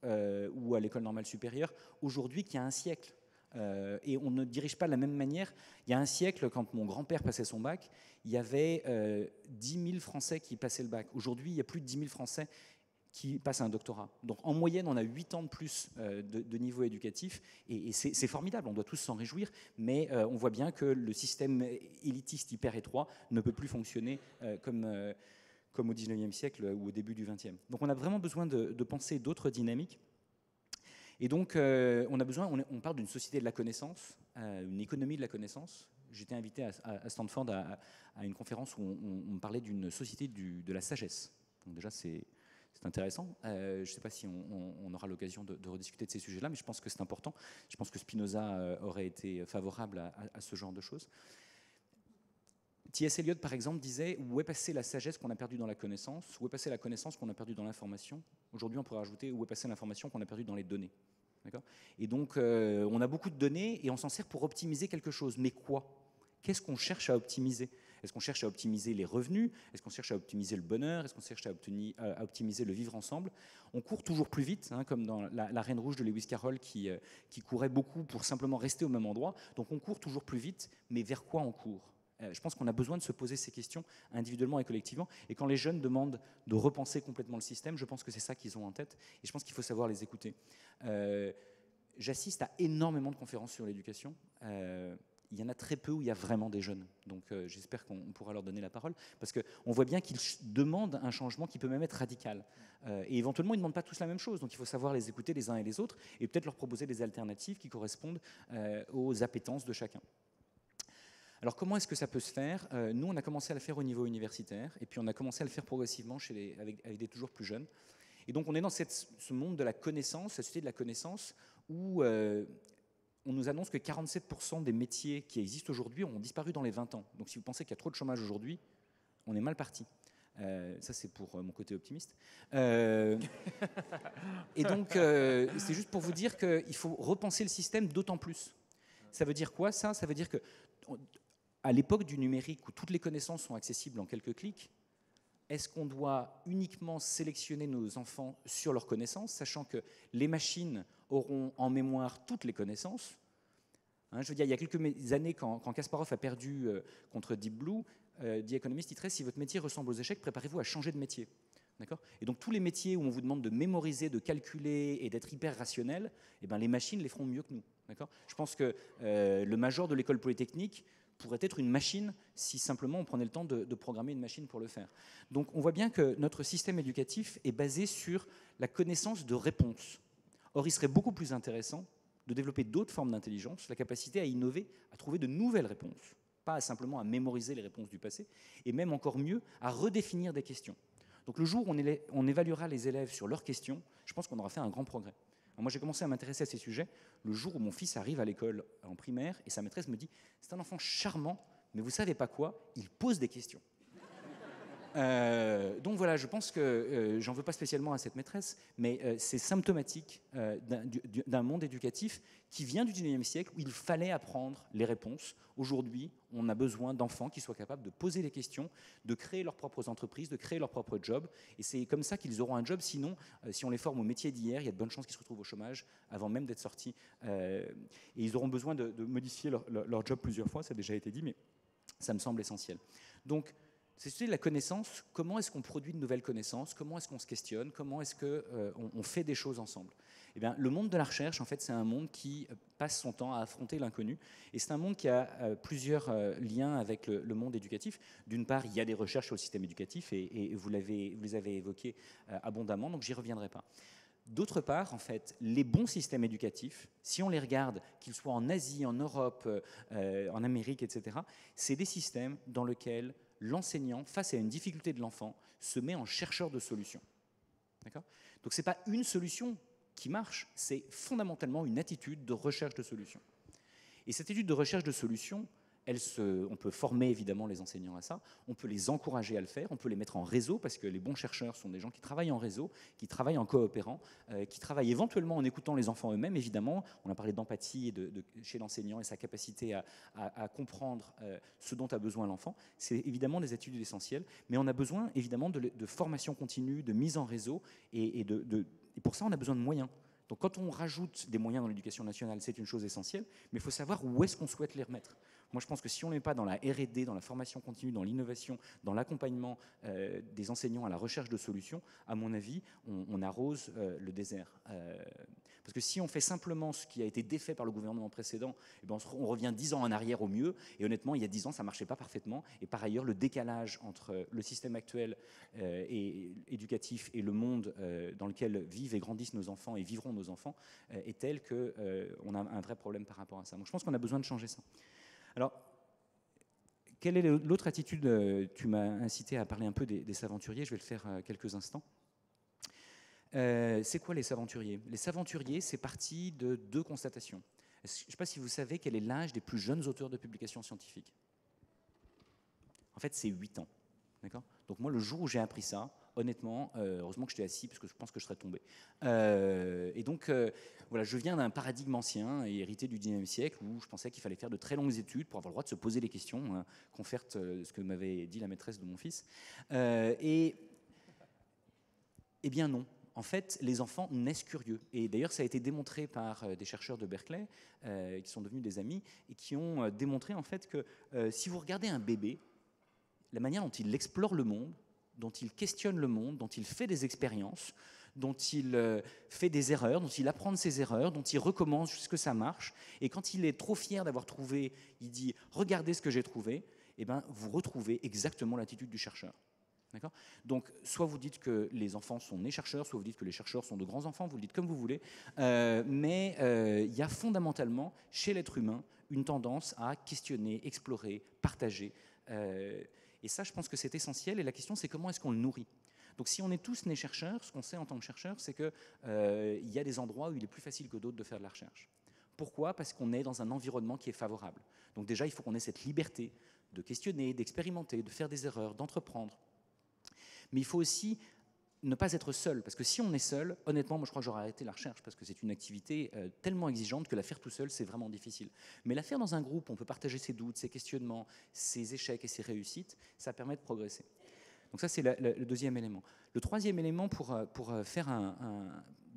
ou à l'école normale supérieure aujourd'hui qu'il y a un siècle. Et on ne dirige pas de la même manière. Il y a un siècle, quand mon grand-père passait son bac, il y avait 10 000 Français qui passaient le bac. Aujourd'hui, il y a plus de 10 000 Français qui passent un doctorat. Donc en moyenne, on a 8 ans de plus de niveau éducatif, et c'est formidable, on doit tous s'en réjouir, mais on voit bien que le système élitiste hyper étroit ne peut plus fonctionner comme au 19e siècle ou au début du 20e. Donc on a vraiment besoin de penser d'autres dynamiques. Et donc, on parle d'une société de la connaissance, une économie de la connaissance. J'étais invité à Stanford à une conférence où on parlait d'une société de la sagesse. Donc déjà, c'est intéressant. Je ne sais pas si on aura l'occasion de rediscuter de ces sujets-là, mais je pense que c'est important. Je pense que Spinoza aurait été favorable à ce genre de choses. T.S. Eliot, par exemple, disait « Où est passée la sagesse qu'on a perdue dans la connaissance ? Où est passée la connaissance qu'on a perdue dans l'information ?» Aujourd'hui, on pourrait rajouter « Où est passée l'information qu'on a perdue dans les données ?» Et donc, on a beaucoup de données et on s'en sert pour optimiser quelque chose. Mais quoi ? Qu'est-ce qu'on cherche à optimiser ? Est-ce qu'on cherche à optimiser les revenus ? Est-ce qu'on cherche à optimiser le bonheur ? Est-ce qu'on cherche à optimiser le vivre ensemble ? On court toujours plus vite, hein, comme dans la Reine Rouge de Lewis Carroll qui courait beaucoup pour simplement rester au même endroit. Donc on court toujours plus vite, mais vers quoi on court ? Je pense qu'on a besoin de se poser ces questions individuellement et collectivement. Et quand les jeunes demandent de repenser complètement le système, je pense que c'est ça qu'ils ont en tête. Et je pense qu'il faut savoir les écouter. J'assiste à énormément de conférences sur l'éducation. Il y en a très peu où il y a vraiment des jeunes. Donc j'espère qu'on pourra leur donner la parole. Parce qu'on voit bien qu'ils demandent un changement qui peut même être radical. Et éventuellement, ils ne demandent pas tous la même chose. Donc il faut savoir les écouter les uns et les autres et peut-être leur proposer des alternatives qui correspondent aux appétences de chacun. Alors comment est-ce que ça peut se faire ? Nous, on a commencé à le faire au niveau universitaire, et puis on a commencé à le faire progressivement avec des toujours plus jeunes. Et donc on est dans ce monde de la connaissance, la société de la connaissance, où on nous annonce que 47% des métiers qui existent aujourd'hui ont disparu dans les 20 ans. Donc si vous pensez qu'il y a trop de chômage aujourd'hui, on est mal parti. Ça, c'est pour mon côté optimiste. Et donc, c'est juste pour vous dire qu'il faut repenser le système d'autant plus. Ça veut dire quoi, ça ? Ça veut dire que à l'époque du numérique, où toutes les connaissances sont accessibles en quelques clics, est-ce qu'on doit uniquement sélectionner nos enfants sur leurs connaissances, sachant que les machines auront en mémoire toutes les connaissances ? Hein, je veux dire, il y a quelques années, quand Kasparov a perdu contre Deep Blue, The Economist titrait « Si votre métier ressemble aux échecs, préparez-vous à changer de métier ». Et donc tous les métiers où on vous demande de mémoriser, de calculer et d'être hyper rationnel, eh ben, les machines les feront mieux que nous. Je pense que le major de l'école polytechnique pourrait être une machine si simplement on prenait le temps de programmer une machine pour le faire. Donc on voit bien que notre système éducatif est basé sur la connaissance de réponses. Or, il serait beaucoup plus intéressant de développer d'autres formes d'intelligence, la capacité à innover, à trouver de nouvelles réponses, pas simplement à mémoriser les réponses du passé, et même encore mieux, à redéfinir des questions. Donc le jour où on évaluera les élèves sur leurs questions, je pense qu'on aura fait un grand progrès. Alors moi j'ai commencé à m'intéresser à ces sujets le jour où mon fils arrive à l'école en primaire et sa maîtresse me dit « C'est un enfant charmant, mais vous savez pas quoi, il pose des questions ». Donc voilà, je pense que j'en veux pas spécialement à cette maîtresse, mais c'est symptomatique d'un monde éducatif qui vient du 19e siècle où il fallait apprendre les réponses. Aujourd'hui, on a besoin d'enfants qui soient capables de poser les questions, de créer leurs propres entreprises, de créer leurs propres jobs. Et c'est comme ça qu'ils auront un job. Sinon, si on les forme au métier d'hier, il y a de bonnes chances qu'ils se retrouvent au chômage avant même d'être sortis. Et ils auront besoin de modifier leur job plusieurs fois, ça a déjà été dit, mais ça me semble essentiel. Donc, c'est la connaissance. Comment est-ce qu'on produit de nouvelles connaissances? Comment est-ce qu'on se questionne? Comment est-ce qu'on fait des choses ensemble? Eh bien, le monde de la recherche, en fait, c'est un monde qui passe son temps à affronter l'inconnu. Et c'est un monde qui a plusieurs liens avec le monde éducatif. D'une part, il y a des recherches sur le système éducatif, et vous les avez évoquées abondamment, donc j'y reviendrai pas. D'autre part, en fait, les bons systèmes éducatifs, si on les regarde, qu'ils soient en Asie, en Europe, en Amérique, etc., c'est des systèmes dans lesquels l'enseignant, face à une difficulté de l'enfant, se met en chercheur de solutions. Donc ce n'est pas une solution qui marche, c'est fondamentalement une attitude de recherche de solutions. Et cette attitude de recherche de solutions, on peut former évidemment les enseignants à ça, on peut les encourager à le faire, on peut les mettre en réseau, parce que les bons chercheurs sont des gens qui travaillent en réseau, qui travaillent en coopérant, qui travaillent éventuellement en écoutant les enfants eux-mêmes, évidemment. On a parlé d'empathie chez l'enseignant et sa capacité à comprendre ce dont a besoin l'enfant. C'est évidemment des attitudes essentielles, mais on a besoin évidemment de formation continue, de mise en réseau, et pour ça on a besoin de moyens. Donc quand on rajoute des moyens dans l'éducation nationale, c'est une chose essentielle, mais il faut savoir où est-ce qu'on souhaite les remettre. Moi, je pense que si on n'est pas dans la R&D, dans la formation continue, dans l'innovation, dans l'accompagnement des enseignants à la recherche de solutions, à mon avis, on arrose le désert. Parce que si on fait simplement ce qui a été défait par le gouvernement précédent, eh ben on revient 10 ans en arrière au mieux. Et honnêtement, il y a 10 ans, ça ne marchait pas parfaitement. Et par ailleurs, le décalage entre le système actuel et éducatif et le monde dans lequel vivent et grandissent nos enfants et vivront nos enfants est tel qu'on a un vrai problème par rapport à ça. Donc je pense qu'on a besoin de changer ça. Alors, quelle est l'autre attitude? Tu m'as incité à parler un peu des saventuriers, je vais le faire quelques instants. C'est quoi les saventuriers? Les saventuriers, c'est parti de deux constatations. Je ne sais pas si vous savez quel est l'âge des plus jeunes auteurs de publications scientifiques. En fait, c'est 8 ans. Donc moi, le jour où j'ai appris ça, honnêtement, heureusement que j'étais assis, parce que je pense que je serais tombé. Et donc, voilà, je viens d'un paradigme ancien et hérité du 19e siècle, où je pensais qu'il fallait faire de très longues études pour avoir le droit de se poser les questions, confère ce que m'avait dit la maîtresse de mon fils. Eh bien non. En fait, les enfants naissent curieux. Et d'ailleurs, ça a été démontré par des chercheurs de Berkeley, qui sont devenus des amis, et qui ont démontré en fait que si vous regardez un bébé, la manière dont il explore le monde, dont il questionne le monde, dont il fait des expériences, dont il fait des erreurs, dont il apprend de ses erreurs, dont il recommence jusqu'à ce que ça marche, et quand il est trop fier d'avoir trouvé, il dit « regardez ce que j'ai trouvé », eh ben, vous retrouvez exactement l'attitude du chercheur. Donc, soit vous dites que les enfants sont nés chercheurs, soit vous dites que les chercheurs sont de grands enfants, vous le dites comme vous voulez, mais il y a fondamentalement, chez l'être humain, une tendance à questionner, explorer, partager. Et ça, je pense que c'est essentiel, et la question, c'est comment est-ce qu'on le nourrit. Donc si on est tous nés chercheurs, ce qu'on sait en tant que chercheur, c'est qu'il y a des endroits où il est plus facile que d'autres de faire de la recherche. Pourquoi? Parce qu'on est dans un environnement qui est favorable. Donc déjà, il faut qu'on ait cette liberté de questionner, d'expérimenter, de faire des erreurs, d'entreprendre. Mais il faut aussi ne pas être seul, parce que si on est seul, honnêtement, moi je crois que j'aurais arrêté la recherche, parce que c'est une activité tellement exigeante que la faire tout seul, c'est vraiment difficile. Mais la faire dans un groupe, on peut partager ses doutes, ses questionnements, ses échecs et ses réussites, ça permet de progresser. Donc ça, c'est le deuxième élément. Le troisième élément pour faire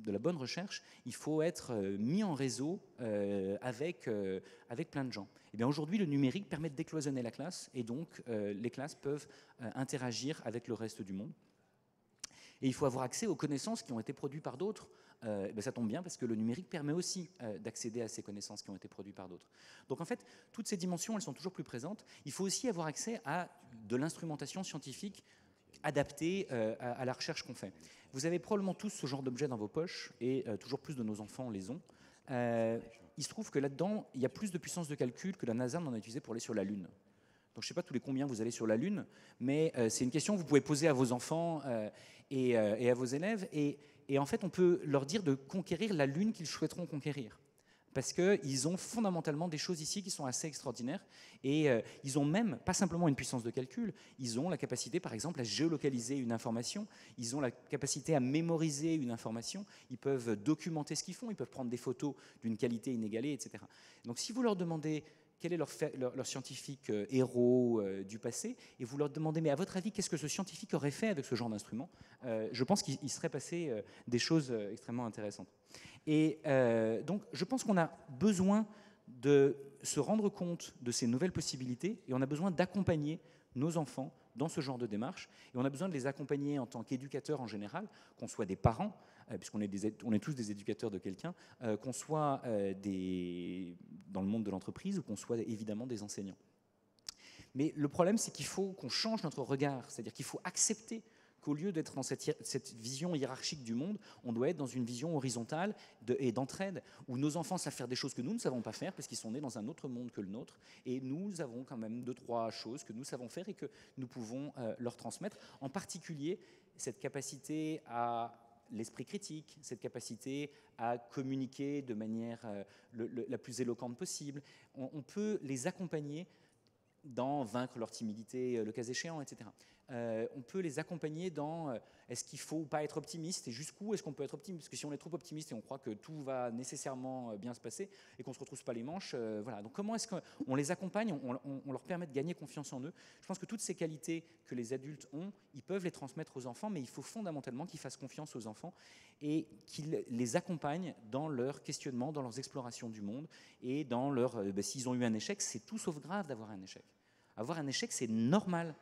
de la bonne recherche, il faut être mis en réseau avec plein de gens. Et bien aujourd'hui, le numérique permet de décloisonner la classe, et donc les classes peuvent interagir avec le reste du monde. Et il faut avoir accès aux connaissances qui ont été produites par d'autres. Ça tombe bien parce que le numérique permet aussi d'accéder à ces connaissances qui ont été produites par d'autres. Donc en fait, toutes ces dimensions, elles sont toujours plus présentes. Il faut aussi avoir accès à de l'instrumentation scientifique adaptée à la recherche qu'on fait. Vous avez probablement tous ce genre d'objets dans vos poches, et toujours plus de nos enfants les ont. Il se trouve que là-dedans, il y a plus de puissance de calcul que la NASA n'en a utilisé pour aller sur la Lune. Donc je ne sais pas tous les combien vous allez sur la Lune, mais c'est une question que vous pouvez poser à vos enfants et à vos élèves. Et en fait, on peut leur dire de conquérir la Lune qu'ils souhaiteront conquérir. Parce qu'ils ont fondamentalement des choses ici qui sont assez extraordinaires. Et ils ont même, pas simplement une puissance de calcul, ils ont la capacité, par exemple, à géolocaliser une information, ils ont la capacité à mémoriser une information, ils peuvent documenter ce qu'ils font, ils peuvent prendre des photos d'une qualité inégalée, etc. Donc si vous leur demandez quel est leur scientifique héros du passé, et vous leur demandez, mais à votre avis, qu'est-ce que ce scientifique aurait fait avec ce genre d'instrument, je pense qu'il serait passé des choses extrêmement intéressantes. Et donc, je pense qu'on a besoin de se rendre compte de ces nouvelles possibilités, et on a besoin d'accompagner nos enfants dans ce genre de démarche, et on a besoin de les accompagner en tant qu'éducateurs en général, qu'on soit des parents, puisqu'on est tous des éducateurs de quelqu'un, qu'on soit dans le monde de l'entreprise, ou qu'on soit évidemment des enseignants. Mais le problème, c'est qu'il faut qu'on change notre regard, c'est-à-dire qu'il faut accepter qu'au lieu d'être dans cette vision hiérarchique du monde, on doit être dans une vision horizontale et d'entraide, où nos enfants savent faire des choses que nous ne savons pas faire, parce qu'ils sont nés dans un autre monde que le nôtre, et nous avons quand même 2-3 choses que nous savons faire et que nous pouvons leur transmettre, en particulier cette capacité à l'esprit critique, cette capacité à communiquer de manière la plus éloquente possible. On peut les accompagner dans vaincre leur timidité, le cas échéant, etc. On peut les accompagner dans est-ce qu'il faut ou pas être optimiste, et jusqu'où est-ce qu'on peut être optimiste, parce que si on est trop optimiste et on croit que tout va nécessairement bien se passer et qu'on ne se retrousse pas les manches, voilà. Donc comment est-ce qu'on les accompagne, on leur permet de gagner confiance en eux. Je pense que toutes ces qualités que les adultes ont, ils peuvent les transmettre aux enfants, mais il faut fondamentalement qu'ils fassent confiance aux enfants et qu'ils les accompagnent dans leur questionnement, dans leurs explorations du monde, et dans leur... s'ils ont eu un échec, c'est tout sauf grave d'avoir un échec. Avoir un échec, c'est normal.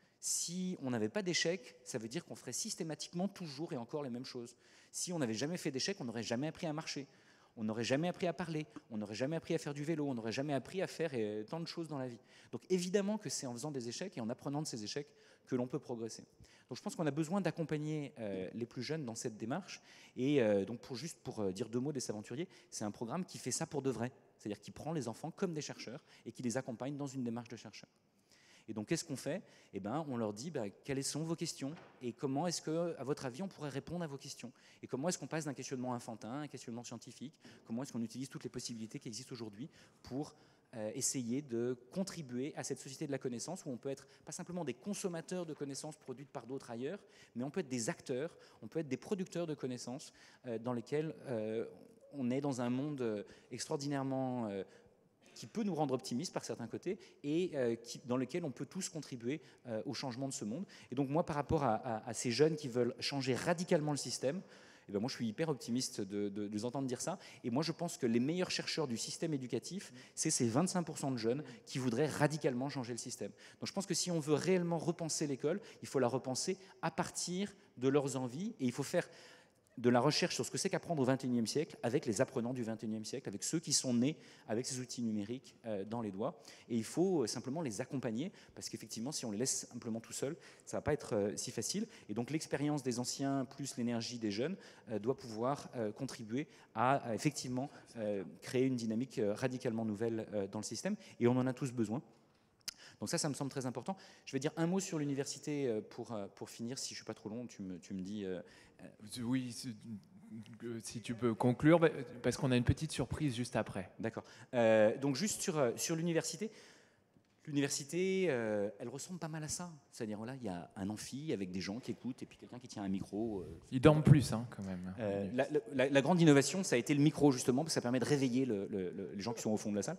Si on n'avait pas d'échec, ça veut dire qu'on ferait systématiquement toujours et encore les mêmes choses. Si on n'avait jamais fait d'échec, on n'aurait jamais appris à marcher, on n'aurait jamais appris à parler, on n'aurait jamais appris à faire du vélo, on n'aurait jamais appris à faire tant de choses dans la vie. Donc évidemment que c'est en faisant des échecs et en apprenant de ces échecs que l'on peut progresser. Donc je pense qu'on a besoin d'accompagner les plus jeunes dans cette démarche. Et donc pour dire 2 mots des Saventuriers, c'est un programme qui fait ça pour de vrai. C'est-à-dire qui prend les enfants comme des chercheurs et qui les accompagne dans une démarche de chercheurs. Et donc, qu'est-ce qu'on fait ? Eh ben, on leur dit quelles sont vos questions et comment est-ce que, à votre avis, on pourrait répondre à vos questions ? Et comment est-ce qu'on passe d'un questionnement infantin à un questionnement scientifique ? Comment est-ce qu'on utilise toutes les possibilités qui existent aujourd'hui pour essayer de contribuer à cette société de la connaissance où on peut être pas simplement des consommateurs de connaissances produites par d'autres ailleurs, mais on peut être des acteurs, on peut être des producteurs de connaissances dans lesquels on est dans un monde extraordinairement... qui peut nous rendre optimistes par certains côtés et dans lequel on peut tous contribuer au changement de ce monde. Et donc moi, par rapport à ces jeunes qui veulent changer radicalement le système, eh ben moi je suis hyper optimiste de les entendre dire ça. Et moi je pense que les meilleurs chercheurs du système éducatif, c'est ces 25% de jeunes qui voudraient radicalement changer le système. Donc je pense que si on veut réellement repenser l'école, il faut la repenser à partir de leurs envies, et il faut faire de la recherche sur ce que c'est qu'apprendre au XXIe siècle avec les apprenants du XXIe siècle, avec ceux qui sont nés avec ces outils numériques dans les doigts. Et il faut simplement les accompagner, parce qu'effectivement, si on les laisse simplement tout seuls, ça ne va pas être si facile. Et donc l'expérience des anciens plus l'énergie des jeunes doit pouvoir contribuer à effectivement créer une dynamique radicalement nouvelle dans le système. Et on en a tous besoin. Donc ça me semble très important. Je vais dire un mot sur l'université pour finir. Si je ne suis pas trop long, tu me dis... Oui, si tu peux conclure, parce qu'on a une petite surprise juste après. D'accord. Donc juste sur l'université. L'université, elle ressemble pas mal à ça. C'est-à-dire, voilà, il y a un amphi avec des gens qui écoutent et puis quelqu'un qui tient un micro. Ils dorment plus, hein, quand même. La grande innovation, ça a été le micro, justement, parce que ça permet de réveiller les gens qui sont au fond de la salle.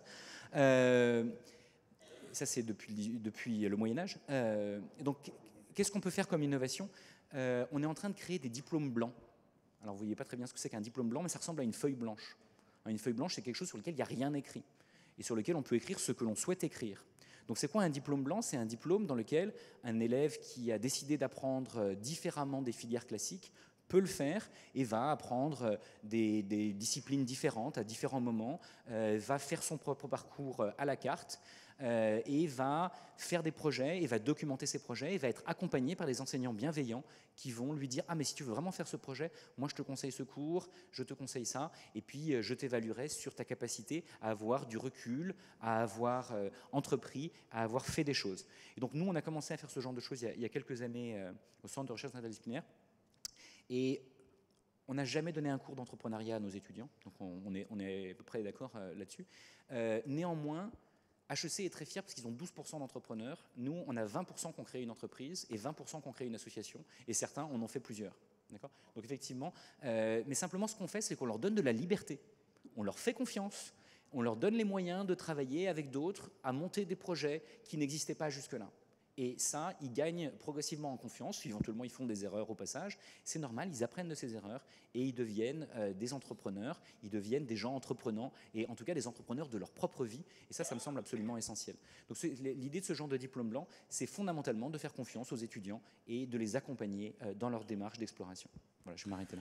Ça, c'est depuis le Moyen-Âge. Donc, qu'est-ce qu'on peut faire comme innovation ? On est en train de créer des diplômes blancs. Alors vous ne voyez pas très bien ce que c'est qu'un diplôme blanc, mais ça ressemble à une feuille blanche. Une feuille blanche, c'est quelque chose sur lequel il n'y a rien écrit, et sur lequel on peut écrire ce que l'on souhaite écrire. Donc c'est quoi un diplôme blanc? C'est un diplôme dans lequel un élève qui a décidé d'apprendre différemment des filières classiques peut le faire et va apprendre des disciplines différentes à différents moments, va faire son propre parcours à la carte, et va faire des projets, et va documenter ses projets, et va être accompagné par des enseignants bienveillants qui vont lui dire « Ah, mais si tu veux vraiment faire ce projet, moi je te conseille ce cours, je te conseille ça, et puis je t'évaluerai sur ta capacité à avoir du recul, à avoir entrepris, à avoir fait des choses. » Et donc nous, on a commencé à faire ce genre de choses il y a quelques années au Centre de recherche interdisciplinaire, et on n'a jamais donné un cours d'entrepreneuriat à nos étudiants, donc on est à peu près d'accord là-dessus. Néanmoins, HEC est très fier parce qu'ils ont 12% d'entrepreneurs. Nous, on a 20% qui ont créé une entreprise et 20% qui ont créé une association. Et certains en ont fait plusieurs. Donc effectivement, mais simplement ce qu'on fait, c'est qu'on leur donne de la liberté. On leur fait confiance. On leur donne les moyens de travailler avec d'autres à monter des projets qui n'existaient pas jusque-là. Et ça, ils gagnent progressivement en confiance. Éventuellement, ils font des erreurs au passage. C'est normal, ils apprennent de ces erreurs et ils deviennent des entrepreneurs, ils deviennent des gens entreprenants et en tout cas des entrepreneurs de leur propre vie. Et ça me semble absolument essentiel. Donc l'idée de ce genre de diplôme blanc, c'est fondamentalement de faire confiance aux étudiants et de les accompagner dans leur démarche d'exploration. Voilà, je vais m'arrêter là.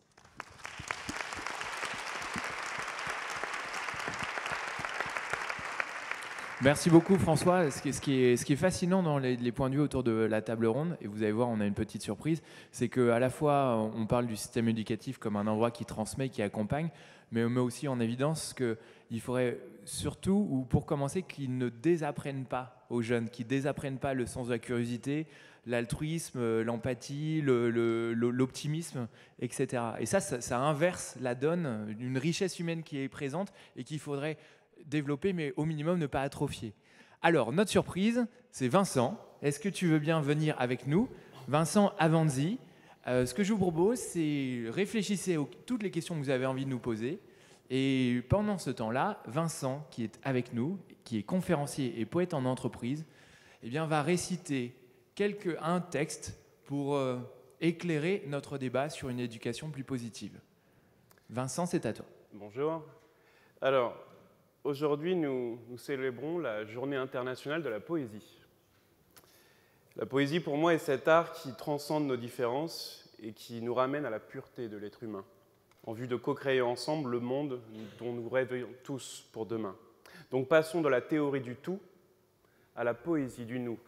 Merci beaucoup François. Ce qui est fascinant dans les points de vue autour de la table ronde, et vous allez voir, on a une petite surprise, c'est qu'à la fois on parle du système éducatif comme un endroit qui transmet, qui accompagne, mais on met aussi en évidence qu'il faudrait surtout, ou pour commencer, qu'ils ne désapprennent pas aux jeunes, qu'ils ne désapprennent pas le sens de la curiosité, l'altruisme, l'empathie, l'optimisme, etc. Et ça inverse la donne, une richesse humaine qui est présente et qu'il faudrait développer, mais au minimum ne pas atrophier. Alors, notre surprise, c'est Vincent. Est-ce que tu veux bien venir avec nous? Vincent Avanzi. Ce que je vous propose, c'est réfléchissez à toutes les questions que vous avez envie de nous poser. Et pendant ce temps-là, Vincent, qui est avec nous, qui est conférencier et poète en entreprise, eh bien, va réciter un texte pour éclairer notre débat sur une éducation plus positive. Vincent, c'est à toi. Bonjour. Alors, aujourd'hui, nous célébrons la Journée internationale de la poésie. La poésie, pour moi, est cet art qui transcende nos différences et qui nous ramène à la pureté de l'être humain, en vue de co-créer ensemble le monde dont nous rêvons tous pour demain. Donc passons de la théorie du tout à la poésie du nous,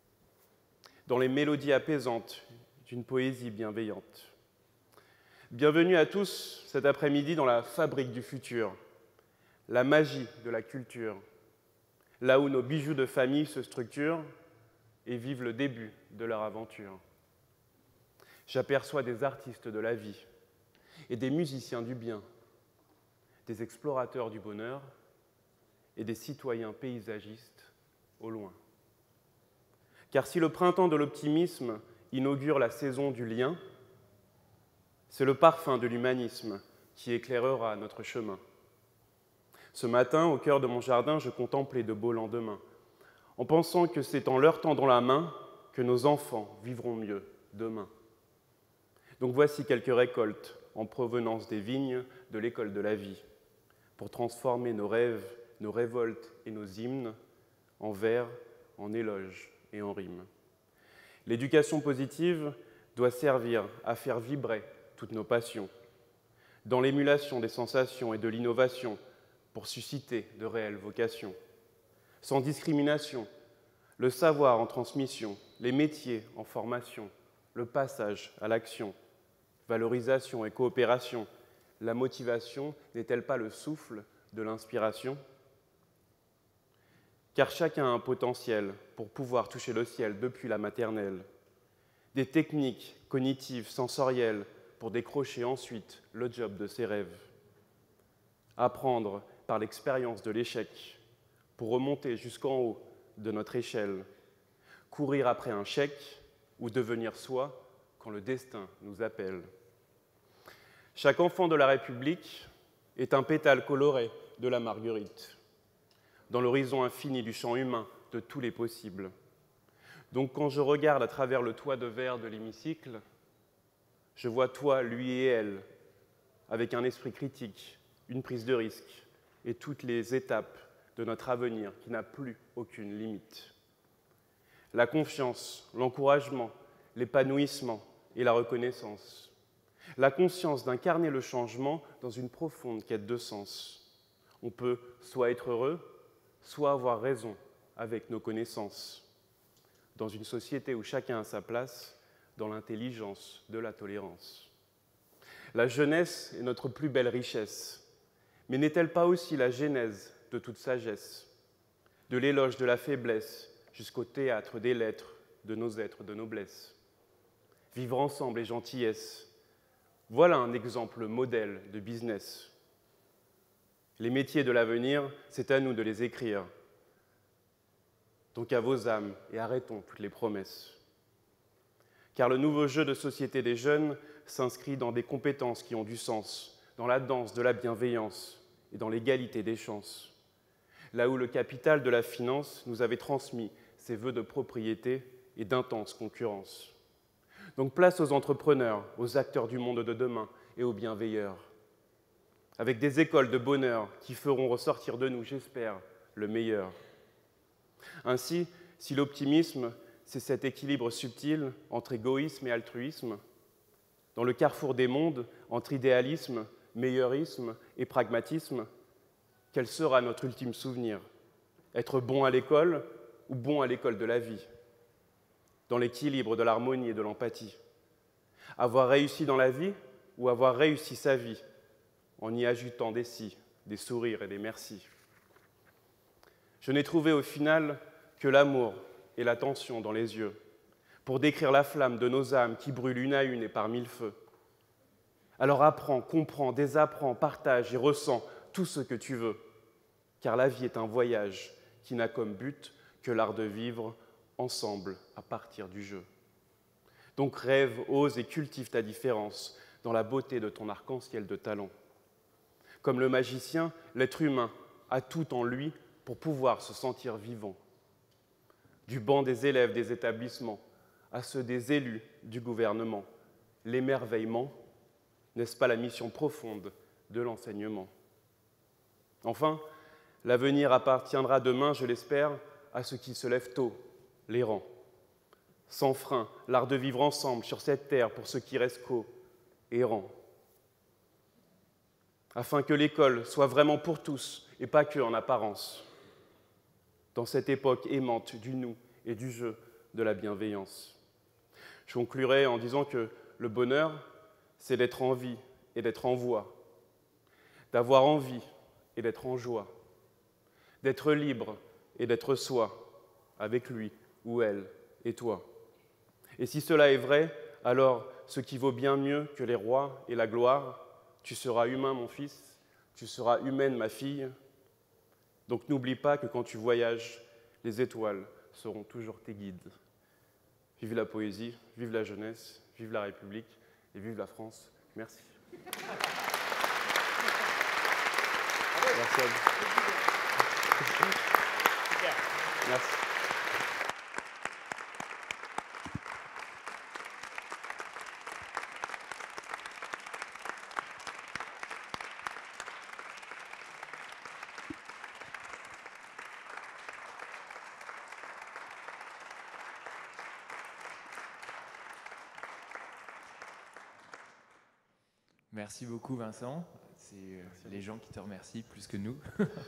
dans les mélodies apaisantes d'une poésie bienveillante. Bienvenue à tous cet après-midi dans la fabrique du futur, la magie de la culture, là où nos bijoux de famille se structurent et vivent le début de leur aventure. J'aperçois des artistes de la vie et des musiciens du bien, des explorateurs du bonheur et des citoyens paysagistes au loin. Car si le printemps de l'optimisme inaugure la saison du lien, c'est le parfum de l'humanisme qui éclairera notre chemin. Ce matin, au cœur de mon jardin, je contemplais de beaux lendemains, en pensant que c'est en leur tendant la main que nos enfants vivront mieux demain. Donc voici quelques récoltes en provenance des vignes de l'école de la vie, pour transformer nos rêves, nos révoltes et nos hymnes en vers, en éloges et en rimes. L'éducation positive doit servir à faire vibrer toutes nos passions, dans l'émulation des sensations et de l'innovation, pour susciter de réelles vocations. Sans discrimination, le savoir en transmission, les métiers en formation, le passage à l'action, valorisation et coopération, la motivation n'est-elle pas le souffle de l'inspiration? Car chacun a un potentiel pour pouvoir toucher le ciel depuis la maternelle. Des techniques cognitives, sensorielles, pour décrocher ensuite le job de ses rêves. Apprendre par l'expérience de l'échec, pour remonter jusqu'en haut de notre échelle, courir après un chèque ou devenir soi quand le destin nous appelle. Chaque enfant de la République est un pétale coloré de la marguerite, dans l'horizon infini du champ humain de tous les possibles. Donc quand je regarde à travers le toit de verre de l'hémicycle, Je vois toi, lui et elle, avec un esprit critique, une prise de risque et toutes les étapes de notre avenir qui n'a plus aucune limite. La confiance, l'encouragement, l'épanouissement et la reconnaissance. La conscience d'incarner le changement dans une profonde quête de sens. On peut soit être heureux, soit avoir raison avec nos connaissances. Dans une société où chacun a sa place, dans l'intelligence de la tolérance. La jeunesse est notre plus belle richesse, mais n'est-elle pas aussi la genèse de toute sagesse, de l'éloge de la faiblesse jusqu'au théâtre des lettres, de nos êtres, de noblesse. Vivre ensemble et gentillesse, voilà un exemple modèle de business. Les métiers de l'avenir, c'est à nous de les écrire. Donc à vos âmes et arrêtons toutes les promesses. Car le nouveau jeu de société des jeunes s'inscrit dans des compétences qui ont du sens, dans la danse de la bienveillance et dans l'égalité des chances. Là où le capital de la finance nous avait transmis ses vœux de propriété et d'intense concurrence. Donc place aux entrepreneurs, aux acteurs du monde de demain et aux bienveilleurs. Avec des écoles de bonheur qui feront ressortir de nous, j'espère, le meilleur. Ainsi, si l'optimisme, c'est cet équilibre subtil entre égoïsme et altruisme, dans le carrefour des mondes, entre idéalisme, meilleurisme et pragmatisme, quel sera notre ultime souvenir? Être bon à l'école ou bon à l'école de la vie? Dans l'équilibre de l'harmonie et de l'empathie. Avoir réussi dans la vie ou avoir réussi sa vie, en y ajoutant des si, des sourires et des merci. Je n'ai trouvé au final que l'amour et l'attention dans les yeux, pour décrire la flamme de nos âmes qui brûlent une à une et par mille feux. Alors apprends, comprends, désapprends, partage et ressens tout ce que tu veux, car la vie est un voyage qui n'a comme but que l'art de vivre ensemble à partir du jeu. Donc rêve, ose et cultive ta différence dans la beauté de ton arc-en-ciel de talent. Comme le magicien, l'être humain a tout en lui pour pouvoir se sentir vivant. Du banc des élèves des établissements à ceux des élus du gouvernement, l'émerveillement, n'est-ce pas la mission profonde de l'enseignement? Enfin, l'avenir appartiendra demain, je l'espère, à ceux qui se lèvent tôt, les rangs. Sans frein, l'art de vivre ensemble sur cette terre pour ceux qui restent errants. Afin que l'école soit vraiment pour tous et pas que en apparence. Dans cette époque aimante du nous et du jeu de la bienveillance. Je conclurai en disant que le bonheur, c'est d'être en vie et d'être en voie, d'avoir envie et d'être en joie, d'être libre et d'être soi, avec lui ou elle et toi. Et si cela est vrai, alors ce qui vaut bien mieux que les rois et la gloire, tu seras humain mon fils, tu seras humaine ma fille. Donc n'oublie pas que quand tu voyages, les étoiles seront toujours tes guides. Vive la poésie, vive la jeunesse, vive la République et vive la France. Merci. Merci à vous. Merci. Merci beaucoup Vincent, c'est les gens qui te remercient plus que nous.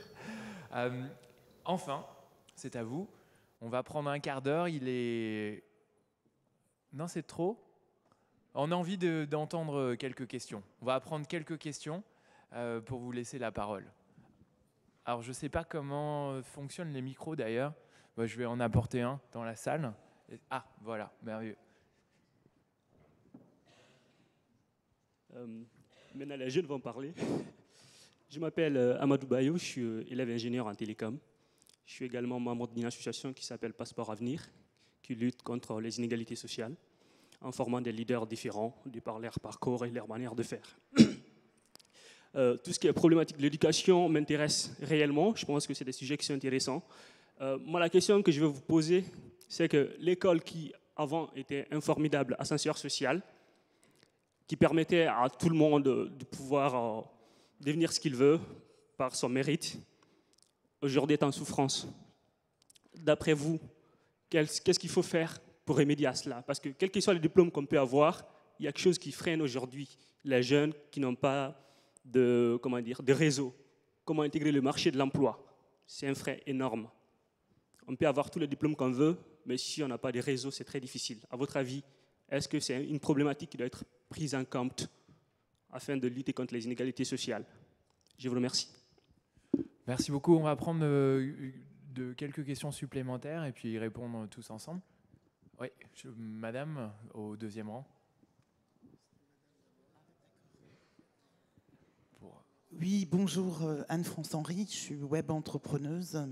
Enfin, c'est à vous, on va prendre un quart d'heure, il est... Non, c'est trop? On a envie d'entendre quelques questions. On va prendre quelques questions pour vous laisser la parole. Alors, je ne sais pas comment fonctionnent les micros d'ailleurs. Moi, je vais en apporter un dans la salle. Ah, voilà, merveilleux. Maintenant, les jeunes vont parler. Je m'appelle Amadou Bayo, je suis élève ingénieur en télécom. Je suis également membre d'une association qui s'appelle Passeport Avenir, qui lutte contre les inégalités sociales, en formant des leaders différents, de par leur parcours et leur manière de faire. Tout ce qui est problématique de l'éducation m'intéresse réellement. Je pense que c'est des sujets qui sont intéressants. Moi, la question que je vais vous poser, c'est que l'école qui, avant, était un formidable ascenseur social, qui permettait à tout le monde de pouvoir devenir ce qu'il veut par son mérite, aujourd'hui est en souffrance. D'après vous, qu'est-ce qu'il faut faire pour remédier à cela? Parce que quels que soient les diplômes qu'on peut avoir, il y a quelque chose qui freine aujourd'hui les jeunes qui n'ont pas de réseau. Comment intégrer le marché de l'emploi? C'est un frein énorme. On peut avoir tous les diplômes qu'on veut, mais si on n'a pas de réseau, c'est très difficile. À votre avis, est-ce que c'est une problématique qui doit être prise en compte afin de lutter contre les inégalités sociales? Je vous remercie. Merci beaucoup. On va prendre quelques questions supplémentaires et puis y répondre tous ensemble. Oui, madame, au deuxième rang. Oui, bonjour, Anne-France Henry, je suis web entrepreneuse.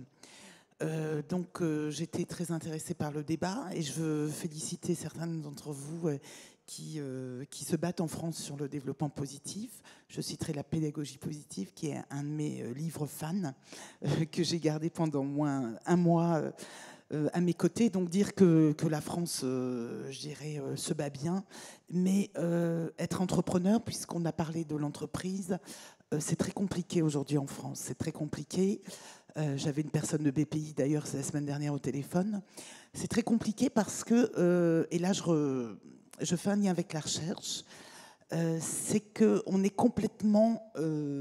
J'étais très intéressée par le débat et je veux féliciter certains d'entre vous qui se battent en France sur le développement positif. Je citerai La pédagogie positive, qui est un de mes livres fans que j'ai gardé pendant moins un mois à mes côtés. Donc dire que la France, je dirais, se bat bien, mais être entrepreneur, puisqu'on a parlé de l'entreprise, c'est très compliqué aujourd'hui en France. C'est très compliqué. J'avais une personne de BPI, d'ailleurs, la semaine dernière au téléphone. C'est très compliqué parce que, et là je fais un lien avec la recherche, c'est qu'on est complètement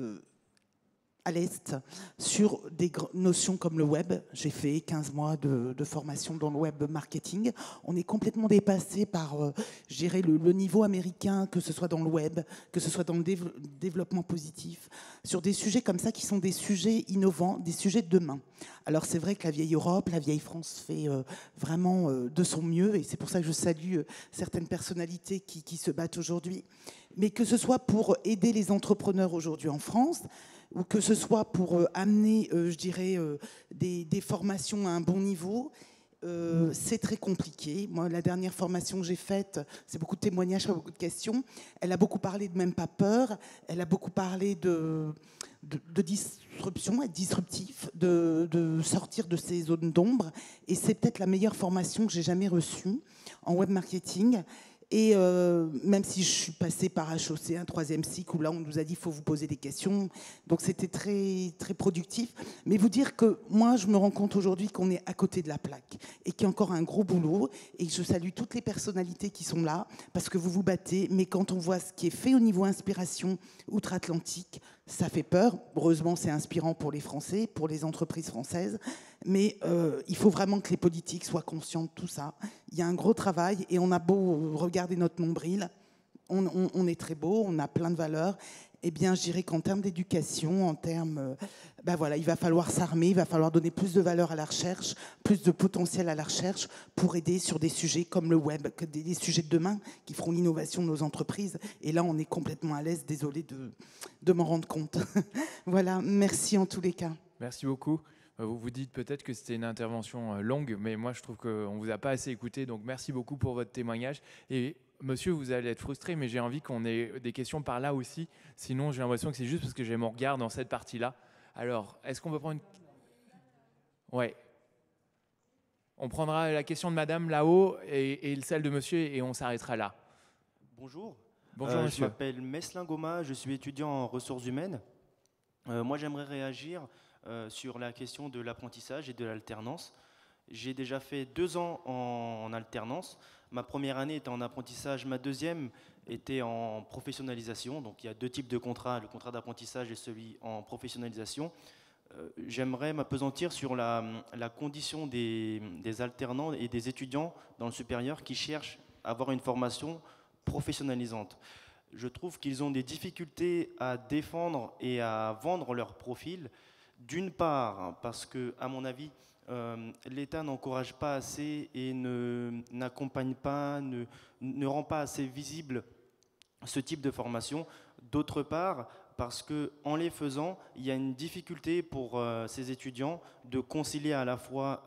à l'Est sur des notions comme le web. J'ai fait 15 mois de formation dans le web marketing. On est complètement dépassé par, je dirais, le niveau américain, que ce soit dans le web, que ce soit dans le développement positif, sur des sujets comme ça qui sont des sujets innovants, des sujets de demain. Alors c'est vrai que la vieille Europe, la vieille France fait vraiment de son mieux, et c'est pour ça que je salue certaines personnalités qui se battent aujourd'hui. Mais que ce soit pour aider les entrepreneurs aujourd'hui en France, ou que ce soit pour amener, je dirais, des formations à un bon niveau, c'est très compliqué. Moi, la dernière formation que j'ai faite, c'est beaucoup de témoignages, pas beaucoup de questions. Elle a beaucoup parlé de même pas peur, elle a beaucoup parlé de disruption, être disruptif, de sortir de ces zones d'ombre. Et c'est peut-être la meilleure formation que j'ai jamais reçue en web marketing. Et même si je suis passée par HEC, un 3e cycle, où là on nous a dit qu'il faut vous poser des questions, donc c'était très, très productif. Mais vous dire que moi je me rends compte aujourd'hui qu'on est à côté de la plaque et qu'il y a encore un gros boulot, et que je salue toutes les personnalités qui sont là parce que vous vous battez, mais quand on voit ce qui est fait au niveau inspiration outre-Atlantique, ça fait peur. Heureusement c'est inspirant pour les Français, pour les entreprises françaises, mais il faut vraiment que les politiques soient conscients de tout ça. Il y a un gros travail et on a beau regarder notre nombril, on est très beau, on a plein de valeurs. Eh bien, je dirais qu'en termes d'éducation, en termes, il va falloir s'armer, il va falloir donner plus de valeur à la recherche, plus de potentiel à la recherche pour aider sur des sujets comme le web, des sujets de demain qui feront l'innovation de nos entreprises. Et là, on est complètement à l'aise, désolé de m'en rendre compte. Voilà, merci en tous les cas. Merci beaucoup. Vous vous dites peut-être que c'était une intervention longue, mais moi je trouve qu'on ne vous a pas assez écouté, donc merci beaucoup pour votre témoignage. Et monsieur, vous allez être frustré, mais j'ai envie qu'on ait des questions par là aussi, sinon j'ai l'impression que c'est juste parce que j'ai mon regard dans cette partie-là. Alors, est-ce qu'on peut prendre une... Ouais. On prendra la question de madame là-haut et celle de monsieur, et on s'arrêtera là. Bonjour. Bonjour monsieur. Je m'appelle Meslin Goma, je suis étudiant en ressources humaines. Moi j'aimerais réagir sur la question de l'apprentissage et de l'alternance. J'ai déjà fait 2 ans en alternance. Ma première année était en apprentissage, ma deuxième était en professionnalisation. Donc il y a 2 types de contrats, le contrat d'apprentissage et celui en professionnalisation. J'aimerais m'appesantir sur la condition des alternants et des étudiants dans le supérieur qui cherchent à avoir une formation professionnalisante. Je trouve qu'ils ont des difficultés à défendre et à vendre leur profil. D'une part, parce que, à mon avis, l'État n'encourage pas assez et n'accompagne pas, ne rend pas assez visible ce type de formation. D'autre part, parce qu'en les faisant, il y a une difficulté pour ces étudiants de concilier à la fois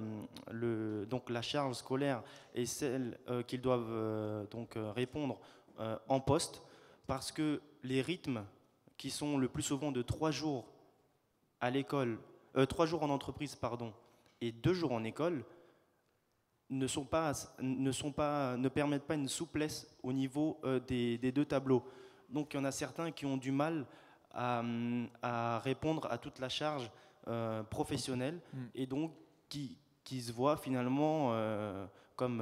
donc la charge scolaire et celle qu'ils doivent répondre en poste, parce que les rythmes qui sont le plus souvent de 3 jours à l'école, 3 jours en entreprise, pardon, et 2 jours en école, ne permettent pas une souplesse au niveau des deux tableaux. Donc il y en a certains qui ont du mal à répondre à toute la charge professionnelle et donc qui se voient finalement comme,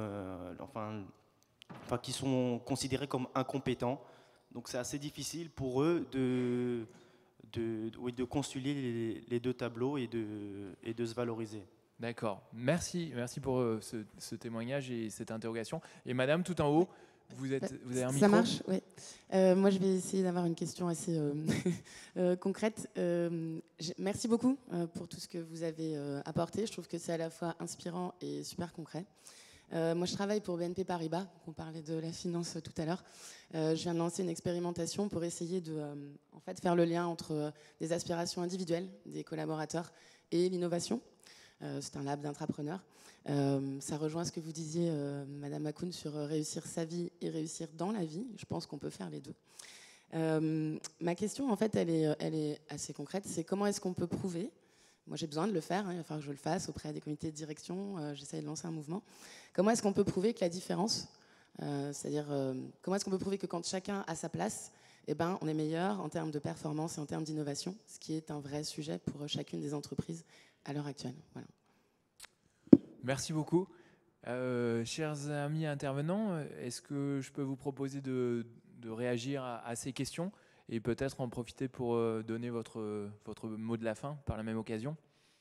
qui sont considérés comme incompétents. Donc c'est assez difficile pour eux de concilier les deux tableaux et de se valoriser. D'accord. Merci pour ce témoignage et cette interrogation. Et madame, tout en haut, vous avez un micro ? Ça marche, oui. Moi, je vais essayer d'avoir une question assez concrète. Merci beaucoup pour tout ce que vous avez apporté. Je trouve que c'est à la fois inspirant et super concret. Moi, je travaille pour BNP Paribas. On parlait de la finance tout à l'heure. Je viens de lancer une expérimentation pour essayer de faire le lien entre des aspirations individuelles des collaborateurs et l'innovation. C'est un lab d'intrapreneurs. Ça rejoint ce que vous disiez, Madame Makoun, sur réussir sa vie et réussir dans la vie. Je pense qu'on peut faire les deux. Ma question, en fait, elle est assez concrète. C'est comment est-ce qu'on peut prouver, moi j'ai besoin de le faire, il va falloir que je le fasse auprès des comités de direction, j'essaie de lancer un mouvement. Comment est-ce qu'on peut prouver que la différence, c'est-à-dire comment est-ce qu'on peut prouver que quand chacun a sa place, on est meilleur en termes de performance et en termes d'innovation, ce qui est un vrai sujet pour chacune des entreprises à l'heure actuelle. Voilà. Merci beaucoup. Chers amis intervenants, est-ce que je peux vous proposer de réagir à ces questions et peut-être en profiter pour donner votre mot de la fin par la même occasion ?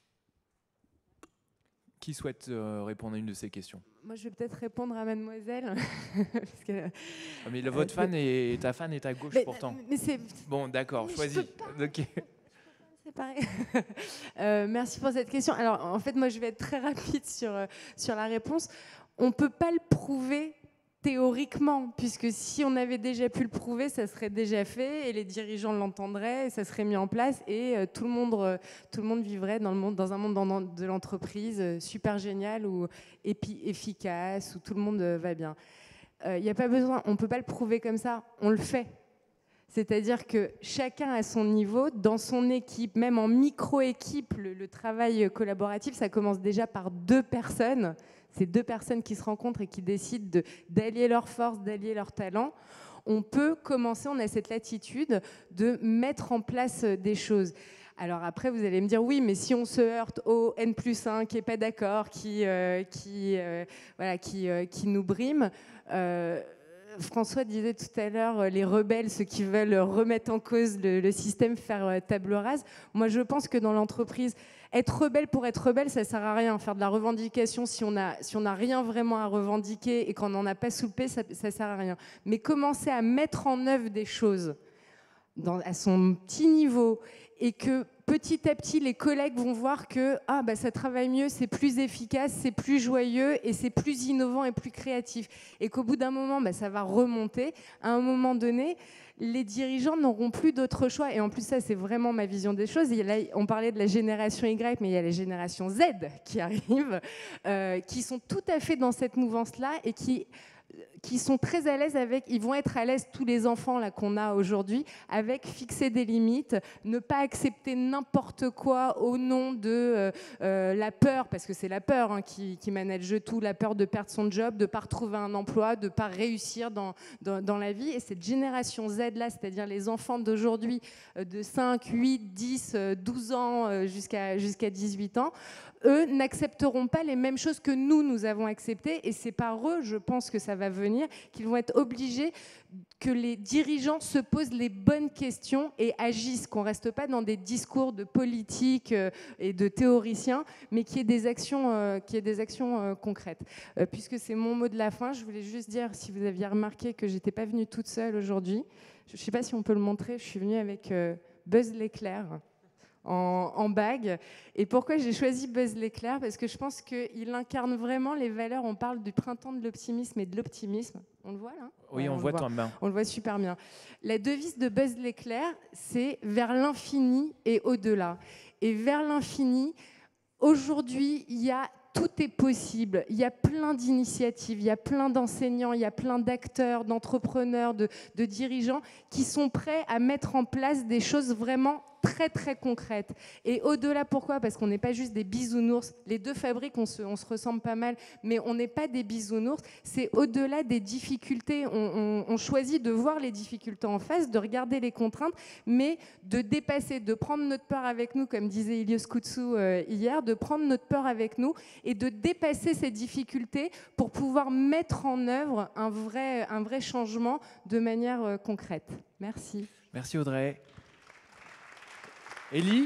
Qui souhaite répondre à une de ces questions ? Moi, je vais peut-être répondre à mademoiselle. Parce que, mais votre fan et ta fan est à gauche pourtant. Mais c'est... Bon, d'accord, choisis. Ok. C'est pareil. Merci pour cette question. Alors, en fait, moi, je vais être très rapide sur la réponse. On ne peut pas le prouver théoriquement, puisque si on avait déjà pu le prouver, ça serait déjà fait et les dirigeants l'entendraient et ça serait mis en place et tout le monde vivrait dans un monde de l'entreprise super génial ou efficace, où tout le monde va bien. Il n'y a pas besoin, on ne peut pas le prouver comme ça, on le fait. C'est-à-dire que chacun à son niveau, dans son équipe, même en micro-équipe, le travail collaboratif, ça commence déjà par 2 personnes. C'est 2 personnes qui se rencontrent et qui décident d'allier leurs forces, d'allier leurs talents. On peut commencer, on a cette latitude de mettre en place des choses. Alors après, vous allez me dire, oui, mais si on se heurte au N+1 qui n'est pas d'accord, qui nous brime... François disait tout à l'heure, les rebelles, ceux qui veulent remettre en cause le système, faire table rase. Moi, je pense que dans l'entreprise, être rebelle pour être rebelle, ça ne sert à rien. Faire de la revendication, si on n'a rien vraiment à revendiquer et qu'on n'en a pas soupé, ça ne sert à rien. Mais commencer à mettre en œuvre des choses à son petit niveau et que petit à petit, les collègues vont voir que ça travaille mieux, c'est plus efficace, c'est plus joyeux et c'est plus innovant et plus créatif. Et qu'au bout d'un moment, ça va remonter. À un moment donné, les dirigeants n'auront plus d'autre choix. Et en plus, ça, c'est vraiment ma vision des choses. On parlait de la génération Y, mais il y a la génération Z qui arrive, qui sont tout à fait dans cette mouvance-là et qui sont très à l'aise avec, ils vont être à l'aise, tous les enfants là qu'on a aujourd'hui, avec fixer des limites, ne pas accepter n'importe quoi au nom de la peur, parce que c'est la peur qui manage tout, la peur de perdre son job, de ne pas retrouver un emploi, de ne pas réussir dans la vie. Et cette génération Z là, c'est-à-dire les enfants d'aujourd'hui de 5, 8, 10, 12 ans jusqu'à 18 ans, eux n'accepteront pas les mêmes choses que nous avons acceptées, et c'est par eux, je pense que ça va venir, qu'ils vont être obligés que les dirigeants se posent les bonnes questions et agissent, qu'on ne reste pas dans des discours de politiques et de théoriciens, mais qu'il y ait des actions, concrètes. Puisque c'est mon mot de la fin, je voulais juste dire, si vous aviez remarqué que je n'étais pas venue toute seule aujourd'hui, je ne sais pas si on peut le montrer, je suis venue avec Buzz l'éclair. En bague. Et pourquoi j'ai choisi Buzz l'éclair ? Parce que je pense qu'il incarne vraiment les valeurs. On parle du printemps de l'optimisme et de l'optimisme. On le voit là ? Oui, on voit ton main. On le voit super bien. La devise de Buzz l'éclair, c'est « vers l'infini et au-delà ». Et vers l'infini, aujourd'hui, tout est possible. Il y a plein d'initiatives, il y a plein d'enseignants, il y a plein d'acteurs, d'entrepreneurs, de dirigeants qui sont prêts à mettre en place des choses vraiment très très concrètes. Et au-delà, pourquoi? Parce qu'on n'est pas juste des bisounours. Les deux fabriques, on se ressemble pas mal, mais on n'est pas des bisounours. C'est au-delà des difficultés. On choisit de voir les difficultés en face, de regarder les contraintes, mais de dépasser, de prendre notre peur avec nous, comme disait Ilios Koutsou hier, de prendre notre peur avec nous et de dépasser ces difficultés pour pouvoir mettre en œuvre un vrai changement de manière concrète. Merci. Merci Audrey. Élie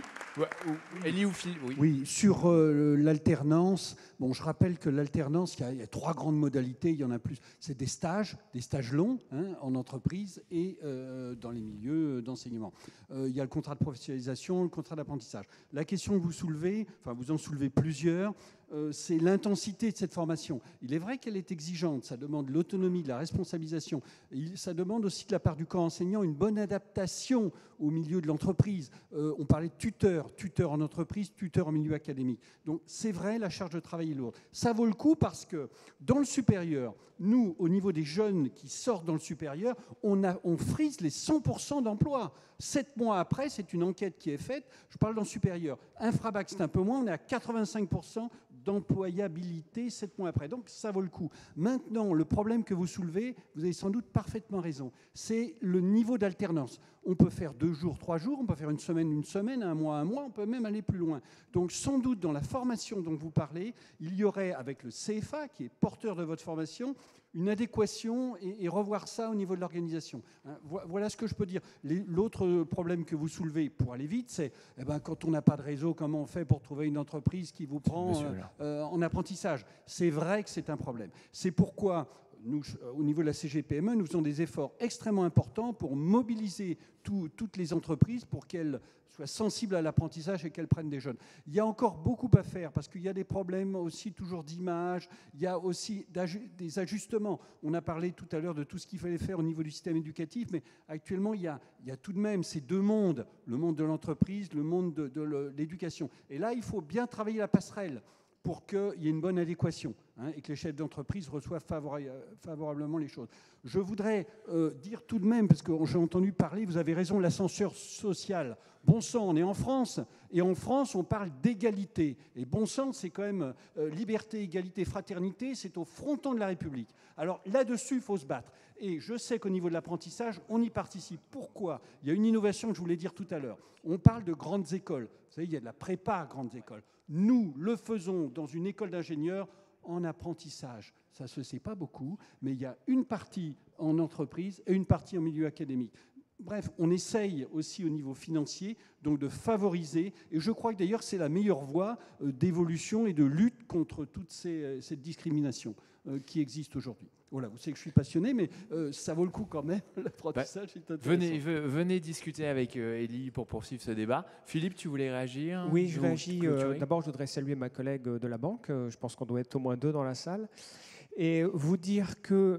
ou Philippe? Oui, sur l'alternance, bon, je rappelle que l'alternance, il y a 3 grandes modalités, il y en a plus. C'est des stages longs en entreprise et dans les milieux d'enseignement. Il y a le contrat de professionnalisation, le contrat d'apprentissage. La question que vous soulevez, enfin vous en soulevez plusieurs, c'est l'intensité de cette formation. Il est vrai qu'elle est exigeante, ça demande l'autonomie, de la responsabilisation. Ça demande aussi de la part du corps enseignant une bonne adaptation au milieu de l'entreprise. On parlait de tuteur en entreprise, tuteur en milieu académique. Donc c'est vrai, la charge de travail est lourde. Ça vaut le coup parce que dans le supérieur, nous, au niveau des jeunes qui sortent dans le supérieur, on frise les 100% d'emploi. 7 mois après, c'est une enquête qui est faite, je parle dans le supérieur. Infrabac, c'est un peu moins, on est à 85% d'employabilité 7 mois après. Donc ça vaut le coup. Maintenant, le problème que vous soulevez, vous avez sans doute parfaitement raison, c'est le niveau d'alternance. On peut faire 2 jours, 3 jours, on peut faire une semaine, un mois, on peut même aller plus loin. Donc sans doute dans la formation dont vous parlez, il y aurait avec le CFA, qui est porteur de votre formation, une adéquation et revoir ça au niveau de l'organisation. Voilà ce que je peux dire. L'autre problème que vous soulevez, pour aller vite, c'est quand on n'a pas de réseau, comment on fait pour trouver une entreprise qui vous prend en apprentissage? C'est vrai que c'est un problème. C'est pourquoi nous, au niveau de la CGPME, nous faisons des efforts extrêmement importants pour mobiliser toutes les entreprises pour qu'elles soient sensibles à l'apprentissage et qu'elles prennent des jeunes. Il y a encore beaucoup à faire parce qu'il y a des problèmes aussi toujours d'image, il y a aussi des ajustements. On a parlé tout à l'heure de tout ce qu'il fallait faire au niveau du système éducatif, mais actuellement, il y a tout de même ces 2 mondes, le monde de l'entreprise, le monde de l'éducation. Et là, il faut bien travailler la passerelle pour qu'il y ait une bonne adéquation et que les chefs d'entreprise reçoivent favorablement les choses. Je voudrais dire tout de même, parce que j'ai entendu parler, vous avez raison, l'ascenseur social. Bon sang, on est en France, et en France, on parle d'égalité. Et bon sang, c'est quand même liberté, égalité, fraternité, c'est au fronton de la République. Alors là-dessus, il faut se battre. Et je sais qu'au niveau de l'apprentissage, on y participe. Pourquoi? Il y a une innovation que je voulais dire tout à l'heure. On parle de grandes écoles. Vous savez, il y a de la prépa à grandes écoles. Nous le faisons dans une école d'ingénieurs en apprentissage. Ça ne se sait pas beaucoup, mais il y a une partie en entreprise et une partie en milieu académique. Bref, on essaye aussi au niveau financier donc de favoriser, et je crois que d'ailleurs c'est la meilleure voie d'évolution et de lutte contre toute cette discrimination qui existe aujourd'hui. Voilà, vous savez que je suis passionné, mais ça vaut le coup quand même, l'apprentissage est intéressant. Venez discuter avec Élie pour poursuivre ce débat. Philippe, tu voulais réagir? Oui, je réagis. D'abord, je voudrais saluer ma collègue de la banque. Je pense qu'on doit être au moins 2 dans la salle. Et vous dire que,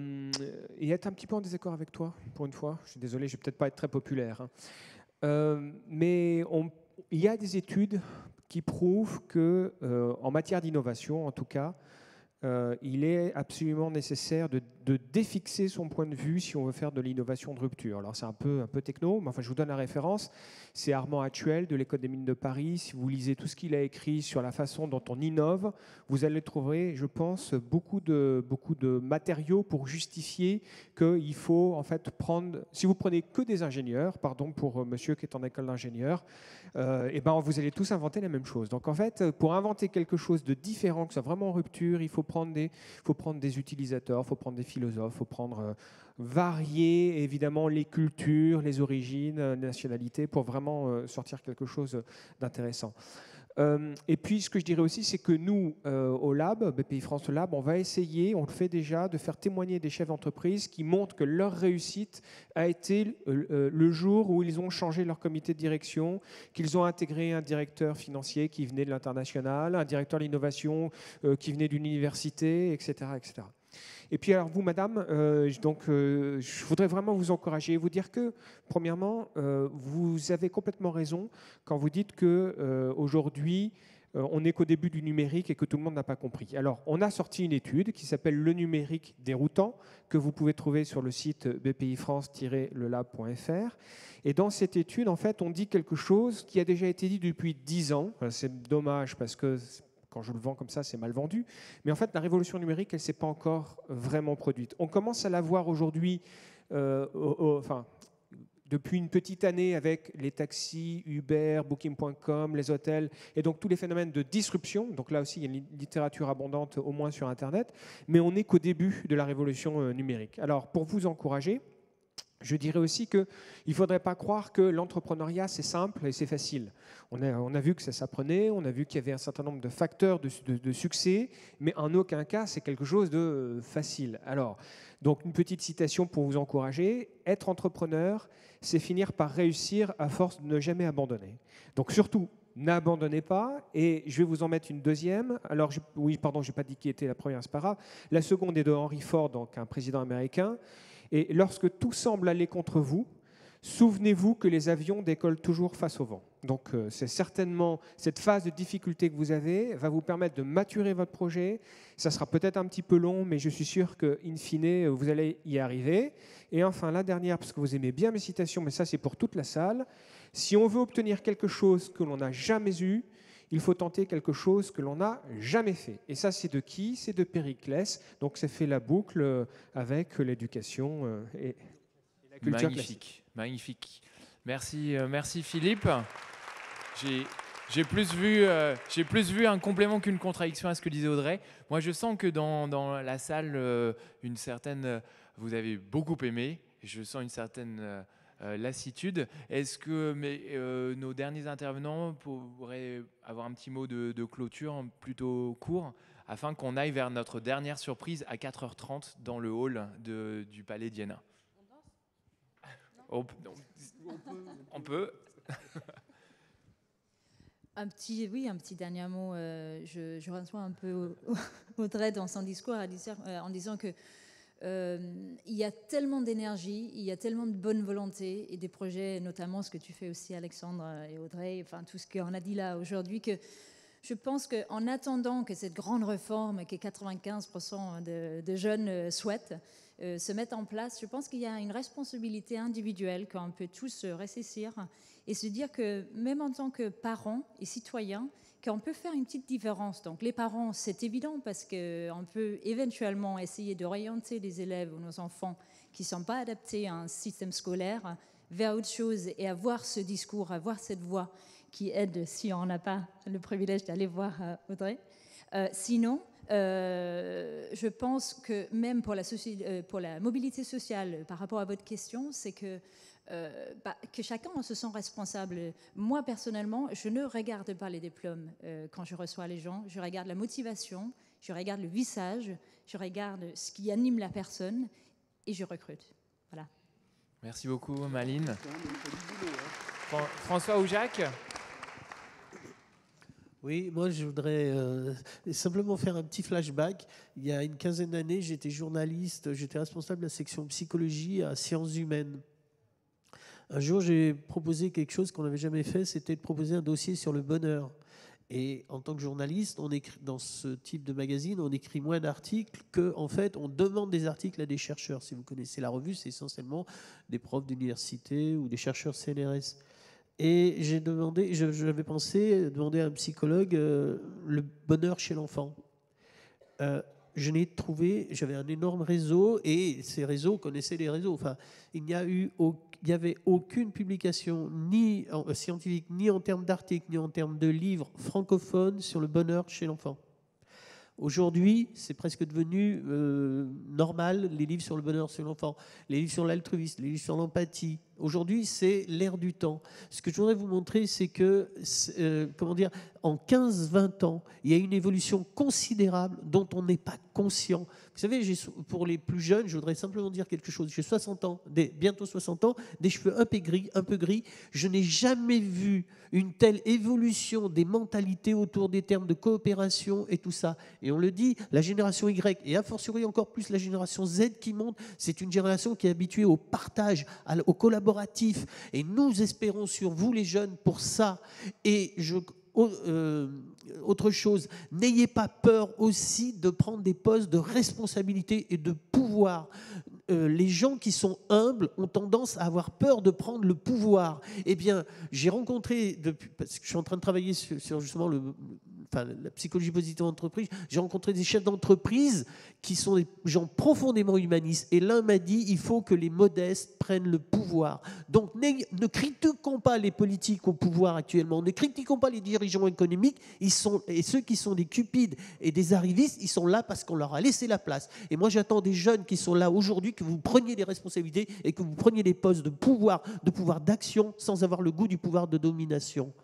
et être un petit peu en désaccord avec toi, pour une fois, je suis désolé, je ne vais peut-être pas être très populaire, mais il y a des études qui prouvent que, en matière d'innovation, en tout cas, il est absolument nécessaire de défixer son point de vue si on veut faire de l'innovation de rupture. Alors c'est un peu techno, mais enfin je vous donne la référence. C'est Armand Hatchuel de l'École des mines de Paris. Si vous lisez tout ce qu'il a écrit sur la façon dont on innove, vous allez trouver, je pense, beaucoup de matériaux pour justifier qu'il faut en fait prendre. Si vous prenez que des ingénieurs, pardon pour monsieur qui est en école d'ingénieur, et ben vous allez tous inventer la même chose. Donc en fait, pour inventer quelque chose de différent, que ce soit vraiment en rupture, il faut prendre des utilisateurs, il faut prendre des philosophes, il faut varier évidemment les cultures, les origines, les nationalités pour vraiment sortir quelque chose d'intéressant. Et puis ce que je dirais aussi, c'est que nous, au Lab, BPI France Lab, on va essayer, on le fait déjà, de faire témoigner des chefs d'entreprise qui montrent que leur réussite a été le jour où ils ont changé leur comité de direction, qu'ils ont intégré un directeur financier qui venait de l'international, un directeur de l'innovation qui venait d'une université, etc., etc. Et puis alors vous, madame, je voudrais vraiment vous encourager, vous dire que, premièrement, vous avez complètement raison quand vous dites qu'aujourd'hui, on n'est qu'au début du numérique et que tout le monde n'a pas compris. Alors, on a sorti une étude qui s'appelle « Le numérique déroutant » que vous pouvez trouver sur le site bpifrance-lelab.fr. Et dans cette étude, en fait, on dit quelque chose qui a déjà été dit depuis 10 ans. C'est dommage parce que quand je le vends comme ça, c'est mal vendu. Mais en fait, la révolution numérique, elle ne s'est pas encore vraiment produite. On commence à la voir aujourd'hui, depuis une petite année avec les taxis, Uber, Booking.com, les hôtels, et donc tous les phénomènes de disruption. Donc là aussi, il y a une littérature abondante, au moins sur Internet. Mais on n'est qu'au début de la révolution numérique. Alors, pour vous encourager, je dirais aussi qu'il ne faudrait pas croire que l'entrepreneuriat, c'est simple et c'est facile. On a vu que ça s'apprenait, on a vu qu'il y avait un certain nombre de facteurs de succès, mais en aucun cas, c'est quelque chose de facile. Alors, donc une petite citation pour vous encourager. Être entrepreneur, c'est finir par réussir à force de ne jamais abandonner. Donc surtout, n'abandonnez pas. Et je vais vous en mettre une deuxième. Alors, je n'ai pas dit qui était la première, c'est pas grave. La seconde est de Henry Ford, donc un président américain. Et lorsque tout semble aller contre vous, souvenez-vous que les avions décollent toujours face au vent. Donc c'est certainement cette phase de difficulté que vous avez va vous permettre de maturer votre projet. Ça sera peut-être un petit peu long, mais je suis sûr qu'in fine, vous allez y arriver. Et enfin, la dernière, parce que vous aimez bien mes citations, mais ça c'est pour toute la salle. Si on veut obtenir quelque chose que l'on n'a jamais eu, il faut tenter quelque chose que l'on n'a jamais fait. Et ça, c'est de qui? C'est de Périclès. Donc, ça fait la boucle avec l'éducation et la culture classique. Magnifique. Merci Philippe. J'ai plus vu un complément qu'une contradiction à ce que disait Audrey. Moi, je sens que dans la salle, vous avez beaucoup aimé. Je sens une certaine lassitude. Est-ce que nos derniers intervenants pourraient avoir un petit mot de clôture plutôt court afin qu'on aille vers notre dernière surprise à 4h30 dans le hall du Palais d'Iéna? On peut. Un petit dernier mot. Je reçois un peu Audrey dans son discours en disant que il y a tellement d'énergie, il y a tellement de bonne volonté et des projets, notamment ce que tu fais aussi Alexandre et Audrey, enfin tout ce qu'on a dit là aujourd'hui, que je pense qu'en attendant que cette grande réforme que 95% de jeunes souhaitent se mette en place, je pense qu'il y a une responsabilité individuelle qu'on peut tous ressaisir et se dire que même en tant que parents et citoyens, qu'on peut faire une petite différence. Donc les parents, c'est évident parce qu'on peut éventuellement essayer d'orienter les élèves ou nos enfants qui ne sont pas adaptés à un système scolaire vers autre chose et avoir ce discours, avoir cette voix qui aide si on n'a pas le privilège d'aller voir Audrey. Sinon, je pense que même pour la mobilité sociale, par rapport à votre question, c'est que chacun se sent responsable. Moi, personnellement, je ne regarde pas les diplômes quand je reçois les gens. Je regarde la motivation, je regarde le visage, je regarde ce qui anime la personne et je recrute. Voilà. Merci beaucoup, Maline. François ou Jacques? Oui, moi je voudrais simplement faire un petit flashback. Il y a une quinzaine d'années, j'étais journaliste, j'étais responsable de la section psychologie à Sciences Humaines. Un jour, j'ai proposé quelque chose qu'on n'avait jamais fait, c'était de proposer un dossier sur le bonheur. Et en tant que journaliste, on écrit, dans ce type de magazine, on écrit moins d'articles qu'en fait, on demande des articles à des chercheurs. Si vous connaissez la revue, c'est essentiellement des profs d'université ou des chercheurs CNRS. Et j'ai demandé, j'avais pensé demander à un psychologue le bonheur chez l'enfant. Je n'ai trouvé, j'avais un énorme réseau et ces réseaux connaissaient les réseaux. Enfin, il n'y avait aucune publication ni scientifique, ni en termes d'articles, ni en termes de livres francophones sur le bonheur chez l'enfant. Aujourd'hui, c'est presque devenu normal, les livres sur le bonheur chez l'enfant, les livres sur l'altruisme, les livres sur l'empathie. Aujourd'hui, c'est l'ère du temps. Ce que je voudrais vous montrer, c'est que, en 15-20 ans, il y a une évolution considérable dont on n'est pas conscient. Vous savez, pour les plus jeunes, je voudrais simplement dire quelque chose. J'ai 60 ans, bientôt 60 ans, des cheveux un peu gris. Je n'ai jamais vu une telle évolution des mentalités autour des termes de coopération et tout ça. Et on le dit, la génération Y, et a fortiori encore plus la génération Z qui monte, c'est une génération qui est habituée au partage, au collaboratif. Et nous espérons sur vous, les jeunes, pour ça. Et autre chose, n'ayez pas peur aussi de prendre des postes de responsabilité et de pouvoir. Les gens qui sont humbles ont tendance à avoir peur de prendre le pouvoir. Eh bien, j'ai rencontré, parce que je suis en train de travailler sur justement la psychologie positive d'entreprise, j'ai rencontré des chefs d'entreprise qui sont des gens profondément humanistes. Et l'un m'a dit, il faut que les modestes prennent le pouvoir. Donc ne critiquons pas les politiques au pouvoir actuellement, ne critiquons pas les dirigeants économiques, et ceux qui sont des cupides et des arrivistes, ils sont là parce qu'on leur a laissé la place. Et moi j'attends des jeunes qui sont là aujourd'hui, que vous preniez des responsabilités et que vous preniez des postes de pouvoir d'action sans avoir le goût du pouvoir de domination.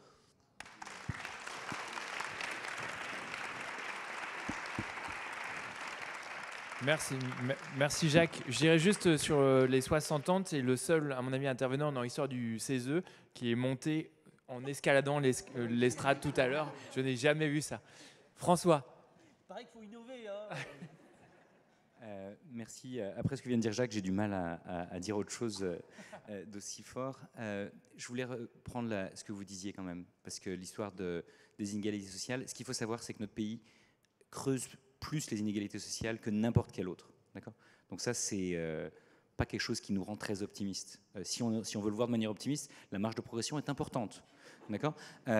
Merci Jacques. Je dirais juste sur les 60 ans, c'est le seul, à mon avis, intervenant dans l'histoire du CESE qui est monté en escaladant l'estrade tout à l'heure. Je n'ai jamais vu ça. François. Il paraît qu'il faut innover. Merci. Après ce que vient de dire Jacques, j'ai du mal à dire autre chose d'aussi fort. Je voulais reprendre ce que vous disiez quand même, parce que l'histoire des inégalités sociales, ce qu'il faut savoir, c'est que notre pays creuse plus les inégalités sociales que n'importe quel autre. D'accord ? Donc ça, c'est pas quelque chose qui nous rend très optimistes. Si on veut le voir de manière optimiste, la marge de progression est importante. D'accord ?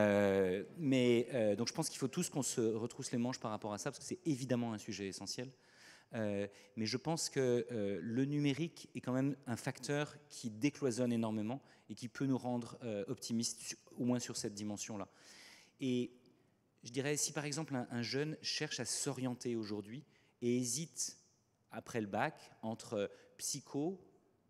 Donc je pense qu'il faut tous qu'on se retrousse les manches par rapport à ça, parce que c'est évidemment un sujet essentiel. Mais je pense que le numérique est quand même un facteur qui décloisonne énormément et qui peut nous rendre optimistes, au moins sur cette dimension-là. Et je dirais, si par exemple un jeune cherche à s'orienter aujourd'hui et hésite après le bac entre psycho,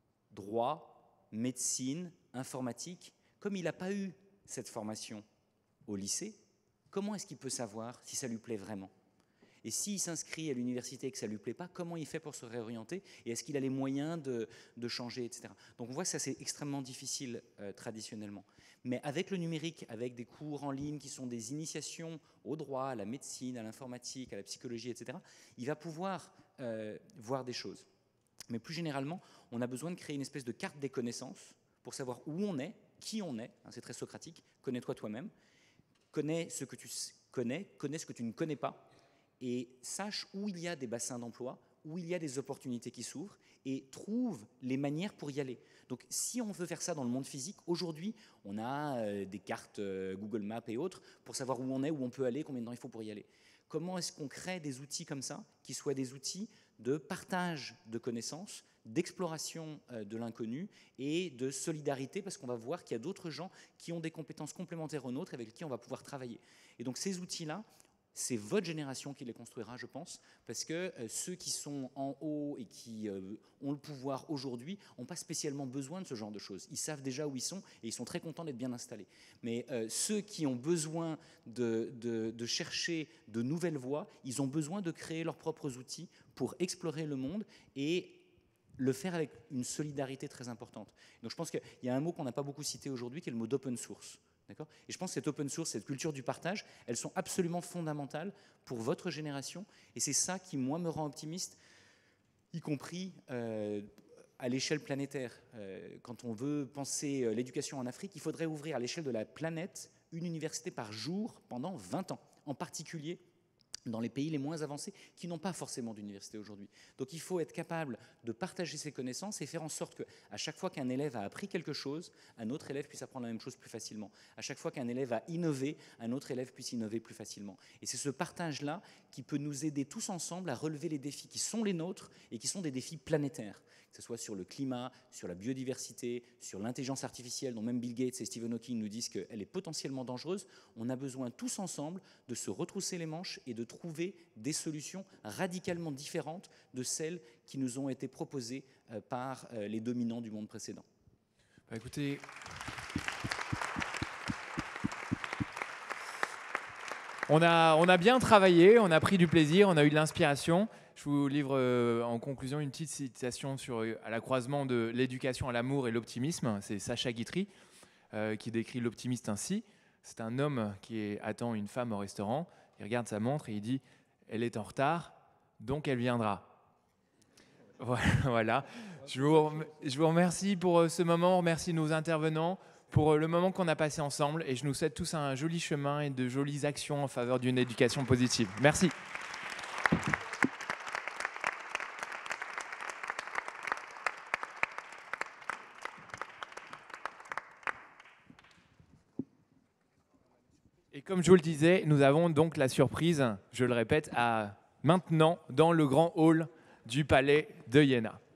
droit, médecine, informatique, comme il n'a pas eu cette formation au lycée, comment est-ce qu'il peut savoir si ça lui plaît vraiment ? Et s'il s'inscrit à l'université et que ça ne lui plaît pas, comment il fait pour se réorienter ? Et est-ce qu'il a les moyens de changer, etc. Donc on voit que ça, c'est extrêmement difficile traditionnellement. Mais avec le numérique, avec des cours en ligne qui sont des initiations au droit, à la médecine, à l'informatique, à la psychologie, etc., il va pouvoir voir des choses. Mais plus généralement, on a besoin de créer une espèce de carte des connaissances pour savoir où on est, qui on est. C'est très socratique. Connais-toi toi-même. Connais ce que tu connais ce que tu ne connais pas. Et sache où il y a des bassins d'emploi, où il y a des opportunités qui s'ouvrent, et trouve les manières pour y aller. Donc si on veut faire ça dans le monde physique, aujourd'hui, on a des cartes Google Maps et autres pour savoir où on est, où on peut aller, combien de temps il faut pour y aller. Comment est-ce qu'on crée des outils comme ça, qui soient des outils de partage de connaissances, d'exploration de l'inconnu et de solidarité, parce qu'on va voir qu'il y a d'autres gens qui ont des compétences complémentaires aux nôtres avec qui on va pouvoir travailler. Et donc ces outils-là, c'est votre génération qui les construira, je pense, parce que ceux qui sont en haut et qui ont le pouvoir aujourd'hui n'ont pas spécialement besoin de ce genre de choses. Ils savent déjà où ils sont et ils sont très contents d'être bien installés. Mais ceux qui ont besoin de chercher de nouvelles voies, ils ont besoin de créer leurs propres outils pour explorer le monde et le faire avec une solidarité très importante. Donc je pense qu'il y a un mot qu'on n'a pas beaucoup cité aujourd'hui, qui est le mot d'open source. Et je pense que cette open source, cette culture du partage, elles sont absolument fondamentales pour votre génération. Et c'est ça qui, moi, me rend optimiste, y compris à l'échelle planétaire. Quand on veut penser l'éducation en Afrique, il faudrait ouvrir à l'échelle de la planète une université par jour pendant 20 ans, en particulier dans les pays les moins avancés qui n'ont pas forcément d'université aujourd'hui. Donc il faut être capable de partager ses connaissances et faire en sorte qu'à chaque fois qu'un élève a appris quelque chose, un autre élève puisse apprendre la même chose plus facilement. À chaque fois qu'un élève a innové, un autre élève puisse innover plus facilement. Et c'est ce partage-là qui peut nous aider tous ensemble à relever les défis qui sont les nôtres et qui sont des défis planétaires, que ce soit sur le climat, sur la biodiversité, sur l'intelligence artificielle, dont même Bill Gates et Stephen Hawking nous disent qu'elle est potentiellement dangereuse. On a besoin tous ensemble de se retrousser les manches et de trouver des solutions radicalement différentes de celles qui nous ont été proposées par les dominants du monde précédent. Écoutez, on a bien travaillé, on a pris du plaisir, on a eu de l'inspiration. Je vous livre en conclusion une petite citation à la croisement de l'éducation à l'amour et l'optimisme. C'est Sacha Guitry qui décrit l'optimiste ainsi. C'est un homme qui attend une femme au restaurant. Il regarde sa montre et il dit « Elle est en retard, donc elle viendra ». Voilà. Je vous remercie pour ce moment. Remercie nos intervenants pour le moment qu'on a passé ensemble et je nous souhaite tous un joli chemin et de jolies actions en faveur d'une éducation positive. Merci. Et comme je vous le disais, nous avons donc la surprise, je le répète, maintenant dans le grand hall du palais de Iéna.